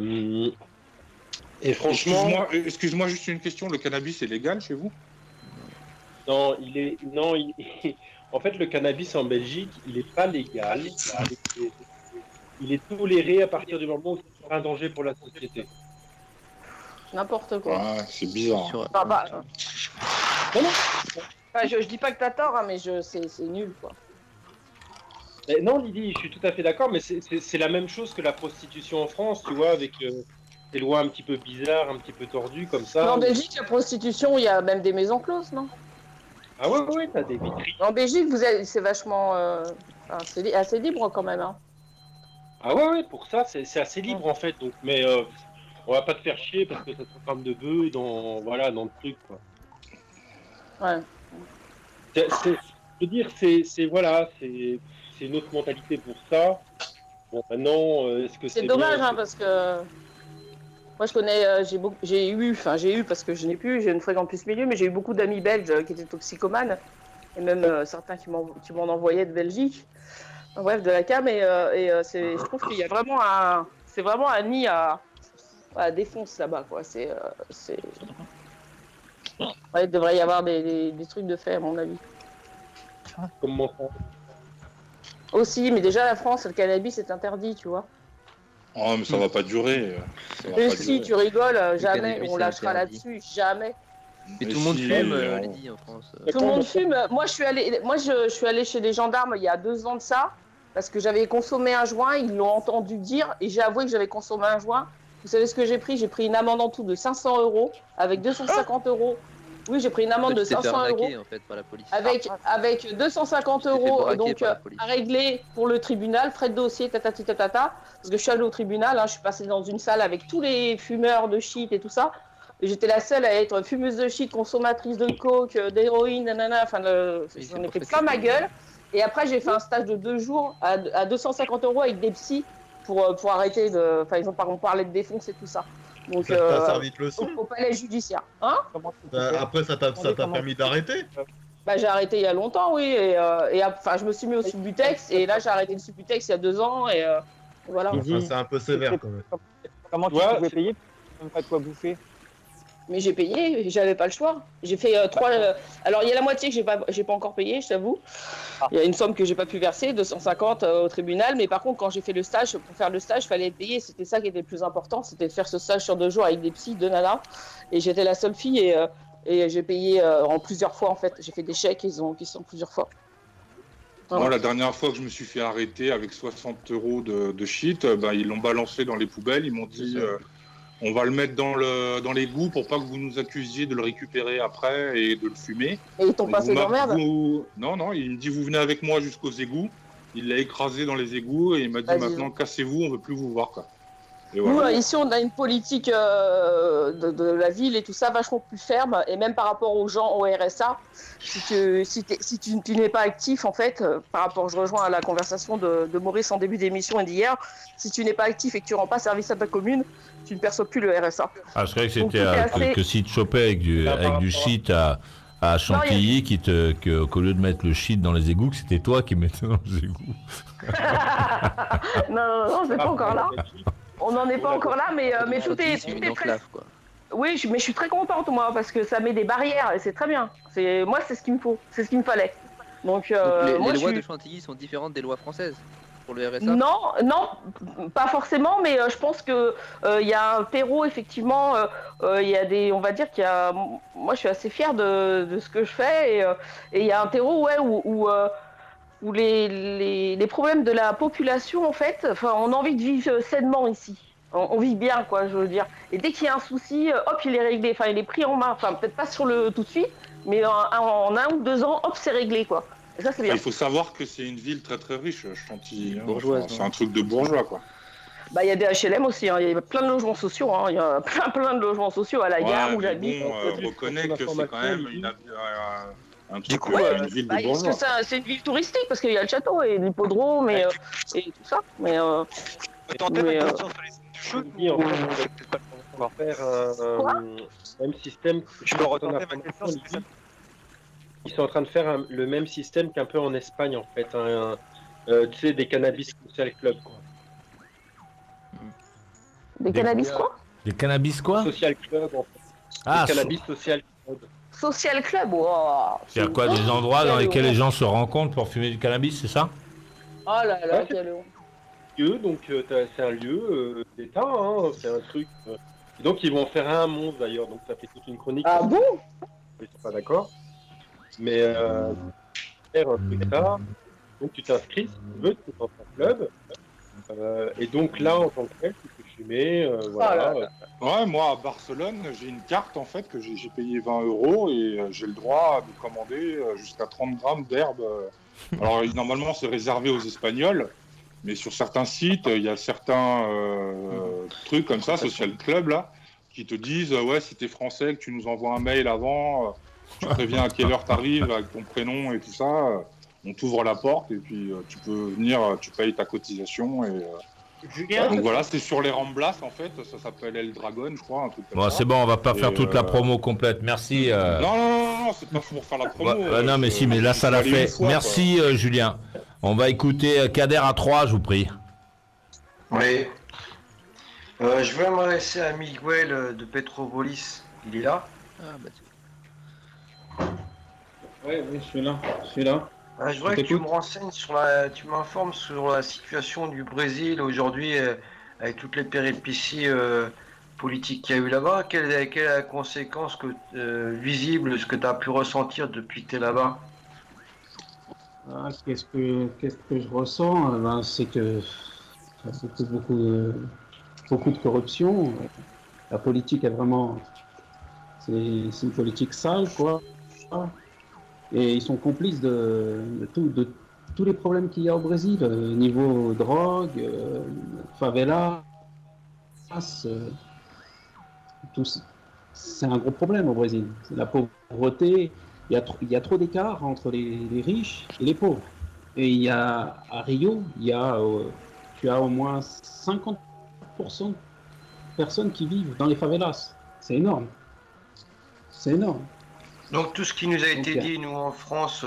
franchement, excuse-moi juste une question, le cannabis est légal chez vous? Non, en fait, le cannabis en Belgique, il n'est pas légal. Il est toléré à partir du moment où c'est un danger pour la société. N'importe quoi. Ouais, c'est bizarre. Je dis pas que t'as tort, mais c'est nul, quoi. Non, Lydie, je suis tout à fait d'accord, mais c'est la même chose que la prostitution en France, tu vois, avec des lois un petit peu bizarres, un petit peu tordues, comme ça. Mais en Belgique, la prostitution, il y a même des maisons closes, non? Ah ouais, t'as des vitrines. En Belgique, c'est vachement... c'est assez libre, quand même, Ah ouais, pour ça, c'est assez libre en fait. Donc, mais on va pas te faire chier parce que ça te comme de bœufs dans le truc, quoi. Ouais. Je veux dire, c'est une autre mentalité pour ça. Bon, maintenant, est-ce que c'est dommage, bien, hein, parce que moi je connais, j'ai eu parce que je n'ai plus, j'ai une fréquente plus milieu, mais j'ai eu beaucoup d'amis belges qui étaient toxicomanes et même certains qui m'en envoyaient de Belgique. Enfin, bref, de la cam je trouve qu'il y a vraiment c'est vraiment un nid à défonce là-bas, quoi. Ouais, il devrait y avoir des trucs de fait, à mon avis. Comment ça? Aussi, mais déjà la France, le cannabis est interdit, tu vois. Oh, mais ça va pas durer. Et si, tu rigoles, jamais on lâchera là-dessus, jamais. Mais tout le monde fume, elle dit en France. Tout le monde fume. Moi, je suis allée chez les gendarmes il y a 2 ans de ça, parce que j'avais consommé un joint, ils l'ont entendu dire, et j'ai avoué que j'avais consommé un joint. Vous savez ce que j'ai pris? J'ai pris une amende en tout de 500 € avec 250 €. Oui, j'ai pris une amende de 500 €. En fait, par la police. Avec 250 € donc à régler pour le tribunal, frais de dossier, tatati tatata. Parce que je suis allée au tribunal, hein, je suis passée dans une salle avec tous les fumeurs de shit et tout ça. Et j'étais la seule à être fumeuse de shit, consommatrice de coke, d'héroïne, nanana. Enfin, j'en ai fait plein ma gueule. Et après, j'ai fait un stage de 2 jours à 250 € avec des psys pour arrêter de. Enfin, ils ont parlé de défonce et tout ça. Donc, ça t'a servi de leçon au palais judiciaire. Hein? Après, ça t'a permis d'arrêter? Bah, j'ai arrêté il y a longtemps, oui. Et enfin, je me suis mis au Subutex. Et là, j'ai arrêté le Subutex il y a 2 ans. Et voilà. Enfin, c'est un peu sévère quand même. Comment tu pouvais payer? Même pas de quoi bouffer. Mais j'ai payé, j'avais pas le choix. J'ai fait 3. Alors il y a la moitié que j'ai pas encore payé, je t'avoue. Il y a une somme que j'ai pas pu verser, 250 au tribunal. Mais par contre, quand j'ai fait le stage, pour faire le stage, il fallait être payé. C'était ça qui était le plus important, c'était de faire ce stage sur 2 jours avec des psys, 2 nanas. Et j'étais la seule fille et j'ai payé en plusieurs fois en fait. J'ai fait des chèques qui sont plusieurs fois. Moi, la dernière fois que je me suis fait arrêter avec 60 € de shit, ils l'ont balancé dans les poubelles. Ils m'ont dit on va le mettre dans l'égout pour pas que vous nous accusiez de le récupérer après et de le fumer. Et ils t'ont passé d'emmerde? Non, il me dit vous venez avec moi jusqu'aux égouts. Il l'a écrasé dans les égouts et il m'a dit maintenant cassez-vous, on veut plus vous voir, quoi. Et voilà. Nous, ici, on a une politique de la ville et tout ça vachement plus ferme. Et même par rapport aux gens au RSA, si tu n'es pas actif, en fait, par rapport, je rejoins à la conversation de Maurice en début d'émission et d'hier, si tu n'es pas actif et que tu ne rends pas service à ta commune, tu ne perçois plus le RSA. Ah, je croyais que c'était que si tu chopais avec du shit à Chantilly, qu'au lieu de mettre le shit dans les égouts, que c'était toi qui mettais dans les égouts. non, c'est pas encore là. On n'en est pas encore là, mais tout est prêt. Oui, mais je suis très contente, moi, parce que ça met des barrières et c'est très bien. Moi, c'est ce qu'il me faut, c'est ce qu'il me fallait. Donc les lois de Chantilly sont différentes des lois françaises pour le RSA? Non, pas forcément, mais je pense que il y a un terreau, effectivement. Il y a des, on va dire qu'il y a. Moi, je suis assez fière de ce que je fais et il y a un terreau, ouais, où les problèmes de la population, en fait, enfin, on a envie de vivre sainement ici. On vit bien, quoi, je veux dire. Et dès qu'il y a un souci, hop, il est réglé. Enfin, il est pris en main. Enfin, peut-être pas tout de suite, mais en 1 ou 2 ans, hop, c'est réglé, quoi. Et ça, c'est bien. Il faut savoir que c'est une ville très très riche, Chantilly. Bourgeoise. C'est un truc de bourgeois, quoi. Il y a des HLM aussi, hein. Il y a plein de logements sociaux, hein. Il y a plein de logements sociaux à la gare où j'habite. On reconnaît que c'est quand même un truc, une ville de bourgeois. C'est une ville touristique parce qu'il y a le château et l'hippodrome et tout ça. Mais on va faire même système. Je peux retenter ma question. Ils sont en train de faire le même système qu'un peu en Espagne, en fait. Tu sais, des cannabis social club, quoi. Des cannabis quoi? Des cannabis quoi? Social club, en fait. Ah, des cannabis social club. Social club, wow. C'est quoi, des endroits dans lesquels les gens se rencontrent pour fumer du cannabis, c'est ça? Oh là là, quel lieu, donc c'est un lieu d'État, hein, c'est un truc. Donc ils vont en faire un monde d'ailleurs, donc ça fait toute une chronique. Ah bon? Je suis pas d'accord. Mais faire un truc d'État, donc tu t'inscris si tu veux, tu es dans un club. Et donc là, en tant que tel, tu peux fumer, voilà. Ouais, moi à Barcelone, j'ai une carte en fait que j'ai payé 20 € et j'ai le droit de commander jusqu'à 30 grammes d'herbe. Alors normalement c'est réservé aux Espagnols, Mais sur certains sites, il y a certains trucs comme ça, social club là, qui te disent ouais, si t'es français, que tu nous envoies un mail avant, tu préviens à quelle heure t'arrives avec ton prénom et tout ça, on t'ouvre la porte et puis tu peux venir, tu payes ta cotisation et. Julien, donc voilà, c'est sur les Ramblas en fait, ça s'appelle El Dragon, je crois, un truc comme ça. C'est bon, on va pas faire toute la promo complète. Merci. Non, c'est pas pour faire la promo. Non, mais si, mais là ça l'a fait. Merci Julien. On va écouter Kader à 3, je vous prie. Oui. Je vais m'adresser à Miguel de Petropolis. Il est là? Oui, je suis là. Je voudrais que tu me renseignes tu m'informes sur la situation du Brésil aujourd'hui avec toutes les péripéties politiques qu'il y a eu là-bas. Quelle est la conséquence visible, ce que tu as pu ressentir depuis que tu es là-bas? Qu'est-ce que je ressens? C'est que il y a beaucoup de corruption. La politique est vraiment... C'est une politique sale, quoi. Et ils sont complices de tous les problèmes qu'il y a au Brésil, niveau drogue, favela, c'est un gros problème au Brésil. C'est la pauvreté, il y a trop d'écart entre les riches et les pauvres. Et à Rio, tu as au moins 50% de personnes qui vivent dans les favelas. C'est énorme. Donc tout ce qui nous a été dit, nous en France,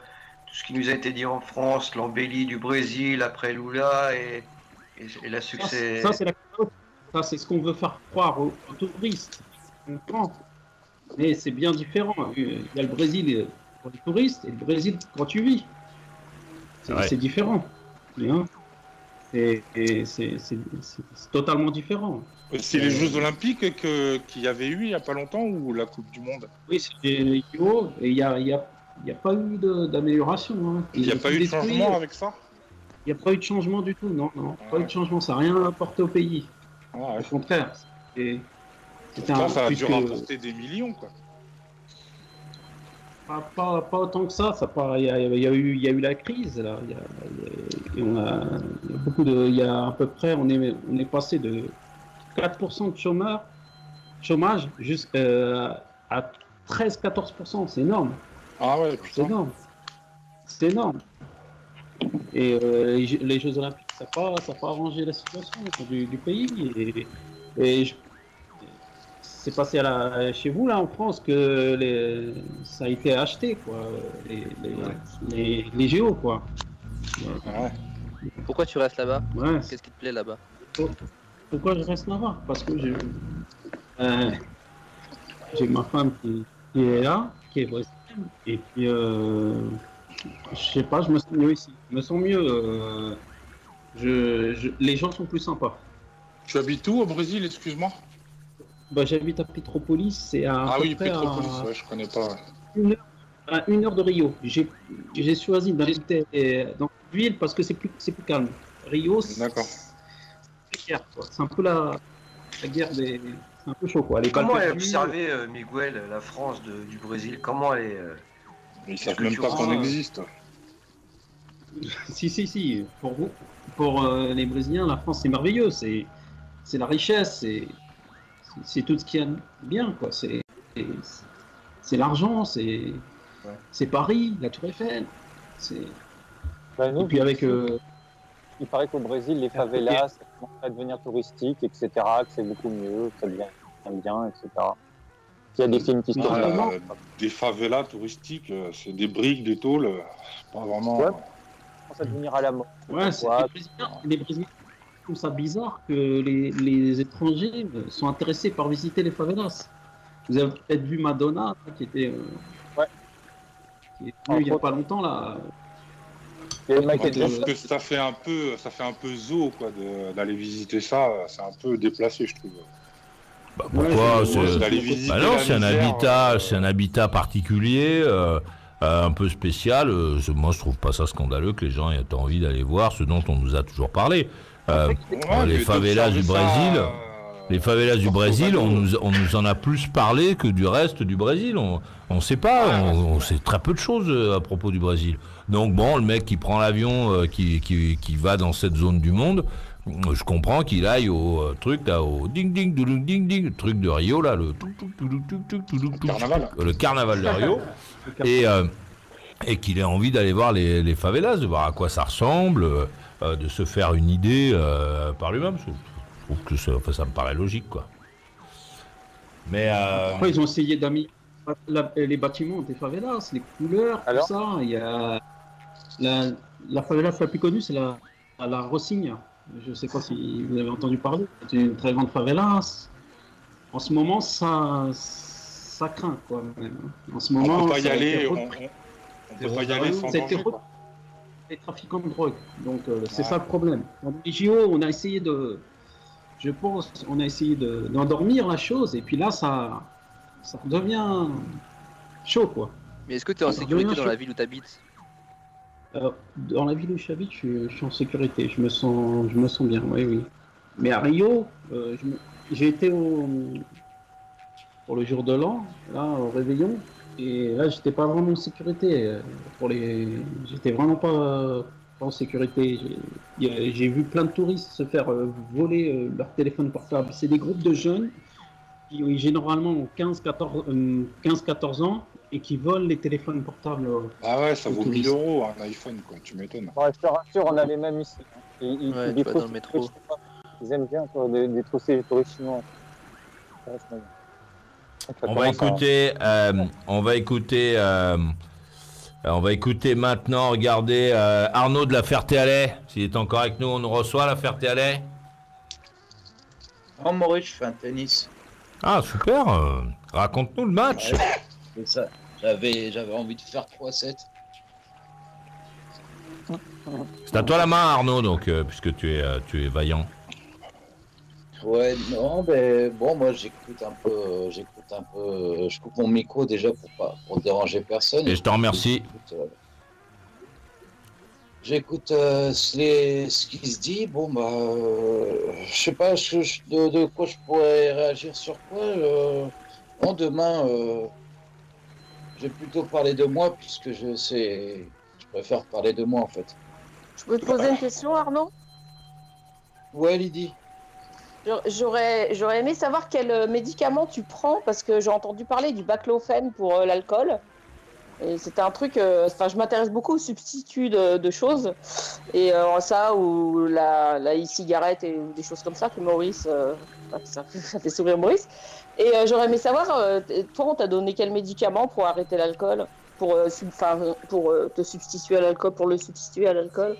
l'embellie du Brésil après Lula et la succès. Ça c'est ce qu'on veut faire croire aux touristes. On comprend. Mais c'est bien différent. Il y a le Brésil pour les touristes et le Brésil quand tu vis. C'est différent. C'est totalement différent. C'est les Jeux Olympiques qu'il y avait eu il n'y a pas longtemps ou la Coupe du Monde? Oui, c'était les JO et il n'y a pas eu d'amélioration. Il n'y a pas eu de changement avec ça? Il n'y a pas eu de changement du tout, non. Pas eu de changement, ça n'a rien apporté au pays. Au contraire. Ça a dû rapporter des millions, quoi. Pas autant que ça. Il y a eu la crise là. Il y a à peu près, on est passé de 4% de chômage jusqu'à 13-14%. C'est énorme. Ah ouais, putain. C'est énorme. Et les Jeux Olympiques, ça n'a pas arrangé la situation du pays. Et c'est passé chez vous là en France que ça a été acheté quoi, les géos quoi. Ouais. Pourquoi tu restes là-bas? Qu'est-ce qui te plaît là-bas? Pourquoi je reste là-bas? Parce que j'ai ma femme qui est là, qui est brésilienne, et puis je sais pas, je me sens mieux ici. Je me sens mieux. Les gens sont plus sympas. Tu habites où au Brésil, excuse-moi? J'habite à Petropolis, c'est à. Ah oui, Petropolis, je connais pas. À 1 heure de Rio. J'ai choisi d'habiter dans une ville parce que c'est plus calme. Rio, c'est la guerre, quoi. C'est un peu la guerre des. C'est un peu chaud, quoi. Comment est observé, Miguel, la France du Brésil? Comment elle est. Ils savent même pas qu'on existe. Si. Pour les Brésiliens, la France, c'est merveilleux. C'est la richesse, c'est tout ce qu'il y a de bien, quoi. C'est l'argent, c'est Paris, la Tour Eiffel. Et puis avec. Il paraît qu'au Brésil, les favelas, ça commence à devenir touristique, etc., que c'est beaucoup mieux, que ça devient bien, etc. Il y a des films qui sont des favelas touristiques, c'est des briques, des tôles, pas vraiment. Ouais, ça commence à devenir à la mode. Ouais, les Brésiliens trouvent ça bizarre que les étrangers sont intéressés par visiter les favelas. Vous avez peut-être vu Madonna qui était venue il n'y a pas longtemps là. Je trouve que ça fait un peu zoo quoi d'aller visiter ça, c'est un peu déplacé je trouve. Pourquoi c'est un habitat particulier, un peu spécial. Moi je trouve pas ça scandaleux que les gens aient envie d'aller voir ce dont on nous a toujours parlé. Les favelas du Brésil. Les favelas du Brésil, on nous en a plus parlé que du reste du Brésil. On ne sait pas, on sait très peu de choses à propos du Brésil. Donc bon, le mec qui prend l'avion, qui va dans cette zone du monde, je comprends qu'il aille au truc là, au ding ding ding ding ding, le truc de Rio là, le carnaval de Rio, et qu'il ait envie d'aller voir les favelas, de voir à quoi ça ressemble, de se faire une idée par lui-même. Je trouve que ça me paraît logique, quoi. Mais après, ils ont essayé d'amener les bâtiments des favelas, les couleurs, tout ça. Il y a la favela la plus connue, c'est la Rocinha. Je ne sais pas si vous avez entendu parler. C'est une très grande favela. En ce moment, ça craint, quoi. Même. En ce moment, on peut pas y aller. On peut pas y aller sans danger. Les trafiquants de drogue. Donc, c'est ça le problème. Dans les JO, on a essayé de. Je pense, on a essayé d'endormir la chose, et puis là, ça devient chaud, quoi. Mais est-ce que tu es en sécurité dans la ville où tu habites? Dans la ville où j'habite, je suis en sécurité. Je me sens bien, oui. Mais à Rio, j'ai été pour le jour de l'an, là, au réveillon, et là, j'étais pas vraiment en sécurité. J'étais vraiment pas en sécurité. J'ai vu plein de touristes se faire voler leur téléphone portable. C'est des groupes de jeunes qui généralement ont 15-14 ans et qui volent les téléphones portables. Ah ouais, ça vaut 1000 € un iPhone, quoi, tu m'étonnes. Ouais, je te rassure, on a les mêmes ici. Ils dans le métro. Ils aiment bien détrousser les touristes chinois. On va écouter maintenant, regardez, Arnaud de la Ferté-Alais. S'il est encore avec nous, on nous reçoit la Ferté-Alais. Oh Maurice, je fais un tennis. Ah super, raconte-nous le match. Ouais, c'est ça, j'avais envie de faire 3-7. C'est à toi la main Arnaud, donc, puisque tu es vaillant. Ouais, non, mais bon, moi j'écoute un peu, je coupe mon micro déjà pour déranger personne. Et je te remercie. J'écoute ce qui se dit, bon bah, je sais pas de quoi je pourrais réagir sur quoi. Bon, demain, je vais plutôt parler de moi puisque je préfère parler de moi en fait. Je peux te poser une question, Arnaud? Ouais, Lydie. J'aurais aimé savoir quel médicament tu prends parce que j'ai entendu parler du baclofène pour l'alcool. Et c'était un truc, je m'intéresse beaucoup aux substituts de choses. Et ça, ou la e-cigarette et des choses comme ça que Maurice, ça fait sourire Maurice. Et j'aurais aimé savoir, toi, on t'a donné quel médicament pour arrêter l'alcool, pour te substituer à l'alcool, pour le substituer à l'alcool?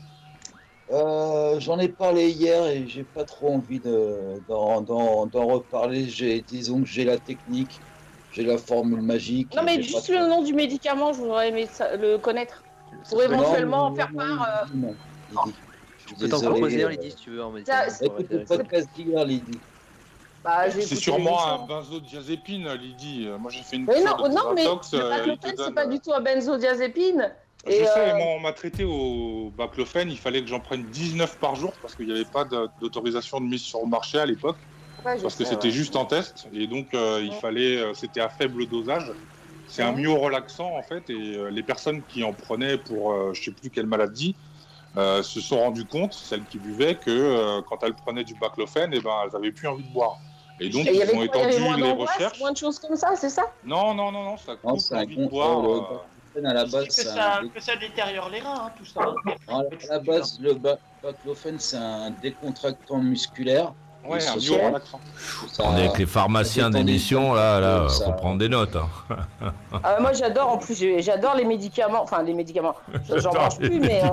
J'en ai parlé hier et j'ai pas trop envie d'en reparler. Disons que j'ai la technique, j'ai la formule magique. Non mais juste le nom du médicament, je voudrais aimé le connaître. Pour éventuellement en faire part. Non, je peux t'en proposer un, Lydie, si tu veux. Écoute le podcast d'hier, Lydie. C'est sûrement un benzodiazépine, Lydie. Moi j'ai fait une non, mais le baclofène, c'est pas du tout un benzodiazépine. Je sais, on m'a traité au baclofène, il fallait que j'en prenne 19 par jour parce qu'il n'y avait pas d'autorisation de mise sur le marché à l'époque. Ouais, parce que c'était juste en test et donc il fallait, c'était à faible dosage. C'est un myorelaxant en fait et les personnes qui en prenaient pour je sais plus quelle maladie se sont rendues compte, celles qui buvaient, que quand elles prenaient du baclofène, elles avaient plus envie de boire. Et donc ils ont étendu les recherches. Moins de choses comme ça, c'est ça? Non, ça coupe l'envie de boire. À la base, que ça détériore les reins, hein, tout ça. À la base, le baclofène, c'est un décontractant musculaire. Ouais, un myorelaxant. On est avec les pharmaciens d'émission, là, faut prendre des notes. Hein. Moi, j'adore, en plus, j'adore les médicaments. Enfin, les médicaments. J'en mange plus, mais.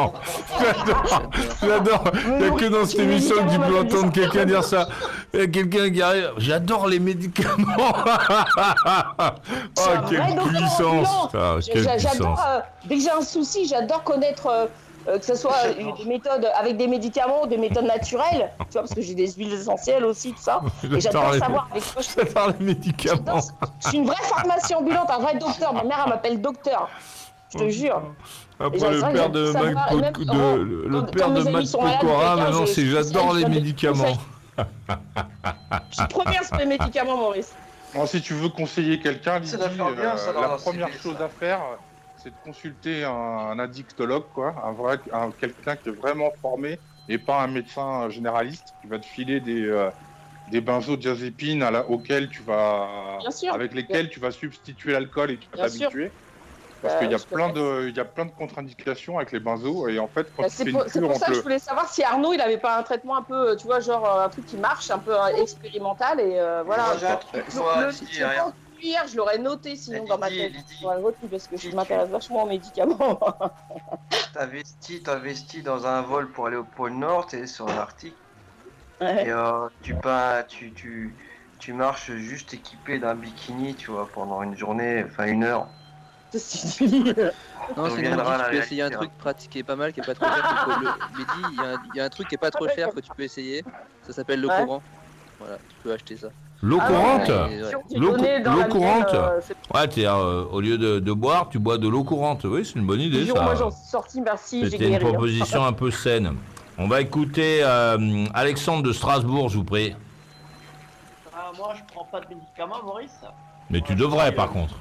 J'adore. Il n'y a que dans cette émission que tu peux entendre quelqu'un dire ça. Il y a quelqu'un qui arrive. J'adore les médicaments. Oh, quelle puissance. J'adore. Dès que j'ai un souci, j'adore connaître. Que ce soit des méthodes avec des médicaments ou des méthodes naturelles, tu vois, parce que j'ai des huiles essentielles aussi, tout ça. Et j'adore savoir avec quoi je fais. J'adore les médicaments. Je suis une vraie pharmacie ambulante, un vrai docteur. Ma mère, elle m'appelle docteur. Je te jure. Après, le père de Mac Pokora, maintenant, c'est j'adore les médicaments. Je suis première sur les médicaments, Maurice. Bon, si tu veux conseiller quelqu'un, Lydie, Ça doit faire bien, ça, la dans première CB, chose ça. à faire, c'est de consulter un addictologue, quoi, quelqu'un qui est vraiment formé et pas un médecin généraliste qui va te filer des benzodiazépines auxquels Bien sûr. avec lesquels tu vas substituer l'alcool et tu vas Bien sûr. t'habituer. Parce qu'il y a je plein de contre-indications avec les benzos et en fait quand tu C'est fais pour, une c'est cure, pour on ça que te je voulais savoir si Arnaud, il avait pas un traitement un peu, tu vois, genre un truc qui marche, un peu expérimental et voilà. Moi, j'ai un truc, moi, Le si, petit rien. point hier, je l'aurais noté sinon dans ma tête. Lydie. Je l'aurais retenu parce que je m'intéresse vachement aux médicaments. T'investis dans un vol pour aller au pôle Nord, t'es sur l'Arctique. Ouais. Et tu marches juste équipé d'un bikini, tu vois, pendant une journée, enfin 1 heure. Non, c'est une reviendra à la tu peux essayer un réalité, truc pratique qui est pas mal, qui est pas trop cher. Mehdi, il y a un truc qui est pas trop cher que tu peux essayer. Ça s'appelle le Ouais. courant. Voilà, tu peux acheter ça. L'eau Ah courante ouais. L'eau L'eau courante Ouais, au lieu de boire, tu bois de l'eau courante. Oui, c'est une bonne idée, ça. Moi j'en suis sorti, merci, j'ai C'était une guéri. hein. proposition un peu saine. On va écouter Alexandre de Strasbourg, je vous prie. Moi, je prends pas de médicaments, Maurice. Mais tu devrais, par contre.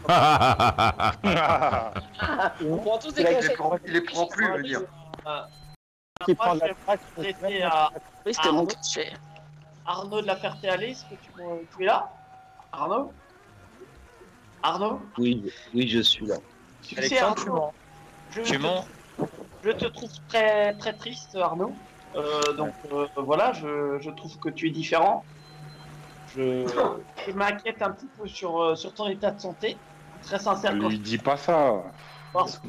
On prend tous des Il cachets. les prend plus, je veux dire. Qui Moi, prend je la vais trace, m'adresser à Oui, c'était mon cachet. Arnaud de la Ferté-Alais. Est-ce que tu es là, Arnaud? Arnaud? Oui, je suis là. Tu sais, Alexandre, tu Arnaud, mens. Tu mens. Je te trouve très très triste, Arnaud. Voilà, je trouve que tu es différent. Je m'inquiète un petit peu sur ton état de santé. Très sincère. Ne lui dis pas ça. Parce que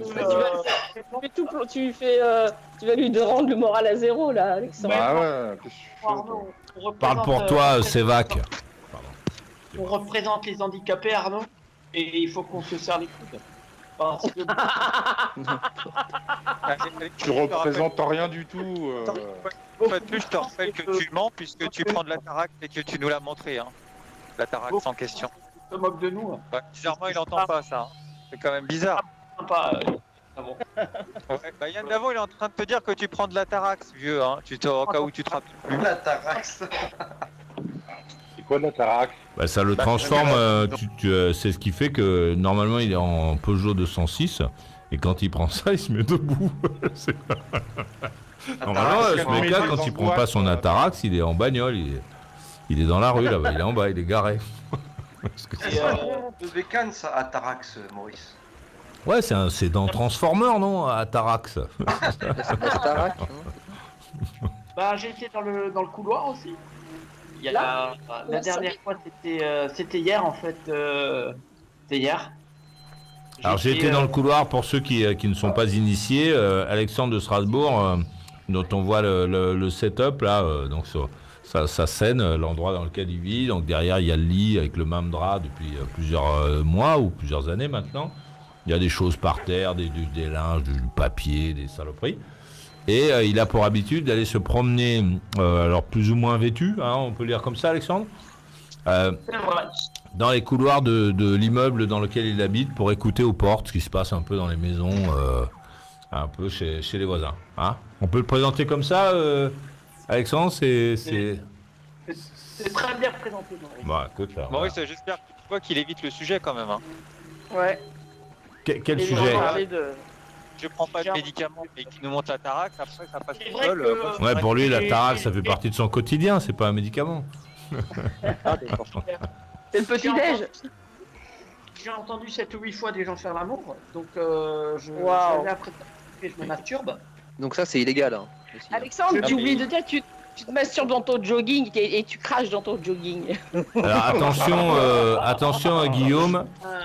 tu vas lui rendre le moral à zéro là, Alexandre. Ah ouais. Arnaud, on Parle représente, pour toi, Sévac. on représente les handicapés, Arnaud, et il faut qu'on se serre les coudes. Parce que Tu représentes rien du tout. Une fois de plus, je te rappelle que tu mens puisque tu prends de la Tarax et que tu nous l'as montré. Hein. La Tarax en question. se moque de nous. Ouais, bizarrement, il entend pas ça. Hein. C'est quand même bizarre. Ouais, Yann Davon, il est en train de te dire que tu prends de la Tarax, vieux. Hein. Au cas où tu te rappelles plus. La Tarax. C'est quoi de la Tarax? Bah, ça le transforme, c'est ce qui fait que normalement il est en Peugeot 206 et quand il prend ça, il se met debout. Normalement, ce mec-là, quand il prend pas son Atarax, il est en bagnole, il est dans la rue là-bas, il est en bas, il est garé. Le bécane, ça, Atarax, Maurice. Ouais, c'est dans Transformer, non, Atarax. Bah, j'ai été dans le couloir aussi. La dernière fois, c'était hier en fait. C'était hier. Alors j'ai été dans le couloir pour ceux qui ne sont pas initiés. Alexandre de Strasbourg, dont on voit le setup là, donc sa scène, l'endroit dans lequel il vit. Donc derrière il y a le lit avec le même drap depuis plusieurs mois ou plusieurs années maintenant. Il y a des choses par terre, des linges, du papier, des saloperies. Et il a pour habitude d'aller se promener, alors plus ou moins vêtu, hein, on peut lire comme ça, Alexandre, dans les couloirs de l'immeuble dans lequel il habite pour écouter aux portes ce qui se passe un peu dans les maisons, un peu chez les voisins. Hein. On peut le présenter comme ça, Alexandre, c'est très bien présenté. Bah, écoute, là, Maurice, j'espère que tu vois qu'il évite le sujet quand même. Hein. Ouais. Quel sujet? Je prends pas de médicaments et qui nous montre la Tarax, après ça passe tout seul. Ouais, pour lui, la Tarax, ça fait partie de son quotidien, c'est pas un médicament. C'est le petit-déj. J'ai entendu 7 ou 8 fois des gens faire l'amour, donc je Wow. vais après je me masturbe. Donc ça, c'est illégal. Hein, aussi, hein. Alexandre, tu oublies de dire que tu te masturbes dans ton jogging et tu craches dans ton jogging. Alors attention Guillaume,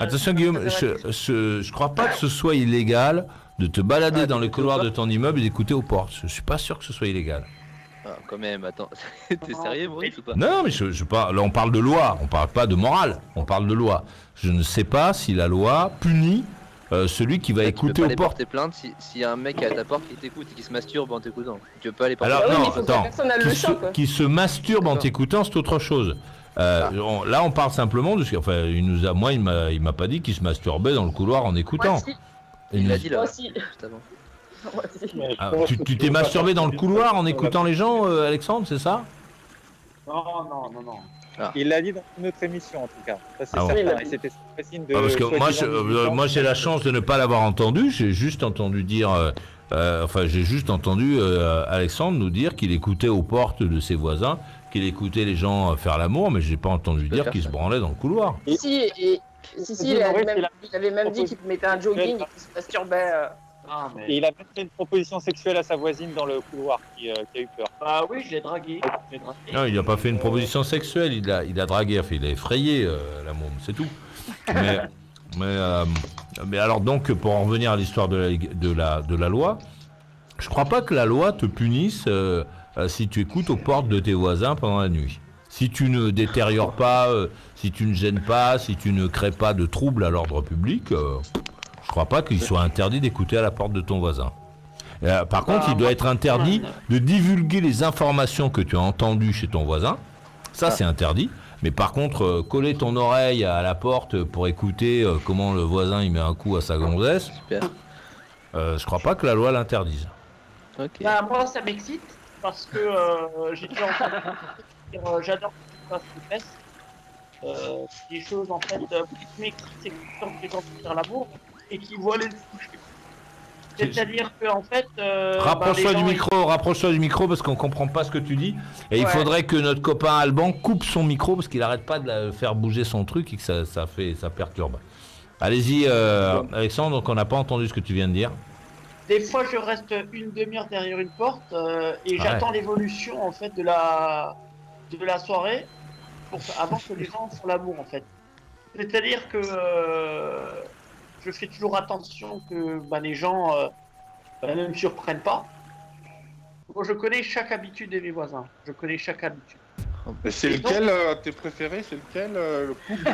je crois pas que ce soit illégal de te balader dans les couloirs de ton immeuble et d'écouter aux portes. Je suis pas sûr que ce soit illégal. Ah, quand même, attends. T'es sérieux, Maurice, ou pas? Non, mais là on parle de loi, on parle pas de morale, on parle de loi. Je ne sais pas si la loi punit celui qui va écouter Tu peux pas aux aller portes. porter plainte s'il y a un mec à ta porte qui t'écoute et qui se masturbe en t'écoutant. Tu peux pas aller porter Alors plainte. non, attends, qui se masturbe en t'écoutant, c'est autre chose. Là, on parle simplement de ce enfin, il m'a pas dit qu'il se masturbait dans le couloir en écoutant. Il l'a dit là. Moi aussi. Juste avant. Ah, tu t'es masturbé dans le couloir en écoutant les gens, Alexandre, c'est ça? Non. Ah. Il l'a dit dans une autre émission en tout cas. Ça, c'est Ah bon. certain. Et c'était sous signe de. Parce que soi-disant moi j'ai la chance de ne pas l'avoir entendu. J'ai juste entendu dire, Alexandre nous dire qu'il écoutait aux portes de ses voisins, qu'il écoutait les gens faire l'amour, mais j'ai pas entendu dire qu'il se branlait dans le couloir. Si, il avait même dit qu'il mettait un jogging et qu'il se masturbait. Et il a même fait une proposition sexuelle à sa voisine dans le couloir qui a eu peur. Ah oui, je l'ai dragué. Non, il n'a pas fait une proposition sexuelle, il a dragué, enfin, il a effrayé la môme, c'est tout. Mais alors donc, pour en revenir à l'histoire de la loi, je crois pas que la loi te punisse si tu écoutes aux portes de tes voisins pendant la nuit. Si tu ne détériores pas, si tu ne gênes pas, si tu ne crées pas de troubles à l'ordre public, je crois pas qu'il soit interdit d'écouter à la porte de ton voisin. Par contre, il doit être interdit de divulguer les informations que tu as entendues chez ton voisin. Ça, c'est interdit. Mais par contre, coller ton oreille à la porte pour écouter comment le voisin il met un coup à sa gonzesse, je crois pas que la loi l'interdise. Okay. Bah, moi, ça m'excite parce que j'ai déjà entendu dire j'adore ce qui se passe. Des choses en fait, qui m'excitent, c'est quand les gens font faire l'amour et qui voient les toucher. C'est-à-dire qu'en fait. Rapproche-toi du micro parce qu'on comprend pas ce que tu dis. Et il faudrait que notre copain Alban coupe son micro parce qu'il arrête pas de faire bouger son truc et que ça perturbe. Allez-y, Alexandre, donc on n'a pas entendu ce que tu viens de dire. Des fois, je reste une demi-heure derrière une porte et j'attends l'évolution en fait de la soirée avant que les gens font l'amour en fait. C'est-à-dire que je fais toujours attention que les gens ne me surprennent pas. Moi, je connais chaque habitude de mes voisins. Je connais chaque habitude. Et c'est lequel tes préférés? C'est lequel le couple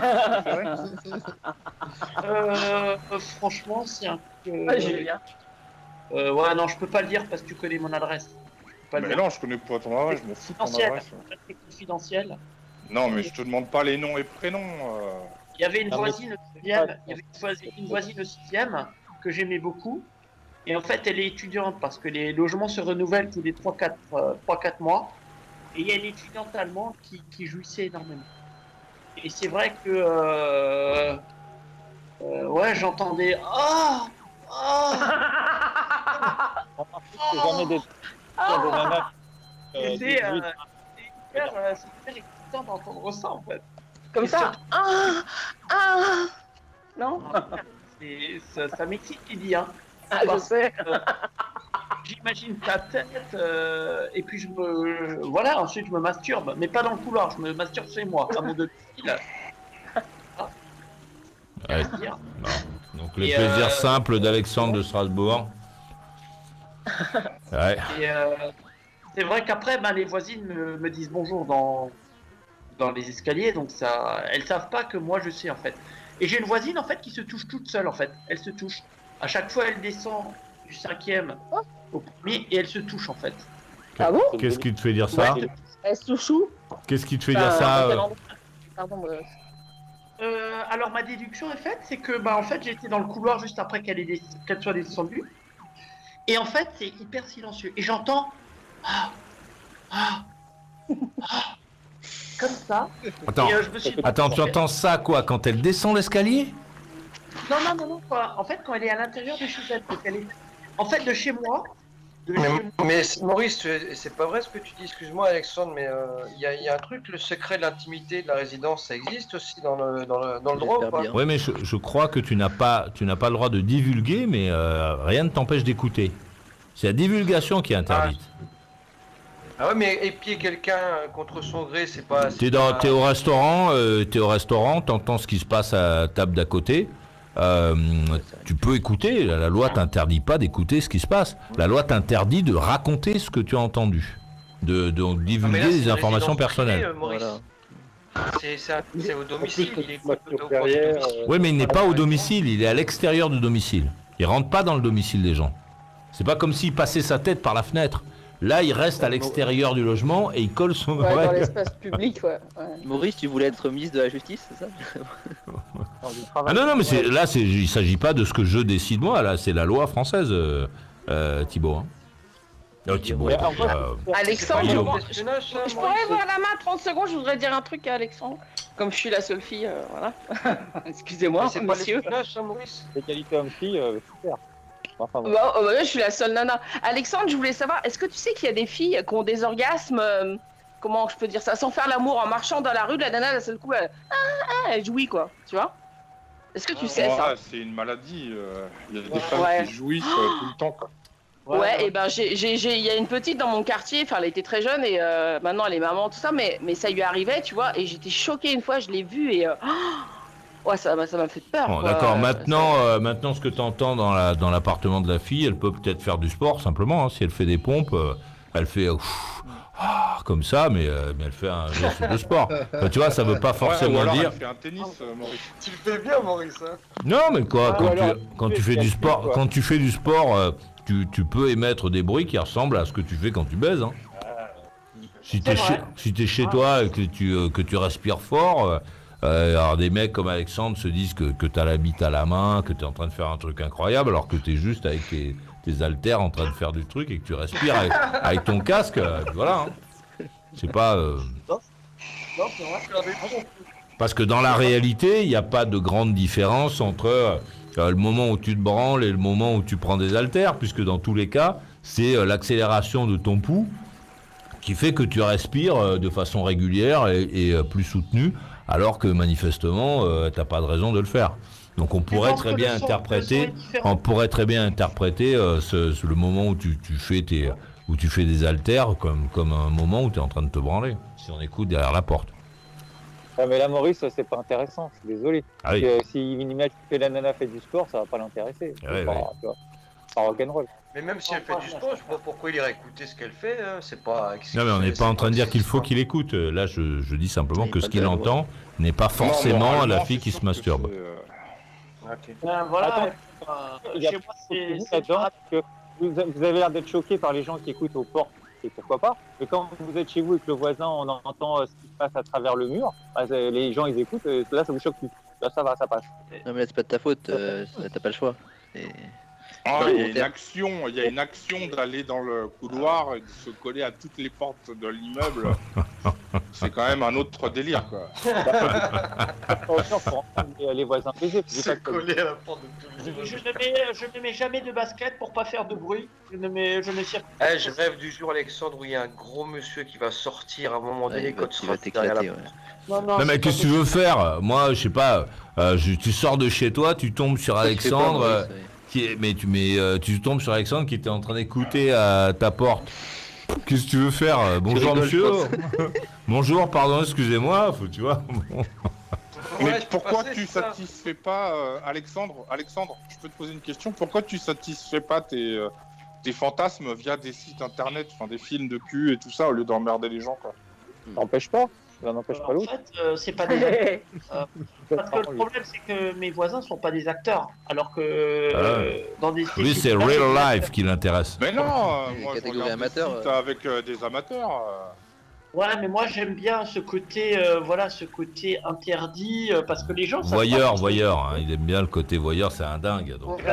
préféré? Franchement, c'est un peu... Julien. Ouais, non, je peux pas le dire parce que tu connais mon adresse. Mais non, je connais pas ton adresse, je m'en fous de ton adresse. C'est confidentiel. Non, mais je te demande pas les noms et prénoms. Il y avait une voisine au 6e que j'aimais beaucoup. Et en fait, elle est étudiante parce que les logements se renouvellent tous les 3-4 mois. Et il y a une étudiante allemande qui jouissait énormément. Et c'est vrai que ouais, j'entendais C'est jamais des nanas. C'est hyper excitant d'entendre ça en fait. Comme ça. Non. Ça m'excite, Lydie. Hein. Je sais. J'imagine ta tête et puis ensuite je me masturbe, mais pas dans le couloir, je me masturbe chez moi, à mon domicile. Ouais. Donc les plaisirs simples d'Alexandre de Strasbourg. Ouais. Et c'est vrai qu'après, les voisines me disent bonjour dans les escaliers, donc ça, elles savent pas que moi je sais en fait. Et j'ai une voisine en fait qui se touche toute seule en fait. Elle se touche. À chaque fois, elle descend du 5e au premier et elle se touche en fait. Ah bon? Qu'est-ce qui te fait dire ça? Elle se touche où? Qu'est-ce qui te fait dire ça? Pardon. Alors ma déduction est faite, c'est que en fait j'étais dans le couloir juste après qu'elle soit descendue. Et en fait c'est hyper silencieux. Et j'entends comme ça. Attends, et, je me suis dit, attends, tu entends ça quoi? Quand elle descend l'escalier? Non, quoi. En fait quand elle est à l'intérieur de chez elle, en fait de chez moi. Mais Maurice, c'est pas vrai ce que tu dis, excuse-moi Alexandre, mais il y a un truc, le secret de l'intimité de la résidence, ça existe aussi dans le droit ou pas? Oui, mais je crois que tu n'as pas le droit de divulguer, mais rien ne t'empêche d'écouter. C'est la divulgation qui est interdite. Ah ouais, mais épier quelqu'un contre son gré, c'est pas... T'es au restaurant, t'entends ce qui se passe à la table d'à côté. Tu peux écouter, la loi t'interdit pas d'écouter ce qui se passe. La loi t'interdit de raconter ce que tu as entendu, de divulguer des informations personnelles. C'est au domicile, il est Oui, mais il n'est pas au domicile, il est à l'extérieur du domicile. Il rentre pas dans le domicile des gens. C'est pas comme s'il passait sa tête par la fenêtre. Là, il reste à l'extérieur du logement et il colle son oreille. Dans l'espace public, ouais. Maurice, tu voulais être ministre de la Justice, c'est ça? Ah non, mais il s'agit pas de ce que je décide moi, là, c'est la loi française, Thibaut. Hein. Oh, Thibaut, Alexandre, Guillaume. je pourrais voir la main 30 secondes, je voudrais dire un truc à Alexandre. Comme je suis la seule fille, voilà. Excusez-moi, C'est pas monsieur. l'espionnage, ça, Maurice? L'égalité homme-fille, super. Enfin, bon. Bah, je suis la seule nana. Alexandre, je voulais savoir, est-ce que tu sais qu'il y a des filles qui ont des orgasmes, comment je peux dire ça, sans faire l'amour, en marchant dans la rue, la nana, d'un seul coup, elle jouit, quoi, tu vois? Est-ce que tu sais ça? C'est une maladie. Il y a des femmes qui jouissent tout le temps, quoi. Ouais, et ben il y a une petite dans mon quartier, enfin elle était très jeune et maintenant elle est maman, tout ça, mais ça lui arrivait, tu vois, et j'étais choquée une fois, je l'ai vue et ouais, ça m'a fait peur. Bon, quoi. d'accord, maintenant ce que tu entends dans l'appartement de la fille, elle peut peut-être faire du sport simplement, hein. Si elle fait des pompes, elle fait comme ça, mais elle fait un geste de sport. Enfin, tu vois, ça veut pas forcément ou alors dire. Elle fait un tennis, Maurice. Tu le fais bien, Maurice. Hein. Non, mais quoi, quand tu fais du sport, tu peux émettre des bruits qui ressemblent à ce que tu fais quand tu baises. Hein. Si t'es chez toi et que tu respires fort, alors des mecs comme Alexandre se disent que t'as la bite à la main, que t'es en train de faire un truc incroyable, alors que t'es juste avec tes haltères en train de faire du truc et que tu respires avec ton casque. Voilà. Hein. C'est pas. Parce que dans la réalité, il n'y a pas de grande différence entre le moment où tu te branles et le moment où tu prends des haltères, puisque dans tous les cas, c'est l'accélération de ton pouls qui fait que tu respires de façon régulière et plus soutenue, alors que manifestement, tu n'as pas de raison de le faire. Donc on pourrait très bien interpréter, le moment où tu fais des haltères comme un moment où tu es en train de te branler, si on écoute derrière la porte. Ah, mais là, Maurice, c'est pas intéressant, je suis désolé. Ah oui. Si imagine que la nana fait du sport, ça va pas l'intéresser. C'est pas rock'n'roll. Mais même si elle fait du sport, je sais pas pourquoi il irait écouter ce qu'elle fait. C'est pas. Non, mais on n'est pas en train de dire qu'il faut qu'il écoute. Là, je dis simplement que ce qu'il entend n'est pas forcément la fille qui se masturbe. Voilà. Chez moi, c'est que vous avez l'air d'être choqué par les gens qui écoutent aux portes, et pourquoi pas. Mais quand vous êtes chez vous et que le voisin, on entend ce qui se passe à travers le mur, les gens ils écoutent, là ça vous choque plus. Là ça va, ça passe. Non mais là c'est pas de ta faute, t'as pas le choix. Il y a une action d'aller dans le couloir et de se coller à toutes les portes de l'immeuble. C'est quand même un autre délire, quoi. Les voisins baiser. Se coller à la porte de tous les immeubles. Je ne mets jamais de basket pour pas faire de bruit. Je mets je rêve du jour, Alexandre, où il y a un gros monsieur qui va sortir à un moment donné quand tu vas t'éclater. Non, mais qu'est-ce que tu veux faire? Moi, je sais pas, tu sors de chez toi, tu tombes sur Alexandre. Tu tombes sur Alexandre qui était en train d'écouter à ta porte. Qu'est-ce que tu veux faire? Bonjour monsieur. Bonjour, pardon, excusez-moi. Tu vois. Mais pourquoi tu satisfais pas Alexandre, je peux te poser une question. Pourquoi tu satisfais pas tes fantasmes via des sites internet, enfin des films de cul et tout ça, au lieu d'emmerder les gens, quoi? N'empêche pas. Ça n'empêche pas l'autre. En fait, c'est pas des acteurs. Parce que le problème, c'est que mes voisins sont pas des acteurs. Alors que dans des oui, c'est real life qui l'intéresse. Mais non, moi je catégorie regarde amateur. des sites avec des amateurs. Ouais, mais moi j'aime bien ce côté, ce côté interdit, parce que les gens. Voyeur, hein. Il aime bien le côté voyeur, c'est un dingue. Donc,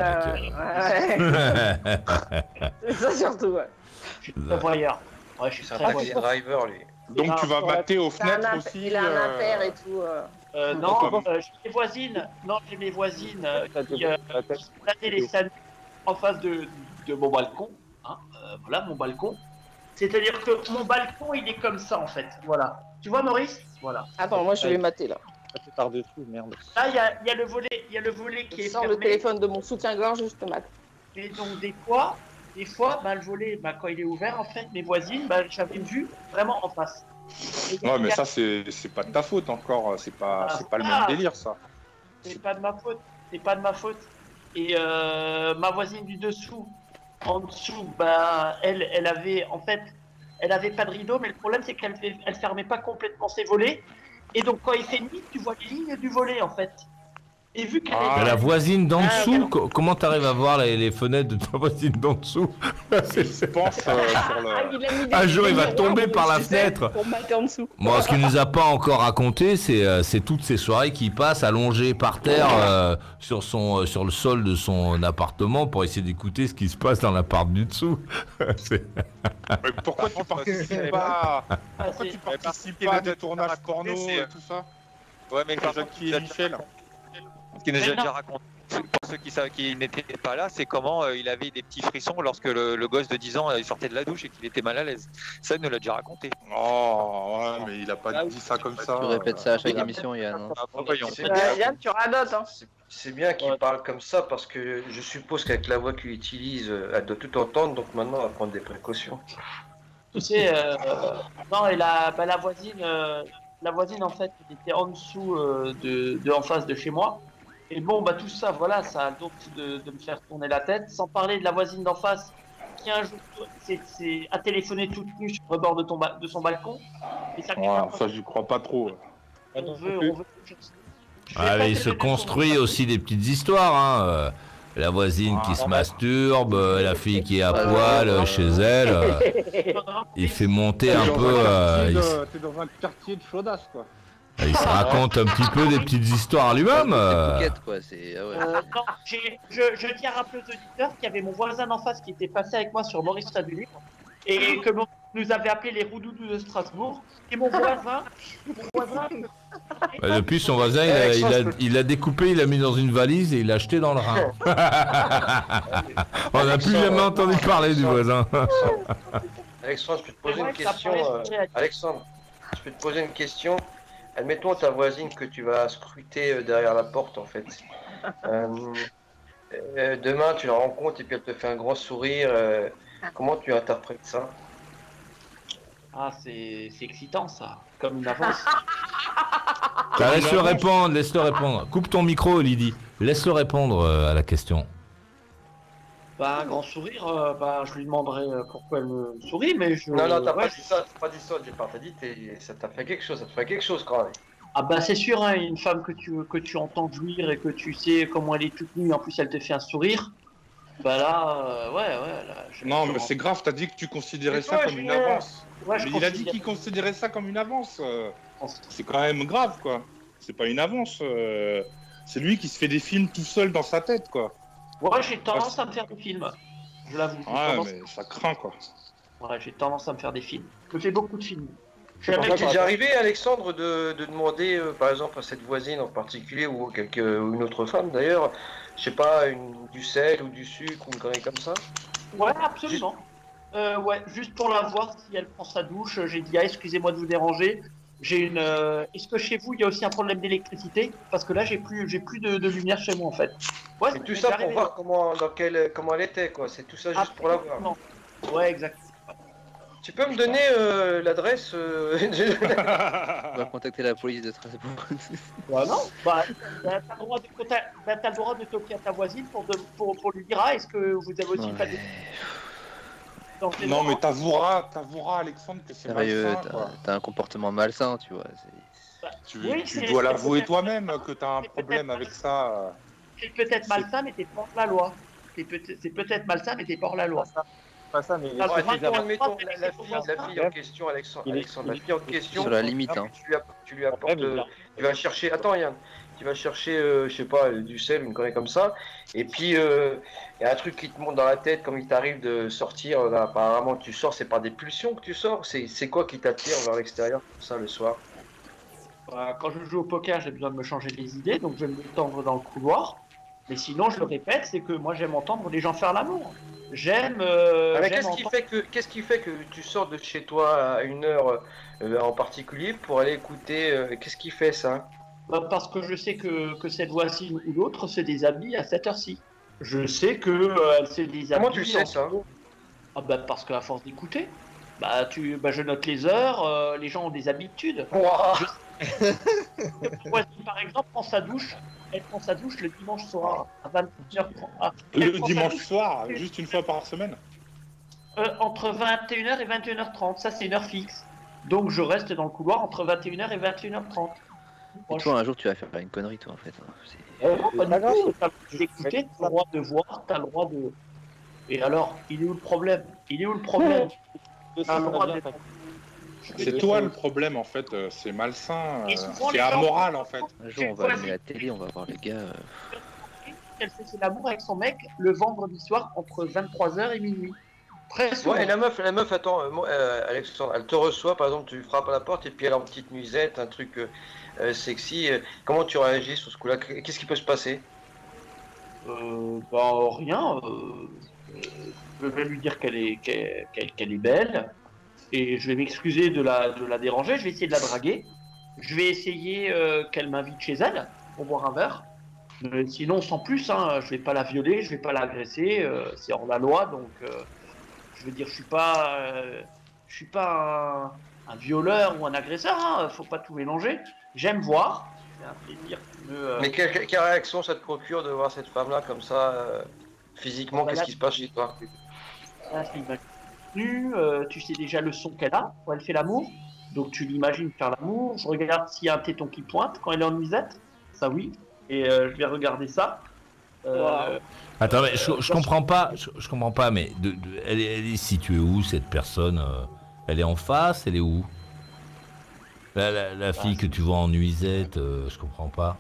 C'est ça surtout, ouais. Je suis très voyeur. Ouais, je suis très voyeur. Driver, lui. Donc tu vas mater aux fenêtres aussi. Il a un impair et tout. Non, j'ai mes voisines qui plantaient les salles en face de mon balcon. Hein, voilà mon balcon. C'est-à-dire que mon balcon, il est comme ça en fait. Voilà. Tu vois, Maurice? Voilà. Attends, moi je vais mater là. C'est par-dessus, merde. Là, il y a le volet qui est sans fermé. le téléphone de mon soutien-gorge, je te mate. Et donc des fois, le volet, quand il est ouvert, en fait, mes voisines, j'avais vu vraiment en face. Ouais, mais ça, c'est pas de ta faute encore. C'est pas le même délire, ça. C'est pas de ma faute. Et ma voisine du dessous, en dessous, elle avait pas de rideau, mais le problème, c'est qu'elle fermait pas complètement ses volets. Et donc, quand il fait nuit, tu vois les lignes du volet, en fait. Et vu qu'elle Mais la voisine d'en dessous, comment t'arrives à voir les fenêtres de ta voisine d'en dessous? Je pense sur le... Un jour, il va tomber par la fenêtre. Pour mater en dessous. Moi, ce qu'il nous a pas encore raconté, c'est toutes ces soirées qu'il passe allongé par terre sur le sol de son appartement pour essayer d'écouter ce qui se passe dans l'appart du dessous. Mais pourquoi tu participes pas à des tournages porno et tout ça? Ouais, mais par contre, Jackie et Michel. Ce qu'il nous a déjà raconté, pour ceux qui n'étaient pas là, c'est comment il avait des petits frissons lorsque le gosse de 10 ans il sortait de la douche et qu'il était mal à l'aise. Ça, il nous l'a déjà raconté. Oh, ouais, mais il a pas dit ça comme ça. Tu répètes ça à chaque émission, Yann. Yann, tu radotes, hein. C'est bien qu'il parle comme ça parce que je suppose qu'avec la voix qu'il utilise, elle doit tout entendre, donc maintenant elle va prendre des précautions. Tu sais, non, et la voisine en fait, elle était en dessous de en face de chez moi. Et bon, bah tout ça, voilà, ça a donc de me faire tourner la tête. Sans parler de la voisine d'en face qui un jour a téléphoné toute nue sur le bord de son balcon. Et ça, ça j'y crois pas trop. On veut Allez, il se construit aussi des petites histoires, hein. La voisine qui se masturbe, la fille qui est à poil chez elle. Il fait monter un peu. T'es dans un quartier de chaudasse, quoi. Il se raconte un petit peu des petites histoires lui-même. Je tiens à rappeler aux auditeurs qu'il y avait mon voisin d'en face qui était passé avec moi sur Maurice Radio Libre et que nous avait appelé les roudoudous de Strasbourg. Et mon voisin. Depuis, son voisin, il l'a découpé, il l'a mis dans une valise et il l'a acheté dans le Rhin. On n'a plus jamais entendu parler du voisin. Alexandre, je peux te poser une question. Alexandre, je peux te poser une question. Admettons ta voisine que tu vas scruter derrière la porte en fait. Demain tu la rencontres et puis elle te fait un grand sourire. Comment tu interprètes ça? Ah, c'est excitant ça, comme une avance. Laisse-le répondre. Coupe ton micro, Lydie. Laisse-le répondre à la question. Bah, un grand sourire, je lui demanderai pourquoi elle me sourit, mais je... Non, t'as pas dit ça, t'as dit ça t'a fait quelque chose, ça te fait quelque chose quand même. Ah bah c'est sûr, hein, une femme que tu entends jouir et que tu sais comment elle est toute nue, en plus elle te fait un sourire, bah là, Non, mais c'est grave, t'as dit que tu considérais ça comme une avance. Mais il a dit qu'il considérait ça comme une avance. C'est quand même grave, quoi. C'est pas une avance. C'est lui qui se fait des films tout seul dans sa tête, quoi. Ouais, j'ai tendance à me faire des films. Je l'avoue. Ouais, mais ça craint, quoi. Ouais, j'ai tendance à me faire des films. Je fais beaucoup de films. C'est déjà arrivé, Alexandre, de demander, par exemple, à cette voisine en particulier, ou une autre femme d'ailleurs, je sais pas, du sel ou du sucre ou une connerie comme ça? Ouais, absolument. Juste pour la voir si elle prend sa douche, j'ai dit, excusez-moi de vous déranger. Est-ce que chez vous il y a aussi un problème d'électricité? Parce que là j'ai plus de lumière chez moi en fait. Ouais, c'est tout ça pour voir comment elle était, quoi. C'est tout ça juste pour la voir. Ouais, exact. Tu peux me donner l'adresse On va contacter la police de Strasbourg. Ouais, non. Bah, t'as le droit de toquer à ta voisine pour lui dire, est-ce que vous avez aussi pas des... Non, mais t'avoueras, Alexandre, que c'est malsain. T'as un comportement malsain, tu vois. Tu dois l'avouer toi-même que t'as un problème avec ça. C'est peut-être malsain, mais t'es pas hors la loi. C'est peut-être malsain, mais t'es pas hors la loi. Pas ça, mais admettons, la fille en question, Alexandre, la fille en question. Sur la limite, hein. Tu lui apportes. Tu vas chercher. Attends, Yann. Tu vas chercher, je sais pas, du sel, une connerie comme ça, et puis il y a un truc qui te monte dans la tête, comme il t'arrive de sortir, là, apparemment tu sors, c'est par des pulsions que tu sors, c'est quoi qui t'attire vers l'extérieur, comme ça, le soir? Quand je joue au poker, j'ai besoin de me changer les idées, donc je vais me tendre dans le couloir, mais sinon, je le répète, c'est que moi j'aime entendre les gens faire l'amour. Qu'est-ce qui fait que tu sors de chez toi à une heure en particulier pour aller écouter, qu'est-ce qui fait ça? Parce que je sais que cette voisine ou l'autre se déshabille à cette heure-ci. Je sais qu'elle se déshabille. Comment tu sais ça? Parce qu'à force d'écouter, je note les heures, les gens ont des habitudes. Cette voisine, par exemple, elle prend sa douche le dimanche soir à 21h30. Le dimanche soir, juste une fois par semaine? Entre 21h et 21h30, ça c'est une heure fixe. Donc je reste dans le couloir entre 21h et 21h30. Et toi, un jour, tu vas faire une connerie, toi, en fait. Pas du tout. T'as le droit d'écouter, t'as le droit de voir, t'as le droit de. Et alors, il est où le problème? Il est où le problème? T'as le droit d'être. C'est toi le problème en fait, c'est malsain, Et souvent, c'est les gens- amoral en fait. Un jour, on va allumer la télé, on va voir les gars. Elle fait l'amour avec son mec le vendredi soir entre 23h et minuit. Très souvent. Ouais, et la meuf, attends, Alexandre, elle te reçoit, par exemple, tu frappes à la porte et puis elle a une petite nuisette, un truc sexy. Comment tu réagis sur ce coup-là? Qu'est-ce qui peut se passer? Rien. Je vais lui dire qu'elle est belle et je vais m'excuser de la déranger. Je vais essayer de la draguer. Je vais essayer qu'elle m'invite chez elle pour boire un verre. Sinon, sans plus, hein, je vais pas la violer, je vais pas l'agresser. C'est hors la loi, donc je veux dire, je suis pas un violeur ou un agresseur. Hein, faut pas tout mélanger. J'aime voir. C'est un plaisir qui me. Mais quelle réaction ça te procure de voir cette femme-là comme ça, physiquement? Qu'est-ce qui se passe chez toi? Tu sais déjà le son qu'elle a quand elle fait l'amour, donc tu l'imagines faire l'amour. Je regarde s'il y a un téton qui pointe quand elle est en nuisette, ça oui, et je vais regarder ça. Attends, mais je comprends pas, je comprends pas, mais elle est située où cette personne? Elle est en face, elle est où? La fille que tu vois en nuisette, je comprends pas.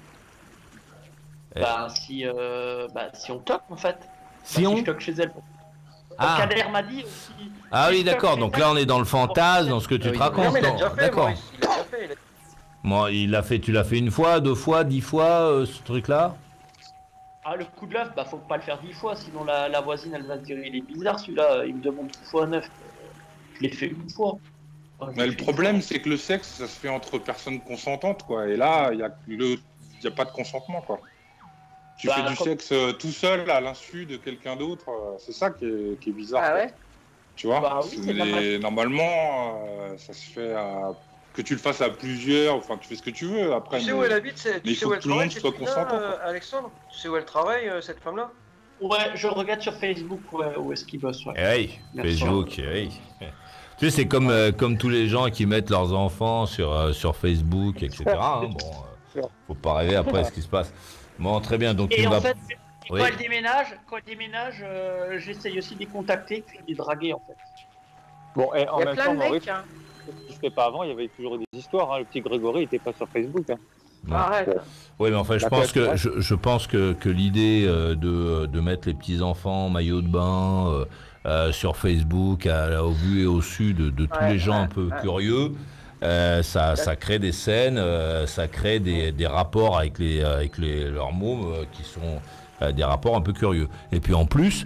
Si on toque en fait. Si on je toque chez elle. Ah. Kader m'a dit aussi. Ah oui, d'accord, donc là on est dans le fantasme, dans ce que tu te racontes. Non, mais il l'a déjà fait, D'accord. Maurice, il l'a déjà fait. Moi, tu l'as fait une fois, 2 fois, 10 fois, ce truc-là? Ah, le coup de l'œuf, faut pas le faire 10 fois, sinon la voisine elle va se dire il est bizarre celui-là, il me demande 10 fois 9. Je l'ai fait une fois. Mais le problème, c'est que le sexe, ça se fait entre personnes consentantes, quoi. Et là, il y a pas de consentement, quoi. Tu fais du sexe tout seul à l'insu de quelqu'un d'autre, c'est ça qui est bizarre. Ah ouais. Tu vois, oui, normalement, ça se fait que tu le fasses à plusieurs, enfin, tu fais ce que tu veux. Après, Tu sais où elle habite, mais il faut que tout le monde soit consentant. Alexandre, tu sais où elle travaille, cette femme-là? Ouais, je regarde sur Facebook où est-ce qu'il bosse. Ouais. Oui, Facebook, oui. Tu sais, c'est comme tous les gens qui mettent leurs enfants sur Facebook, etc. Hein, faut pas rêver après ce qui se passe. Bon, très bien. Donc et tu en vas. fait, Oui. quand elle déménage, j'essaye aussi de les contacter, puis de les draguer en fait. Bon, et en Il y a même plein temps, de mecs, Maurice, hein. ce qui se fait pas avant, il y avait toujours des histoires. Hein. Le petit Grégory, il était pas sur Facebook. Hein. Arrête. Oui, mais enfin, je pense que l'idée de mettre les petits enfants en maillot de bain sur Facebook, au vu et au su de tous les gens un peu curieux, ça crée des scènes, ça crée des rapports avec leurs mômes qui sont des rapports un peu curieux. Et puis en plus,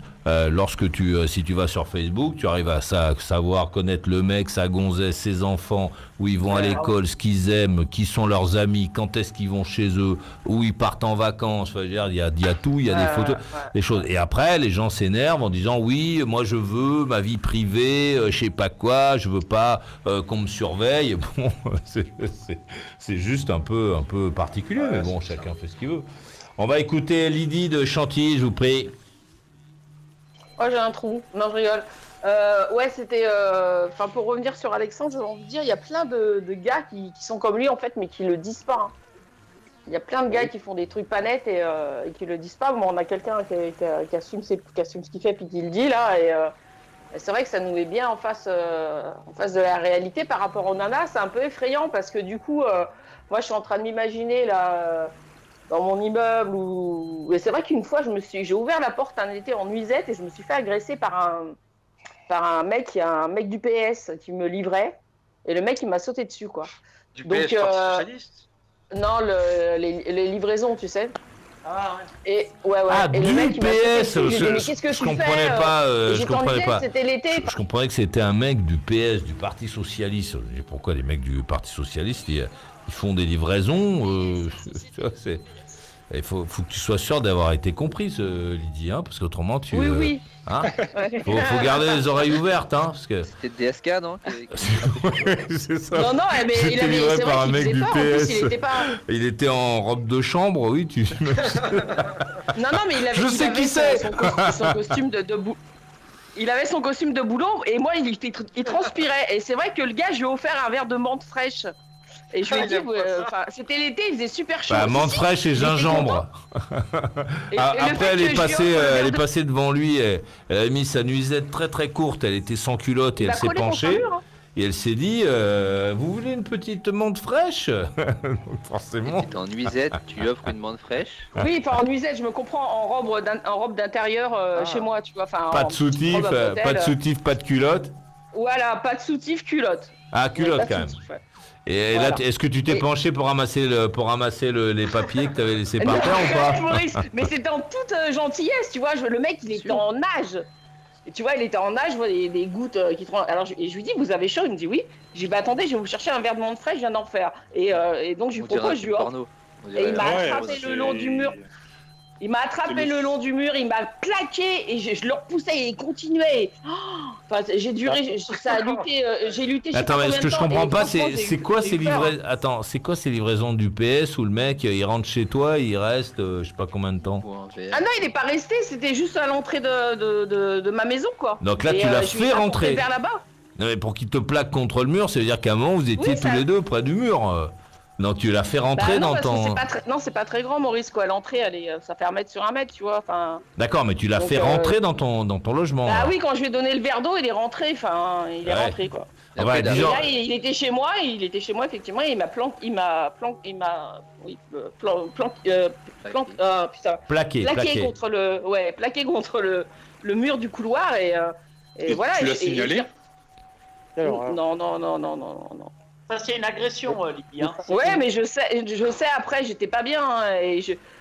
si tu vas sur Facebook, tu arrives à savoir connaître le mec, sa gonzesse, ses enfants, où ils vont à l'école, ce qu'ils aiment, qui sont leurs amis, quand est-ce qu'ils vont chez eux, où ils partent en vacances. Enfin, il y a tout, il y a des photos, des choses. Et après, les gens s'énervent en disant oui, moi je veux ma vie privée, je sais pas quoi, je veux pas qu'on me surveille. Bon, c'est juste un peu particulier, mais bon, chacun fait ce qu'il veut. On va écouter Lydie de Chantilly, je vous prie. Oh, j'ai un trou. Non, je rigole. Ouais, c'était... Enfin, pour revenir sur Alexandre, j'ai envie de dire, il y a plein de gars qui sont comme lui, en fait, mais qui le disent pas. Hein. Il y a plein de gars qui font des trucs pas nets et qui le disent pas. Bon, on a quelqu'un qui assume ce qu'il fait puis qui le dit, là, et c'est vrai que ça nous met bien en face de la réalité par rapport aux nanas. C'est un peu effrayant parce que, du coup, moi, je suis en train de m'imaginer, là... dans mon immeuble et c'est vrai qu'une fois j'ai ouvert la porte un été en nuisette et je me suis fait agresser par un mec du PS qui me livrait et le mec il m'a sauté dessus quoi. Du PS Parti Socialiste? Non, les livraisons, tu sais. Ah ouais. Et ouais. Ah, et du le mec, il m'a PS, sauté dessus. J'ai dit, mais qu'est-ce que je tu comprenais fais pas. Et Je j'étais en comprenais nuisette, pas. c'était l'été. Je comprenais que c'était un mec du PS, du Parti Socialiste. Et pourquoi les mecs du Parti Socialiste ils font des livraisons il faut que tu sois sûr d'avoir été comprise, Lydie, hein, parce qu'autrement tu. Oui. Hein, faut garder les oreilles ouvertes, hein, parce que. C'était DSK, non? C'est ça. Non, mais il J'étais avait. livré C'est par vrai un qu'il mec faisait du peur. En plus, PS. il était pas. Il était en robe de chambre, oui, tu. Non, mais il avait. Je sais qui c'est. Son costume de boulot. Il avait son costume de boulot et moi il transpirait. Et c'est vrai que le gars, je lui ai offert un verre de menthe fraîche. Et je lui ai dit, c'était l'été, il faisait super chaud. Bah, menthe fraîche et gingembre. Après, elle est passée devant lui, elle a mis sa nuisette très très courte, elle était sans culotte et elle s'est penchée. Et elle s'est dit, vous voulez une petite menthe fraîche? Forcément. Tu es en nuisette, tu lui offres une menthe fraîche. Oui, enfin en nuisette, je me comprends, en robe d'intérieur chez moi, tu vois. Pas de soutif, pas de culotte. Voilà, pas de soutif, culotte. Ah, culotte quand même. Et voilà. Là, est-ce que tu t'es penché pour ramasser les papiers que tu avais laissés par terre ou pas? Maurice, mais c'était en toute gentillesse, tu vois. Le mec, il était en nage. Et tu vois, il était en nage, je vois des gouttes qui tombent. Alors, je lui dis, vous avez chaud? Il me dit oui. J'ai dit, bah attendez, je vais vous chercher un verre de menthe fraîche, je viens d'en faire. Et donc, je lui propose, je lui offre. Et il m'a attrapé le long du mur. Il m'a attrapé le long du mur, il m'a plaqué et je le repoussais et il continuait. Enfin, j'ai duré, ça a lutté, j'ai lutté. Attends, mais ce que je comprends pas, c'est quoi ces livraisons? Attends, c'est quoi ces livraisons du PS où le mec il rentre chez toi, il reste, je sais pas combien de temps? Ah non, il est pas resté, c'était juste à l'entrée de ma maison, quoi. Donc là, tu l'as fait rentrer. Vers là-bas. Non, mais pour qu'il te plaque contre le mur, ça veut dire qu'à un moment vous étiez tous les deux près du mur. Non, tu l'as fait rentrer dans ton... Non, c'est pas très grand, Maurice, quoi. L'entrée, ça fait 1 mètre sur 1 mètre, tu vois. Enfin... D'accord, mais tu l'as fait rentrer dans ton logement. Ah oui, quand je lui ai donné le verre d'eau, il est rentré, rentré, quoi. Ouais, et là, il était chez moi, effectivement, et il m'a plaqué contre le mur du couloir, et voilà. Tu l'as signalé? Non. Ça, c'est une agression, Lydie. Hein. Ouais, mais je sais après, j'étais pas bien. Hein,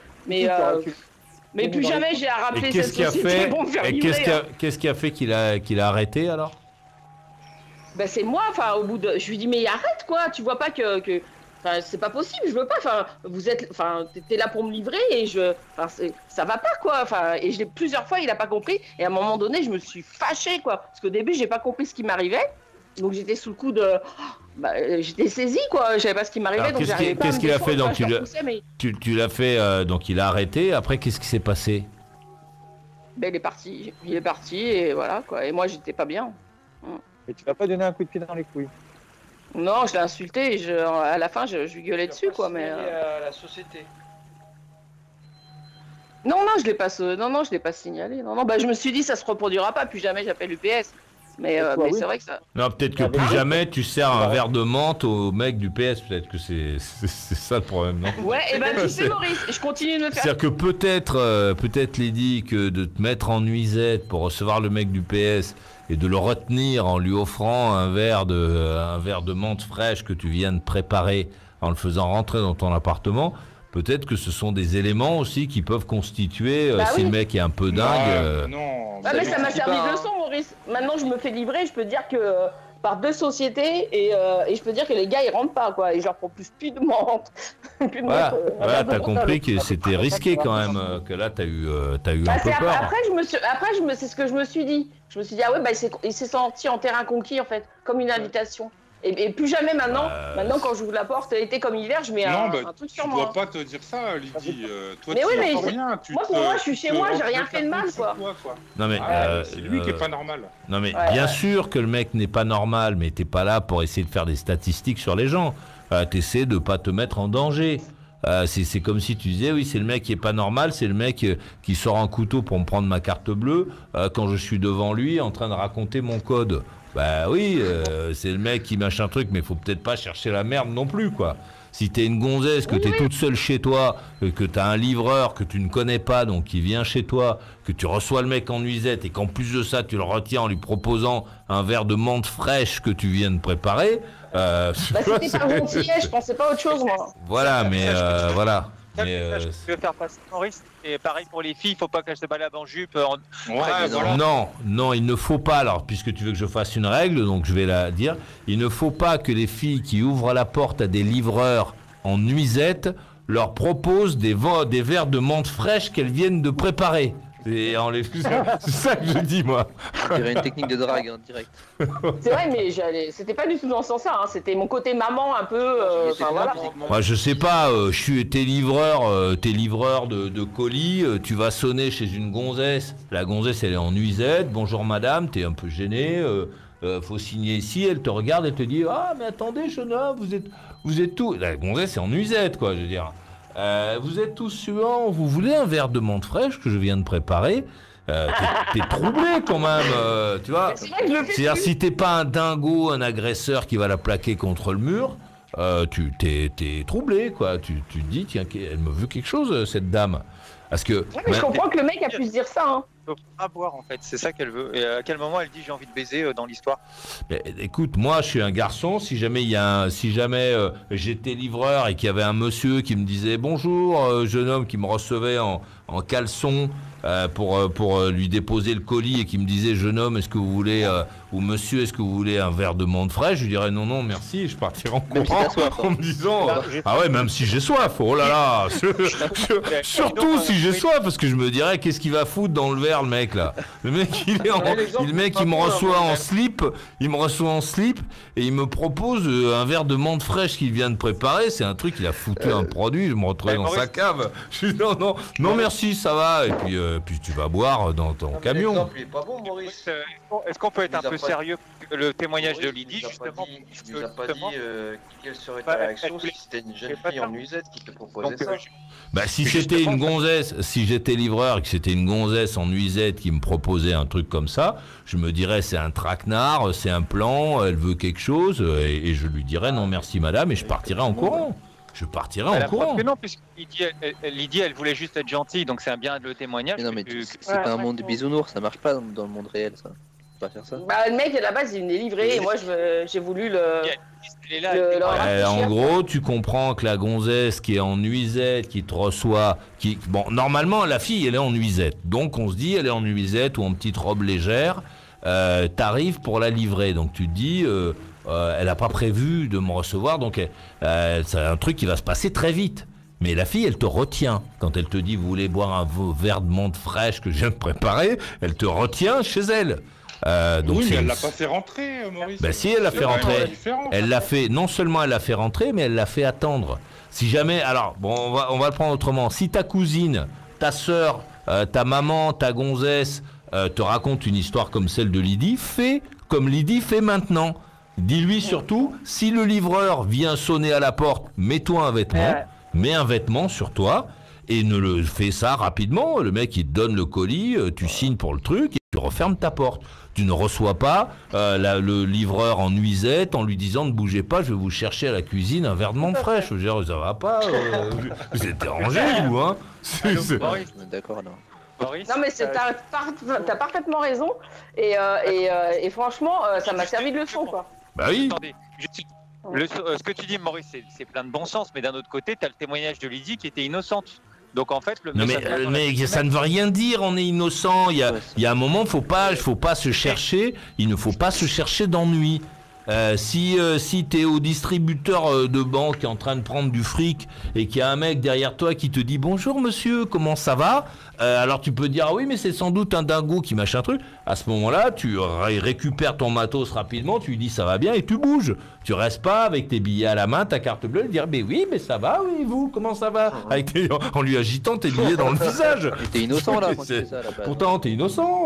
mais plus jamais j'ai à rappeler cette société pour me faire livrer. Qu'est-ce qui a fait qu'il a arrêté alors? Bah c'est moi, enfin au bout de... Je lui dis mais arrête quoi, tu vois pas que... Enfin, c'est pas possible, je veux pas, t'es là pour me livrer et ça va pas quoi, et plusieurs fois il a pas compris et à un moment donné je me suis fâchée quoi, parce qu'au début j'ai pas compris ce qui m'arrivait, donc j'étais sous le coup de... j'étais saisie quoi, je savais pas ce qui m'arrivait, donc j'arrivais pas à me Qu'est-ce qu'il a fait donc tu l'as fait, donc il a arrêté, après qu'est-ce qui s'est passé? Ben il est parti et voilà quoi, et moi j'étais pas bien. Et tu vas pas donner un coup de pied dans les couilles? Non, je l'ai insulté et à la fin je lui gueulais dessus quoi, mais... la société. Non, je l'ai pas signalé. Non, bah je me suis dit ça se reproduira pas, plus jamais j'appelle UPS. Mais c'est vrai que ça... Non, peut-être que plus jamais tu sers un verre de menthe au mec du PS, peut-être que c'est ça le problème, non? Ouais, et ben tu sais Maurice, je continue de me faire... C'est-à-dire que peut-être Lydie, que de te mettre en nuisette pour recevoir le mec du PS et de le retenir en lui offrant un verre de menthe fraîche que tu viens de préparer en le faisant rentrer dans ton appartement, peut-être que ce sont des éléments aussi qui peuvent constituer, si le mec est un peu dingue... Non, mais ça m'a servi de leçon, Maurice. Maintenant, je me fais livrer, je peux dire que par 2 sociétés, et je peux dire que les gars, ils rentrent pas, quoi. Et je leur propose plus de menthe. Voilà, t'as compris que c'était risqué quand même, que là, t'as eu un peu peur. Après, c'est ce que je me suis dit. Je me suis dit, ah ouais, il s'est senti en terrain conquis, en fait, comme une invitation. Et plus jamais maintenant, quand j'ouvre la porte, été comme hiver, je mets un truc sur moi. Tu dois pas te dire ça, Lydie. Toi, mais tu oui, mais rien. Pour moi, je suis chez moi, j'ai rien fait de mal, quoi. Non mais c'est lui qui est pas normal. Non mais bien sûr que le mec n'est pas normal, mais t'es pas là pour essayer de faire des statistiques sur les gens. T'essaies de pas te mettre en danger. C'est comme si tu disais oui, c'est le mec qui est pas normal, c'est le mec qui sort un couteau pour me prendre ma carte bleue quand je suis devant lui en train de raconter mon code. Bah oui, c'est le mec qui machin truc, mais faut peut-être pas chercher la merde non plus, quoi. Si t'es une gonzesse, que t'es toute seule chez toi, que t'as un livreur que tu ne connais pas, donc qui vient chez toi, que tu reçois le mec en nuisette et qu'en plus de ça, tu le retiens en lui proposant un verre de menthe fraîche que tu viens de préparer... c'était pas gentil, je pensais pas à autre chose, moi. Voilà, mais voilà. Je veux faire passer Maurice, et pareil pour les filles, il faut pas qu'elles se baladent en jupe. Non, il ne faut pas, alors puisque tu veux que je fasse une règle, donc je vais la dire, il ne faut pas que les filles qui ouvrent la porte à des livreurs en nuisette leur proposent des verres de menthe fraîche qu'elles viennent de préparer. C'est ça que je dis, moi. C'est une technique de drague, direct. C'est vrai, mais c'était pas du tout dans ce sens-là. Hein. C'était mon côté maman un peu. Voilà. Moi, je sais pas. T'es livreur de colis. Tu vas sonner chez une gonzesse. La gonzesse, elle est en nuisette. Bonjour, madame. T'es un peu gêné. faut signer ici, elle te regarde, elle te dit, ah, mais attendez, jeune homme, vous êtes tous... La gonzesse, c'est en nuisette, quoi, je veux dire. Vous êtes tous suants, vous voulez un verre de menthe fraîche que je viens de préparer? T'es troublé quand même, tu vois. C'est-à-dire, si t'es pas un dingo, un agresseur qui va la plaquer contre le mur, t'es troublé, quoi. Tu te dis, tiens, elle me veut quelque chose, cette dame. Parce que... Ouais, mais je comprends que le mec a pu se dire ça, hein. Elle veut pas boire, en fait, c'est ça qu'elle veut. Et à quel moment elle dit j'ai envie de baiser dans l'histoire? Mais, écoute, moi je suis un garçon, si jamais j'étais livreur et qu'il y avait un monsieur qui me disait bonjour, jeune homme, qui me recevait en caleçon pour lui déposer le colis et qui me disait jeune homme, est-ce que vous voulez ou monsieur, est-ce que vous voulez un verre de menthe fraîche, je lui dirais non merci, je partirai en courant en me disant ah ouais, même si j'ai soif, oh là là, surtout si j'ai soif, parce que je me dirais qu'est-ce qu'il va foutre dans le verre, le mec là. Le mec il me reçoit en slip, et il me propose un verre de menthe fraîche qu'il vient de préparer. C'est un truc, il a foutu un produit, je me retrouvais dans sa cave. Je dis non merci, ça va, et puis tu vas boire dans ton camion. L'exemple il est pas bon, Maurice. Est-ce qu'on peut être un peu sérieux? Le témoignage de Lydie, justement. Tu nous as pas dit quelle serait ta réaction si c'était une jeune fille en nuisette qui te proposait ça. Bah, si c'était une gonzesse, si j'étais livreur et que c'était une gonzesse en nuisette qui me proposait un truc comme ça, je me dirais c'est un traquenard, c'est un plan, elle veut quelque chose, et je lui dirais non merci madame, et je partirais en courant. Je partirais en courant. Non, puisque Lydie, elle voulait juste être gentille, donc c'est bien le témoignage. Mais non, mais c'est pas un monde de bisounours, ça marche pas dans le monde réel, ça. Pas faire ça. Bah, le mec à la base il venait livrer et moi j'ai voulu en gros, tu comprends que la gonzesse qui est en nuisette, qui te reçoit, bon, normalement la fille elle est en nuisette, donc on se dit elle est en nuisette ou en petite robe légère, t'arrives pour la livrer, donc tu te dis elle a pas prévu de me recevoir, donc c'est un truc qui va se passer très vite. Mais la fille, elle te retient. Quand elle te dit, vous voulez boire un verre de menthe fraîche que je viens de préparer, elle te retient chez elle. Donc oui, mais elle l'a pas fait rentrer, Maurice. Ben si, elle l'a fait rentrer. Elle l'a fait, non seulement elle l'a fait rentrer, mais elle l'a fait attendre. Si jamais, alors, bon, on va le prendre autrement. Si ta cousine, ta sœur, ta maman, ta gonzesse te raconte une histoire comme celle de Lydie, fais comme Lydie fait maintenant. Dis-lui surtout, si le livreur vient sonner à la porte, mets-toi un vêtement, mets un vêtement sur toi, et ne le fais ça rapidement. Le mec, il te donne le colis, tu signes pour le truc, et tu refermes ta porte. Tu ne reçois pas le livreur en nuisette en lui disant ne bougez pas, je vais vous chercher à la cuisine un verre de menthe fraîche. Je veux dire, ça va pas, vous êtes dérangé, vous, hein. D'accord, non. Non mais t'as parfaitement raison et franchement ça m'a servi de leçon quoi. Bah oui. Attendez, ce que tu dis Maurice c'est plein de bon sens, mais d'un autre côté t'as le témoignage de Lydie qui était innocente. Donc en fait le mais ça ne veut rien dire, on est innocent. Il y a un moment, faut pas se chercher, il ne faut pas se chercher d'ennui. Si t'es au distributeur de banque qui est en train de prendre du fric et qu'il y a un mec derrière toi qui te dit bonjour monsieur, comment ça va, alors tu peux dire ah oui mais c'est sans doute un dingo qui machin truc. À ce moment-là tu récupères ton matos rapidement, tu lui dis ça va bien et tu bouges. Tu restes pas avec tes billets à la main, ta carte bleue, et dire mais oui mais ça va, oui vous comment ça va, en lui agitant tes billets dans le visage. T'es innocent là quand tu fais ça à la base. Pourtant t'es innocent.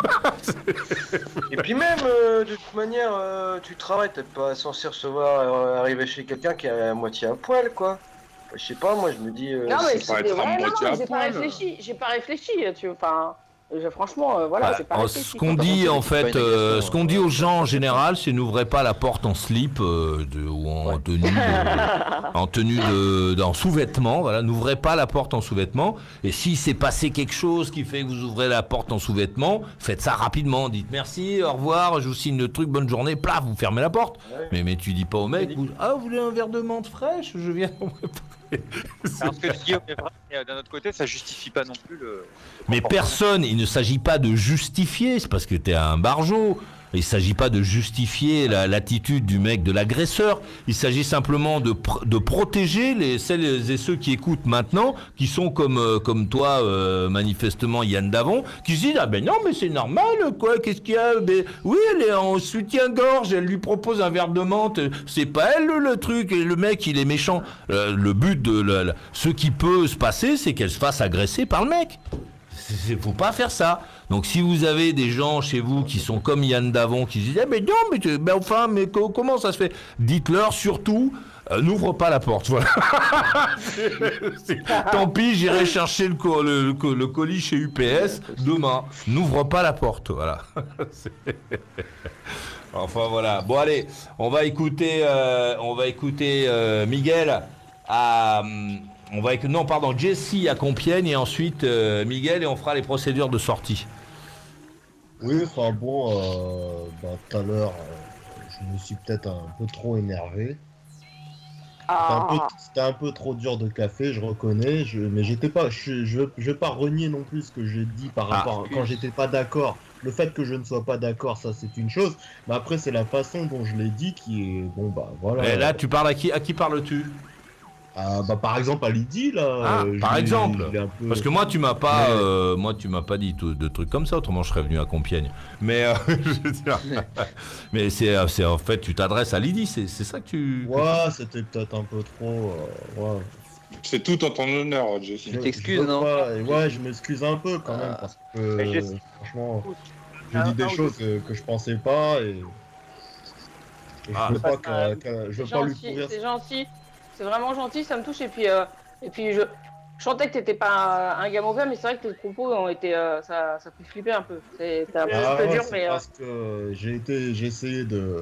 Et puis même de toute manière tu travailles, t'es pas censé recevoir arriver chez quelqu'un qui est à moitié à poil quoi. Je sais pas, moi je me dis. Non mais j'ai pas réfléchi, tu enfin. Franchement, voilà, c'est pas réfléchi. Ce qu'on dit en fait, ce qu'on dit aux gens en général, c'est n'ouvrez pas la porte en slip ou en tenue, en sous-vêtements. Voilà, n'ouvrez pas la porte en sous-vêtements. Et s'il s'est passé quelque chose qui fait que vous ouvrez la porte en sous-vêtements, faites ça rapidement. Dites merci, au revoir, je vous signe le truc, bonne journée. Plaf, vous fermez la porte. Ouais. Mais tu dis pas au mec, vous voulez un verre de menthe fraîche? Je viens. Alors ce que tu dis, d'un autre côté, ça justifie pas non plus le. Mais personne, il ne s'agit pas de justifier, c'est parce que t'es un barjot. Il ne s'agit pas de justifier l'attitude du mec, de l'agresseur. Il s'agit simplement de protéger celles et ceux qui écoutent maintenant, qui sont comme toi, manifestement Yann Davon, qui se disent ah ben non mais c'est normal quoi, qu'est-ce qu'il y a, ben, oui elle est en soutien-gorge, elle lui propose un verre de menthe, c'est pas elle le truc, et le mec il est méchant. Le but de ce qui peut se passer, c'est qu'elle se fasse agresser par le mec. Faut pas faire ça. Donc si vous avez des gens chez vous qui sont comme Yann Davon, qui se disent mais non, mais comment ça se fait? Dites-leur surtout, n'ouvre pas la porte. Voilà. Tant pis, j'irai chercher le colis chez UPS demain. N'ouvre pas la porte. Voilà. Enfin voilà. Bon allez, on va écouter Miguel à Jessie à Compiègne et ensuite Miguel, et on fera les procédures de sortie. Oui, enfin bon, tout à l'heure, je me suis peut-être un peu trop énervé. C'était un peu trop dur de café, je reconnais, mais j'étais pas, je vais pas renier non plus ce que j'ai dit par rapport à quand j'étais pas d'accord. Le fait que je ne sois pas d'accord, ça c'est une chose, mais après c'est la façon dont je l'ai dit qui est bon, bah voilà. Et là, tu parles à qui parles-tu? Par exemple à Lydie là. Par exemple. Parce que moi tu m'as pas, dit de trucs comme ça, autrement je serais venu à Compiègne. Mais je veux dire, mais c'est en fait tu t'adresses à Lydie, c'est ça que tu. Ouais, c'était peut-être un peu trop. Ouais. C'est tout en ton honneur, Jessie. Tu t'excuses, non? Ouais, je m'excuse un peu quand même parce que franchement, je dis des choses que je pensais pas et je veux pas lui pourrir. C'est gentil. C'est vraiment gentil, ça me touche. Et puis je sentais que t'étais pas un gars mauvais, mais c'est vrai que tes propos ont été, ça fait flipper un peu. C'était un peu dur, mais. Parce que j'ai essayé de.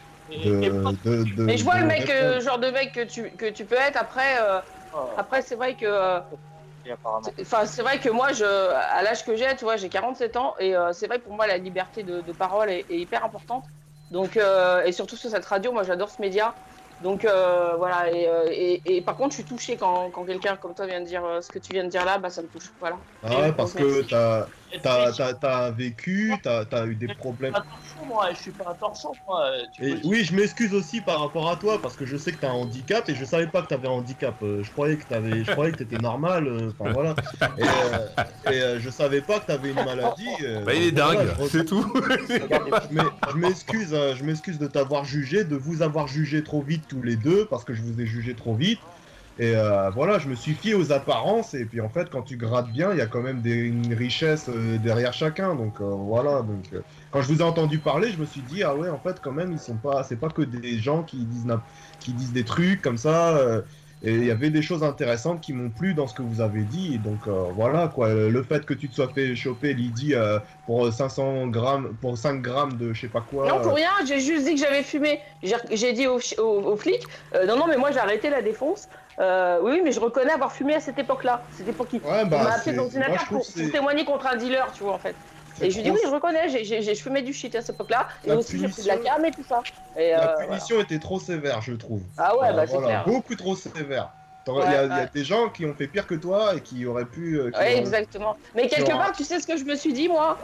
Mais je vois le mec, genre de mec que tu peux être. Après, c'est vrai que. Enfin, c'est vrai que moi, à l'âge que j'ai, tu vois, j'ai 47 ans, et c'est vrai que pour moi, la liberté de parole est hyper importante. Donc, et surtout sur cette radio, moi, j'adore ce média. Donc voilà, et par contre je suis touchée quand quelqu'un comme toi vient de dire ce que tu viens de dire là, bah ça me touche, voilà. Ah ouais, parce que t'as vécu, t'as eu des problèmes. Moi, je suis pas un torchon, moi. Oui, je m'excuse aussi par rapport à toi, parce que je sais que t'as un handicap, et je savais pas que t'avais un handicap. Je croyais que t'étais normal, enfin voilà. Et je savais pas que t'avais une maladie. Il est dingue, voilà, c'est tout. Mais je m'excuse de t'avoir jugé, de vous avoir jugé trop vite tous les deux, parce que je vous ai jugé trop vite. Et voilà, je me suis fié aux apparences, et puis en fait, quand tu grattes bien, il y a quand même une richesse derrière chacun. Donc voilà, donc quand je vous ai entendu parler, je me suis dit, ah ouais, en fait, quand même, c'est pas que des gens qui disent des trucs comme ça. Et il y avait des choses intéressantes qui m'ont plu dans ce que vous avez dit. Et donc voilà, quoi. Le fait que tu te sois fait choper, Lydie, pour 500 grammes, pour 5 grammes de je sais pas quoi. Non, pour rien, j'ai juste dit que j'avais fumé. J'ai dit aux flics, non, mais moi j'ai arrêté la défonce. Oui, mais je reconnais avoir fumé à cette époque-là. C'était pour qui on m'a appelé dans une affaire pour témoigner contre un dealer, tu vois, en fait. Et je lui dis oui, je reconnais, je fumais du shit à cette époque-là. Et aussi j'ai pris de la cam et tout ça. Et, la punition était trop sévère, je trouve. Ah ouais, bah c'est clair. Beaucoup trop sévère. Il y a des gens qui ont fait pire que toi et qui auraient pu... exactement. Mais quelque part, tu sais ce que je me suis dit, moi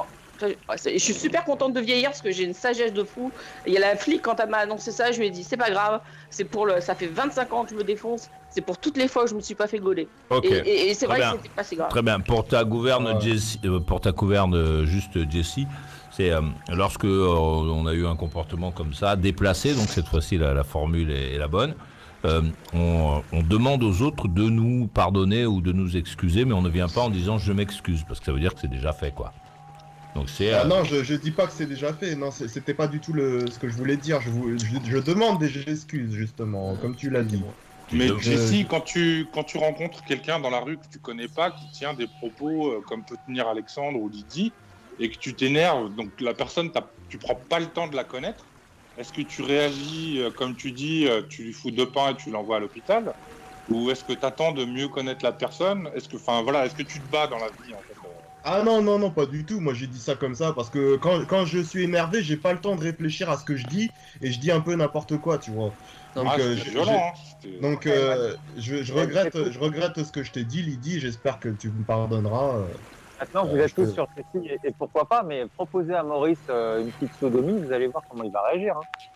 je suis super contente de vieillir parce que j'ai une sagesse de fou. Il y a la flic, quand elle m'a annoncé ça, je lui ai dit c'est pas grave, ça fait 25 ans que je me défonce, c'est pour toutes les fois que je me suis pas fait gauler. Okay. Et c'est vrai que c'était pas si grave. Très bien. Pour ta gouverne, Jessie, Jessie, c'est lorsque on a eu un comportement comme ça, déplacé, donc cette fois-ci la formule est la bonne. On demande aux autres de nous pardonner ou de nous excuser, mais on ne vient pas en disant je m'excuse, parce que ça veut dire que c'est déjà fait, quoi. Donc c'est. Non, je dis pas que c'est déjà fait. Non, c'était pas du tout ce que je voulais dire. Je demande des excuses justement, comme tu l'as dit. Mais Jessie, quand tu rencontres quelqu'un dans la rue que tu connais pas, qui tient des propos comme peut tenir Alexandre ou Lydie, et que tu t'énerves, donc la personne, tu prends pas le temps de la connaître. Est-ce que tu réagis, comme tu dis, tu lui fous 2 pains et tu l'envoies à l'hôpital? Ou est-ce que tu attends de mieux connaître la personne? Est-ce que tu te bats dans la vie en fait? Ah non, pas du tout. Moi j'ai dit ça comme ça parce que quand je suis énervé, j'ai pas le temps de réfléchir à ce que je dis et je dis un peu n'importe quoi, tu vois. Donc, je regrette ce que je t'ai dit, Lydie. J'espère que tu me pardonneras. Maintenant, vous êtes tous sur Jessie et pourquoi pas, mais proposez à Maurice une petite sodomie, vous allez voir comment il va réagir.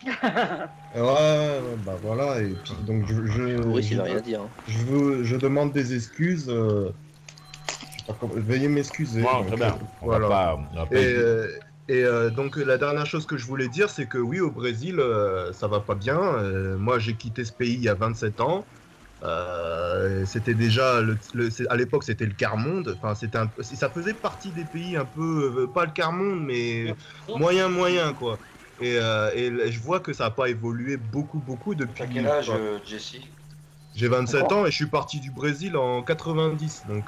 Bah voilà, et puis donc Maurice, il va rien dire. Je demande des excuses. Veuillez m'excuser. Très bien. Voilà. Et donc la dernière chose que je voulais dire, c'est que oui, au Brésil, ça va pas bien. Moi, j'ai quitté ce pays il y a 27 ans. C'était déjà à l'époque c'était le quart monde. Enfin, ça faisait partie des pays un peu pas le quart monde, mais moyen quoi. Et je vois que ça n'a pas évolué beaucoup depuis. T'as quel âge, Jesse? J'ai 27 ans et je suis parti du Brésil en 90, donc.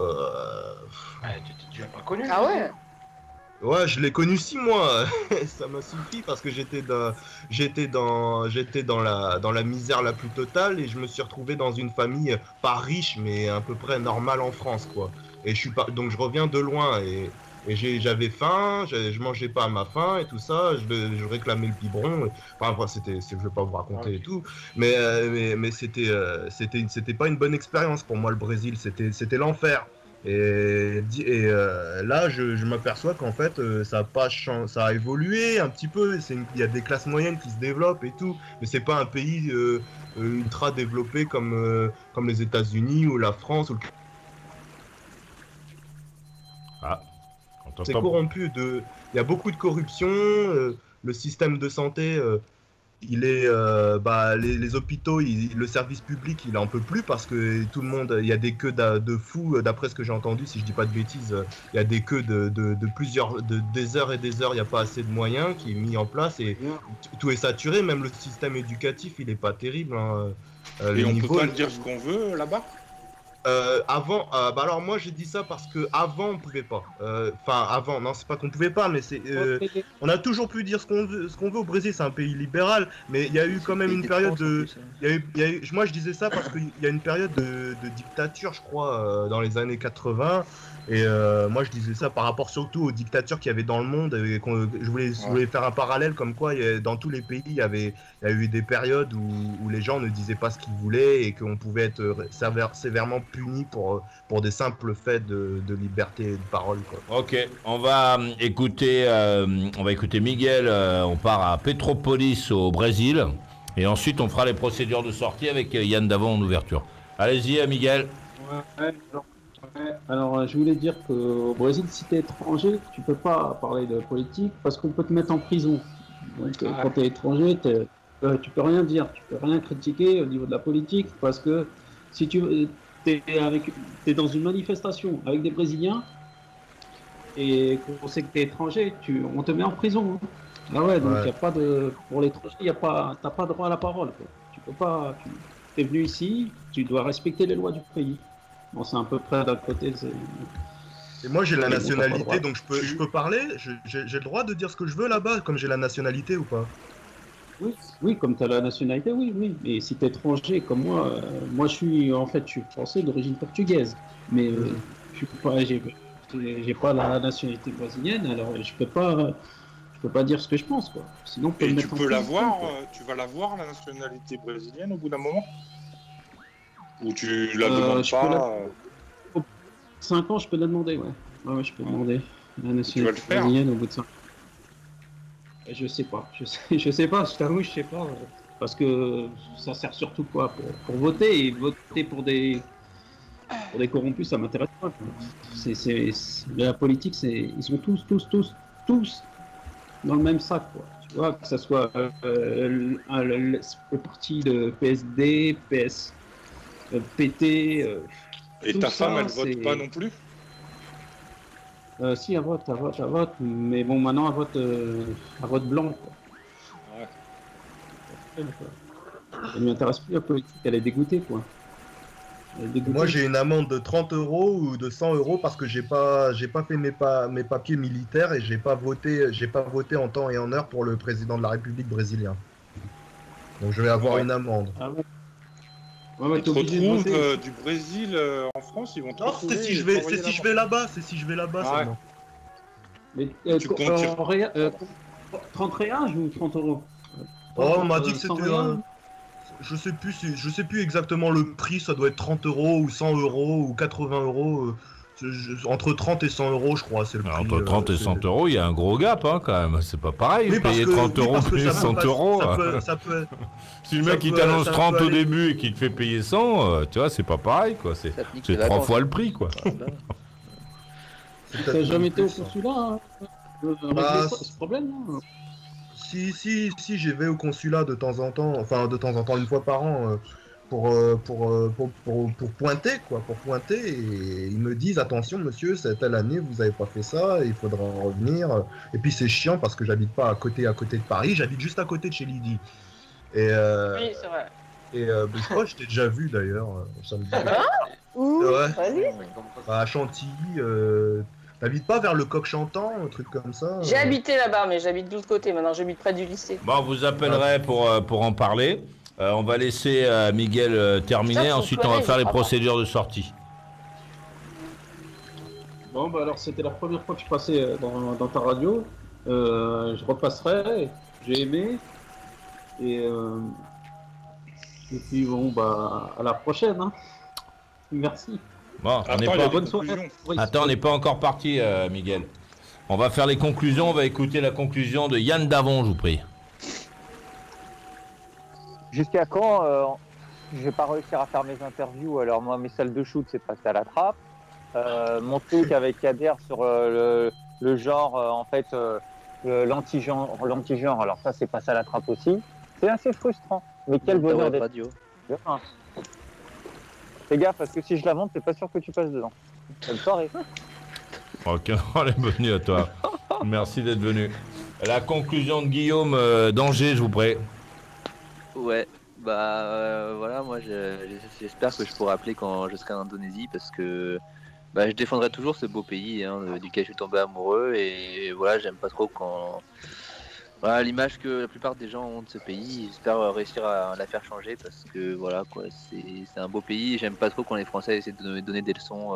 Tu l'as pas connu? Ah ouais. Ouais, je l'ai connu 6 mois, ça m'a suffi parce que j'étais dans la misère la plus totale et je me suis retrouvé dans une famille pas riche mais à peu près normale en France quoi. Et donc je reviens de loin et j'avais faim, je mangeais pas à ma faim et tout ça, je réclamais le biberon. Enfin, je vais pas vous raconter et tout, mais c'était pas une bonne expérience pour moi le Brésil, c'était l'enfer. Et là, je m'aperçois qu'en fait, ça a évolué un petit peu. Il y a des classes moyennes qui se développent et tout, mais c'est pas un pays ultra développé comme les États-Unis ou la France. C'est corrompu. Il y a beaucoup de corruption. Le système de santé. Il est, les hôpitaux, le service public, il en peut plus parce que tout le monde, il y a des queues de fous, d'après ce que j'ai entendu, si je dis pas de bêtises, il y a des queues des heures et des heures, il n'y a pas assez de moyens qui est mis en place et tout est saturé, même le système éducatif, il est pas terrible. Hein. Et on peut pas dire ce qu'on veut là-bas? Avant, alors moi j'ai dit ça parce que avant on pouvait pas. Enfin avant, non c'est pas qu'on pouvait pas, mais c'est on a toujours pu dire ce qu'on veut au Brésil, c'est un pays libéral, mais il y a eu quand même une période de, moi je disais ça parce qu'il y a une période de dictature, je crois, dans les années 80. Et moi je disais ça par rapport surtout aux dictatures qu'il y avait dans le monde et je voulais faire un parallèle comme quoi dans tous les pays il y a eu des périodes où les gens ne disaient pas ce qu'ils voulaient et qu'on pouvait être sévèrement puni pour des simples faits de liberté de parole quoi. Ok, on va écouter Miguel, on part à Petropolis au Brésil et ensuite on fera les procédures de sortie avec Yann Davon en ouverture. Allez-y Miguel. Ouais. Alors, je voulais dire qu'au Brésil, si tu es étranger, tu peux pas parler de politique parce qu'on peut te mettre en prison. Donc, quand tu es étranger, tu peux rien dire, tu peux rien critiquer au niveau de la politique parce que si tu es dans une manifestation avec des Brésiliens et qu'on sait que tu es étranger, on te met en prison. Hein. Ah ouais, donc il y a pas de. Pour l'étranger, t'as pas droit à la parole. Quoi. Tu peux pas. Tu es venu ici, tu dois respecter les lois du pays. Bon, c'est à peu près d'un côté. Et moi j'ai la nationalité, donc je peux parler. J'ai le droit de dire ce que je veux là-bas, comme j'ai la nationalité ou pas? Oui, comme tu as la nationalité, oui. Mais si tu es étranger comme moi, moi je suis français d'origine portugaise. Mais j'ai pas la nationalité brésilienne, alors je peux pas dire ce que je pense quoi. Sinon, et tu peux l'avoir, tu vas l'avoir la nationalité brésilienne au bout d'un moment? Ou tu la demandes pas? 5 ans, je peux la demander, ouais. Ouais, je peux demander la nationalité brésilienne au bout de 5 ans. Je sais pas, je t'avoue, je sais pas. Parce que ça sert surtout quoi pour voter, et voter pour des corrompus, ça m'intéresse pas. La politique, ils sont tous dans le même sac, quoi. Tu vois, que ce soit le parti de PSD, PS. PT. Et ta femme, elle vote pas non plus? Si, elle vote, mais bon, maintenant elle vote blanc. Quoi. Ouais. Elle ne m'intéresse plus la politique, elle est dégoûtée, quoi. Moi, j'ai une amende de 30 € ou de 100 € parce que j'ai pas fait mes papiers militaires et j'ai pas voté en temps et en heure pour le président de la République brésilien. Donc je vais avoir une amende. Ah ouais. Ils te retrouvent du Brésil en France, ils vont te retrouver. C'est si je vais là-bas, seulement. Mais tu comptes 30 réals ou 30 €? Oh, on m'a dit que c'était je sais plus exactement le prix, ça doit être 30 € ou 100 € ou 80 €. Entre 30 et 100 € je crois, c'est le prix. Entre 30 et 100 €, il y a un gros gap hein, quand même, c'est pas pareil, payer 30 €, payer 100 €. Si le mec il t'annonce 30 au début et qu'il te fait payer 100, tu vois, c'est pas pareil quoi, c'est 3 fois le prix quoi. T'as jamais été au consulat régler ce problème non? Si, j'y vais au consulat de temps en temps, une fois par an. pour pointer, quoi, pour pointer, et ils me disent attention monsieur, cette telle année vous avez pas fait ça, il faudra en revenir. Et puis c'est chiant parce que j'habite pas à côté de Paris, j'habite juste à côté de chez Lydie. Et Oui, c'est vrai. et je crois que je t'ai déjà vu d'ailleurs, ça me dit. Ouh, Ouais. vas-y. À Chantilly, t'habites pas vers le Coq Chantant, un truc comme ça? J'ai habité là-bas, mais j'habite de l'autre côté. Maintenant, j'habite près du lycée. Bon, on vous appellerai pour en parler. On va laisser Miguel terminer, Putain, ensuite son on va collège, faire les ah bah. procédures de sortie. Bon, bah alors c'était la première fois que je passais dans ta radio. Je repasserai, j'ai aimé. Et puis bon, bah à la prochaine. Hein. Merci. Bon, on n'est Attends, pas... bonne soirée. Oui, Attends, on n'est pas encore parti, Miguel. On va faire les conclusions, on va écouter la conclusion de Yann Davon, je vous prie. Jusqu'à quand je vais pas réussir à faire mes interviews? Alors moi, mes salles de shoot, c'est passé à la trappe. Mon truc avec Kader sur le genre, en fait, l'anti-genre, alors ça, c'est passé à la trappe aussi. C'est assez frustrant. Mais quel bonheur d'être radio. Fais gaffe, parce que si je la monte, c'est pas sûr que tu passes dedans. Bonne soirée. Ok, allez, bienvenue à toi. Merci d'être venu. La conclusion de Guillaume d'Angers, je vous prie. Ouais, bah voilà, moi j'espère que je pourrai appeler quand je serai en Indonésie parce que bah, je défendrai toujours ce beau pays hein, duquel je suis tombé amoureux et voilà, j'aime pas trop quand. Voilà, l'image que la plupart des gens ont de ce pays, j'espère réussir à la faire changer parce que voilà quoi, c'est un beau pays, j'aime pas trop quand les Français essaient de me donner des leçons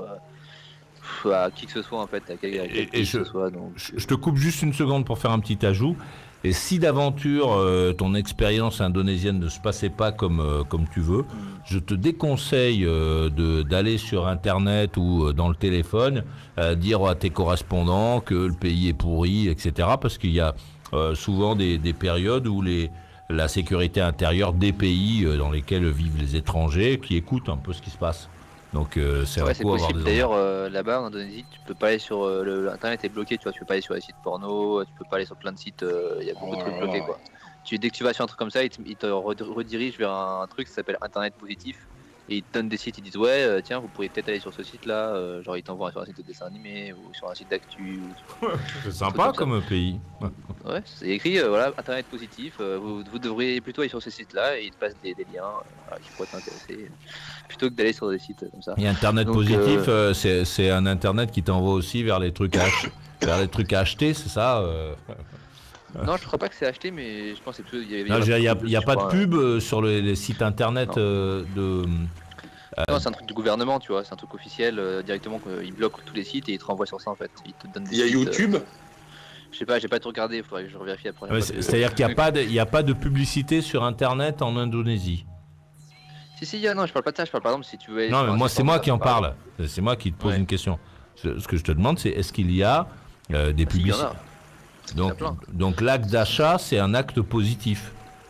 à qui que ce soit en fait, à quel que ce soit. Donc, je te coupe juste une seconde pour faire un petit ajout. Et si d'aventure ton expérience indonésienne ne se passait pas comme tu veux, je te déconseille d'aller sur Internet ou dans le téléphone dire à tes correspondants que le pays est pourri, etc. Parce qu'il y a souvent des périodes où la sécurité intérieure des pays dans lesquels vivent les étrangers qui écoutent un peu ce qui se passe. Donc c'est ouais, un coup avoir possible. des D'ailleurs, là-bas en Indonésie, tu peux pas aller sur Internet est bloqué, tu vois, tu peux pas aller sur les sites porno, tu peux pas aller sur plein de sites, il y a beaucoup de trucs bloqués quoi. Dès que tu vas sur un truc comme ça, il te redirige vers un truc qui s'appelle Internet positif et ils te donnent des sites, ils disent ouais tiens vous pourriez peut-être aller sur ce site là, genre ils t'envoient sur un site de dessin animé ou sur un site d'actu. C'est sympa comme pays. Ouais, c'est écrit voilà Internet positif, vous devriez plutôt aller sur ce site là et ils te passent des liens qui pourraient t'intéresser plutôt que d'aller sur des sites comme ça. Et Internet Donc, positif, c'est un Internet qui t'envoie aussi vers les trucs à acheter, c'est ça Non, je crois pas que c'est acheté, mais je pense que c'est plutôt. Il n'y a pas de pub sur les sites internet de. Non, c'est un truc du gouvernement, tu vois, c'est un truc officiel directement qu'ils bloquent tous les sites et ils te renvoient sur ça en fait. Ils te donnent des Il y a sites, YouTube je sais pas, j'ai pas tout regardé, il faudrait que je revérifie après. C'est-à-dire qu'il n'y a pas de publicité sur internet en Indonésie. Si, non, je parle pas de ça, je parle par exemple si tu veux. Non, mais moi, c'est moi qui en parle. C'est moi qui te pose une question. Ce que je te demande, c'est est-ce qu'il y a des publicités? Donc l'acte d'achat, c'est un acte positif.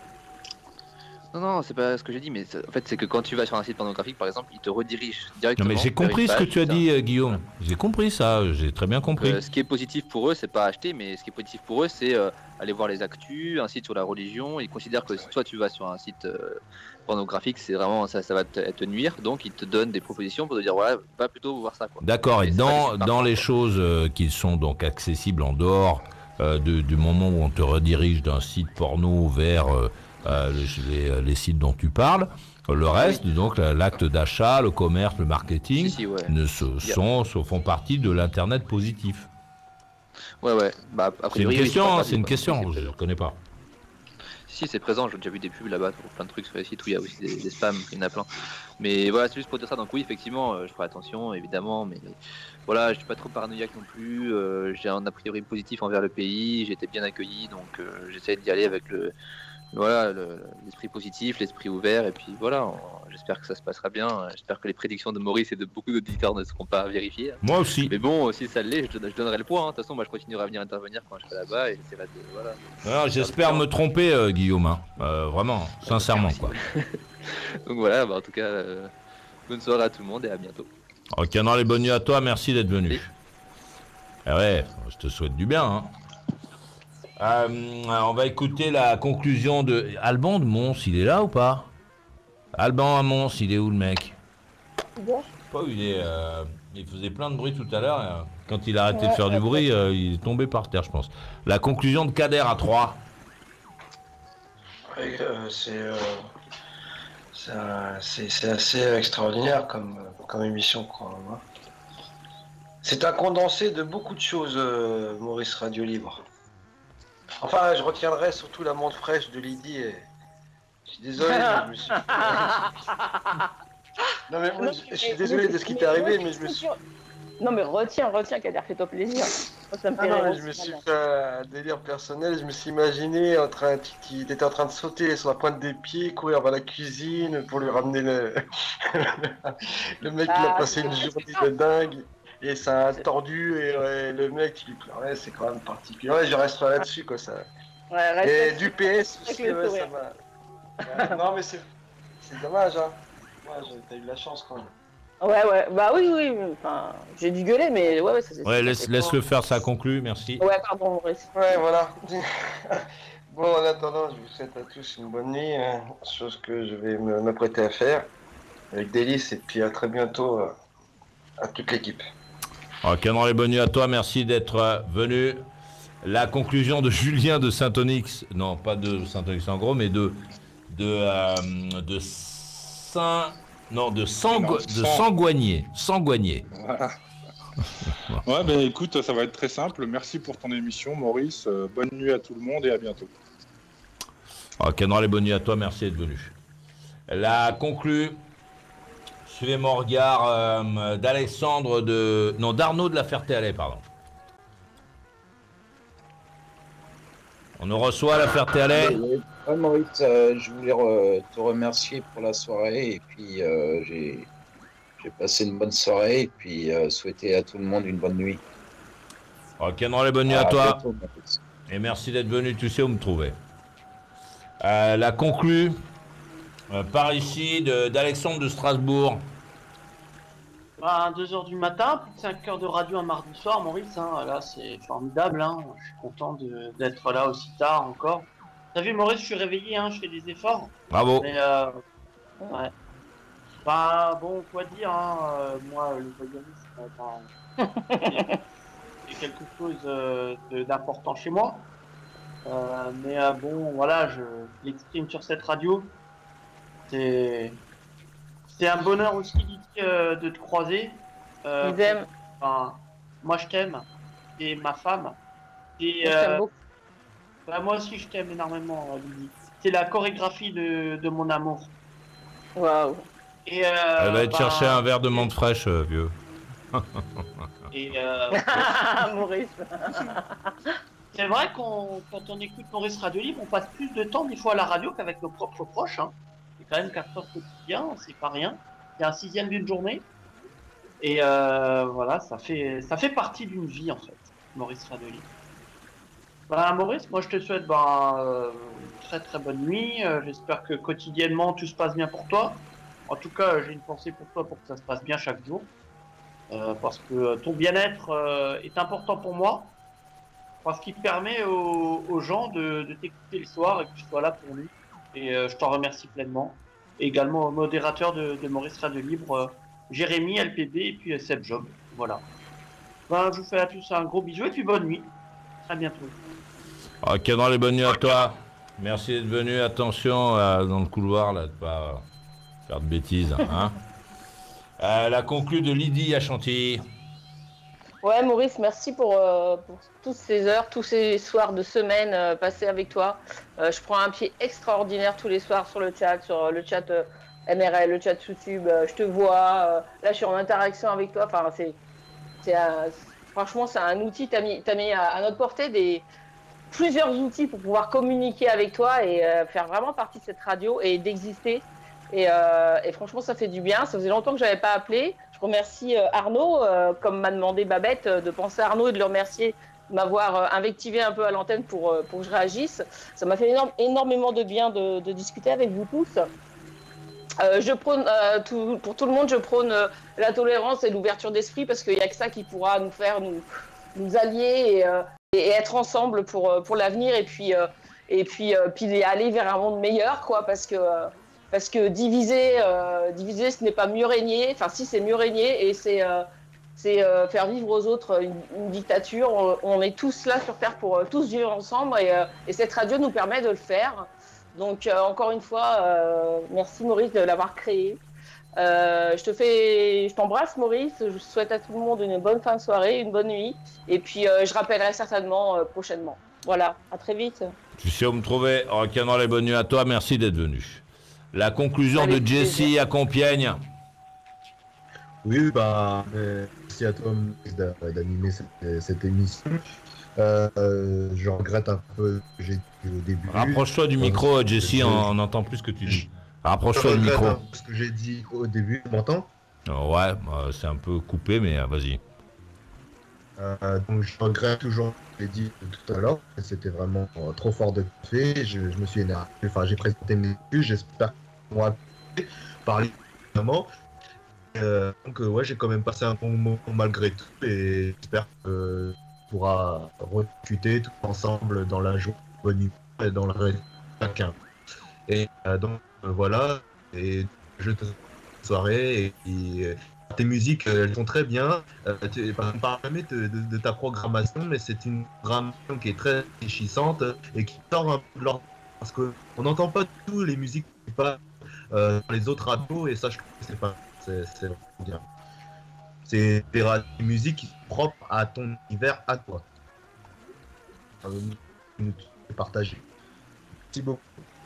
Non, c'est pas ce que j'ai dit, mais en fait, c'est que quand tu vas sur un site pornographique, par exemple, il te redirige directement. Non, mais j'ai compris ce que tu as dit, Guillaume. J'ai compris ça, j'ai très bien compris. Ce qui est positif pour eux, c'est pas acheter, mais ce qui est positif pour eux, c'est aller voir les actus, un site sur la religion. Ils considèrent que si toi tu vas sur un site pornographique, c'est vraiment ça va te nuire. Donc ils te donnent des propositions pour te dire voilà, va plutôt voir ça. D'accord. Et dans les choses qui sont donc accessibles en dehors du moment où on te redirige d'un site porno vers les sites dont tu parles, le reste, donc l'acte d'achat, le commerce, le marketing, font partie de l'internet positif. Ouais. Bah, c'est une question, je ne connais pas. Si, c'est présent, j'ai déjà vu des pubs là-bas pour plein de trucs sur les sites où il y a aussi des spams, il y en a plein. Mais voilà, c'est juste pour dire ça, donc oui, effectivement, je ferai attention, évidemment, mais voilà, je suis pas trop paranoïaque non plus, j'ai un a priori positif envers le pays, j'ai été bien accueilli, donc j'essaie d'y aller avec l'esprit positif, l'esprit ouvert, et puis voilà, j'espère que ça se passera bien, j'espère que les prédictions de Maurice et de beaucoup d'auditeurs ne seront pas vérifiées. Moi aussi. Mais bon, si ça l'est, je donnerai le point, de toute façon, moi je continuerai à venir intervenir quand je serai là-bas, et j'essaierai de... Voilà. Alors, j'espère me tromper, Guillaume, vraiment, sincèrement, quoi. Donc voilà, en tout cas, bonne soirée à tout le monde, et à bientôt. Ok, non, les bonnes nuits à toi, merci d'être venu. Eh ouais, je te souhaite du bien, hein. On va écouter la conclusion de Alban de Mons, il est là ou pas? Alban Hamon, il est où le mec? Bon. Pas où il est. Il faisait plein de bruit tout à l'heure. Quand il a arrêté de faire du bruit, il est tombé par terre, je pense. La conclusion de Kader à 3. Oui, c'est assez extraordinaire comme émission, quoi. C'est un condensé de beaucoup de choses, Maurice Radio Libre. Enfin, je retiendrai surtout la montre fraîche de Lydie. Je suis désolé, je me suis... Non mais moi, je suis désolé de ce qui t'est arrivé, mais je me suis... Non mais retiens, Kader, fais-toi plaisir. Ça me fait rire je me suis fait un délire personnel, je me suis imaginé qu'il était en train de sauter sur la pointe des pieds, courir vers la cuisine pour lui ramener le mec qui a passé une journée de dingue, et ça a tordu, et le mec il pleurait, c'est quand même particulier. Ouais, je resterai là-dessus, quoi, ça. Et du PS aussi, ça m'a... Non mais c'est dommage, hein. Ouais, t'as eu de la chance quand même. Ouais, bah oui, enfin, j'ai dû gueuler, mais ouais, ça c'est... Ouais, laisse-le faire, ça conclut, merci. Ouais, pardon, Maurice. Ouais, voilà. Bon, en attendant, je vous souhaite à tous une bonne nuit, chose que je vais m'apprêter à faire, avec délice, et puis à très bientôt à toute l'équipe. Ok, dans les bonnes nuits à toi, merci d'être venu. La conclusion de Julien de Saint-Onyx, non, pas de Saint-Onyx en gros, mais de Sangoigné. Voilà. Ouais, ben écoute, ça va être très simple. Merci pour ton émission, Maurice. Bonne nuit à tout le monde et à bientôt. Ok, dans les bonnes nuits à toi, merci d'être venu. La conclue, suivez mon regard, d'Alexandre d'Arnaud de la Ferté-Alais, pardon. On nous reçoit à la Ferté-Alais. Ouais, Maurice, je voulais te remercier pour la soirée, et puis j'ai passé une bonne soirée, et puis souhaiter à tout le monde une bonne nuit. Ok, dans les bonnes nuits à toi. Bientôt, et merci d'être venu, tu sais où me trouver. La conclue, par ici, d'Alexandre de Strasbourg. À 2h du matin, plus de 5 heures de radio un mardi soir, Maurice, hein, là c'est formidable, hein. Je suis content d'être là aussi tard encore. T'as vu, Maurice, je suis réveillé, hein, je fais des efforts. Bravo. Mais, ouais. Bah bon, quoi dire, hein, moi le voyeurisme, c'est quelque chose d'important chez moi. Mais bon, voilà, je l'exprime sur cette radio. C'est un bonheur aussi de te croiser. Moi je t'aime, et ma femme. Et, je t'aime beaucoup. Bah, moi aussi je t'aime énormément, Lydie. C'est la chorégraphie de mon amour. Waouh. Elle va te chercher un verre de menthe fraîche, vieux. Et Maurice. C'est vrai quand on écoute Maurice Radio Libre, on passe plus de temps des fois à la radio qu'avec nos propres proches. Hein. C'est quand même 4 heures quotidien, c'est pas rien. Il y a un 6e d'une journée. Et voilà, ça fait partie d'une vie en fait, Maurice Radio Libre. Bah, Maurice, moi je te souhaite très très bonne nuit. J'espère que quotidiennement tout se passe bien pour toi. En tout cas, j'ai une pensée pour toi pour que ça se passe bien chaque jour. Parce que ton bien-être est important pour moi. Parce qu'il permet aux gens de t'écouter le soir et que tu sois là pour lui. Et je t'en remercie pleinement. Et également au modérateur de Maurice Radio Libre, Jérémy, LPB et puis Seb Job. Voilà. Ben, je vous fais à tous un gros bisou et puis bonne nuit. À bientôt. Ok, dans les bonnes nuits à toi. Merci d'être venu. Attention dans le couloir, là, de pas faire de bêtises. Hein. La conclue de Lydie à Chantilly. Ouais, Maurice, merci pour toutes ces heures, tous ces soirs de semaine passés avec toi. Je prends un pied extraordinaire tous les soirs sur le chat MRL, le chat YouTube. Je te vois. Là, je suis en interaction avec toi. Enfin, franchement, c'est un outil. T'as mis à notre portée plusieurs outils pour pouvoir communiquer avec toi et faire vraiment partie de cette radio et d'exister. Et franchement, ça fait du bien. Ça faisait longtemps que je n'avais pas appelé. Je remercie Arnaud, comme m'a demandé Babette, de penser à Arnaud et de le remercier de m'avoir invectivé un peu à l'antenne pour que je réagisse. Ça m'a fait énormément de bien de discuter avec vous tous. Je prône, pour tout le monde, je prône la tolérance et l'ouverture d'esprit parce qu'il n'y a que ça qui pourra nous faire nous allier et être ensemble pour l'avenir et puis aller vers un monde meilleur, quoi, parce que parce que diviser, ce n'est pas mieux régner. Enfin, si, c'est mieux régner, et c'est faire vivre aux autres une dictature. On est tous là sur Terre pour tous vivre ensemble, et cette radio nous permet de le faire. Donc, encore une fois, merci Maurice de l'avoir créé. Je t'embrasse Maurice, je souhaite à tout le monde une bonne fin de soirée, une bonne nuit, et puis je rappellerai certainement prochainement. Voilà, à très vite. Tu sais où me trouver. Rock'n'roll et bonne nuit à toi, merci d'être venu. La conclusion de Jessie à Compiègne. Oui, merci à toi d'animer cette émission. Je regrette un peu que j'ai dit au début. Rapproche-toi du micro, Jessie, on n'entend plus ce que tu dis. Rapproche-toi du micro. Ce que j'ai dit au début, tu m'entends? Ouais, c'est un peu coupé, mais vas-y. Donc je regrette toujours ce que j'ai dit tout à l'heure. C'était vraiment trop fort de fait. Je me suis énervé. Enfin, j'ai présenté mes excuses. J'espère qu'on va parler évidemment. Donc ouais, j'ai quand même passé un bon moment malgré tout, et j'espère qu'on pourra rediscuter tout ensemble dans la journée, bonne nuit et dans le reste chacun. Et donc voilà, et je te souhaite une soirée, et tes musiques elles sont très bien. Tu parles jamais de ta programmation, mais c'est une programmation qui est très enrichissante et qui sort un peu de l'ordre, parce qu'on n'entend pas tout les musiques qui passent dans les autres radios, et ça je trouve que c'est vraiment bien. C'est des musiques qui sont propres à ton univers, à toi. Partager. Merci beaucoup.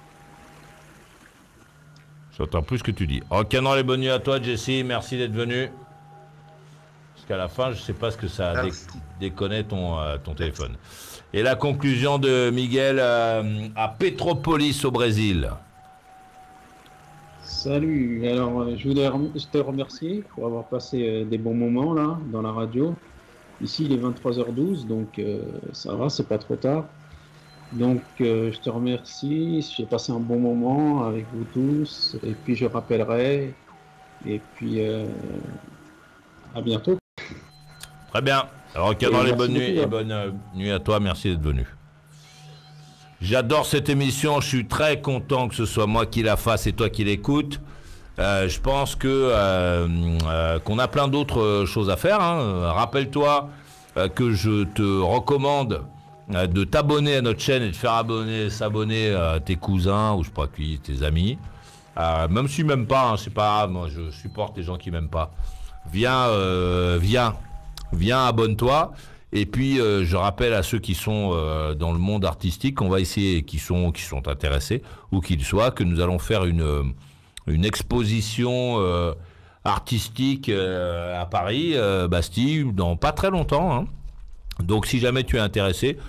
J'entends plus ce que tu dis. Rock'n'roll et bonne nuit à toi, Jessie. Merci d'être venu. Parce qu'à la fin, je sais pas ce que ça déconnait ton téléphone. Et la conclusion de Miguel à Petropolis au Brésil. Salut, alors je te remercier pour avoir passé des bons moments là dans la radio. Ici il est 23h12, donc ça va, c'est pas trop tard. Donc je te remercie, j'ai passé un bon moment avec vous tous, et puis je rappellerai, et puis à bientôt. Très bien, alors rock'n'roll et bonne nuit, et bonne nuit à toi, merci d'être venu. J'adore cette émission, je suis très content que ce soit moi qui la fasse et toi qui l'écoutes. Je pense que qu'on a plein d'autres choses à faire. Hein. Rappelle-toi que je te recommande de t'abonner à notre chaîne et de faire s'abonner à tes cousins ou je sais pas qui, tes amis. Même si m'aiment pas, hein, c'est pas grave, moi je supporte les gens qui m'aiment pas. Viens, abonne-toi. Et puis, je rappelle à ceux qui sont dans le monde artistique qu'on va essayer, qui sont intéressés, ou qu'ils soient, que nous allons faire une exposition artistique à Paris, Bastille, dans pas très longtemps. Hein. Donc, si jamais tu es intéressé,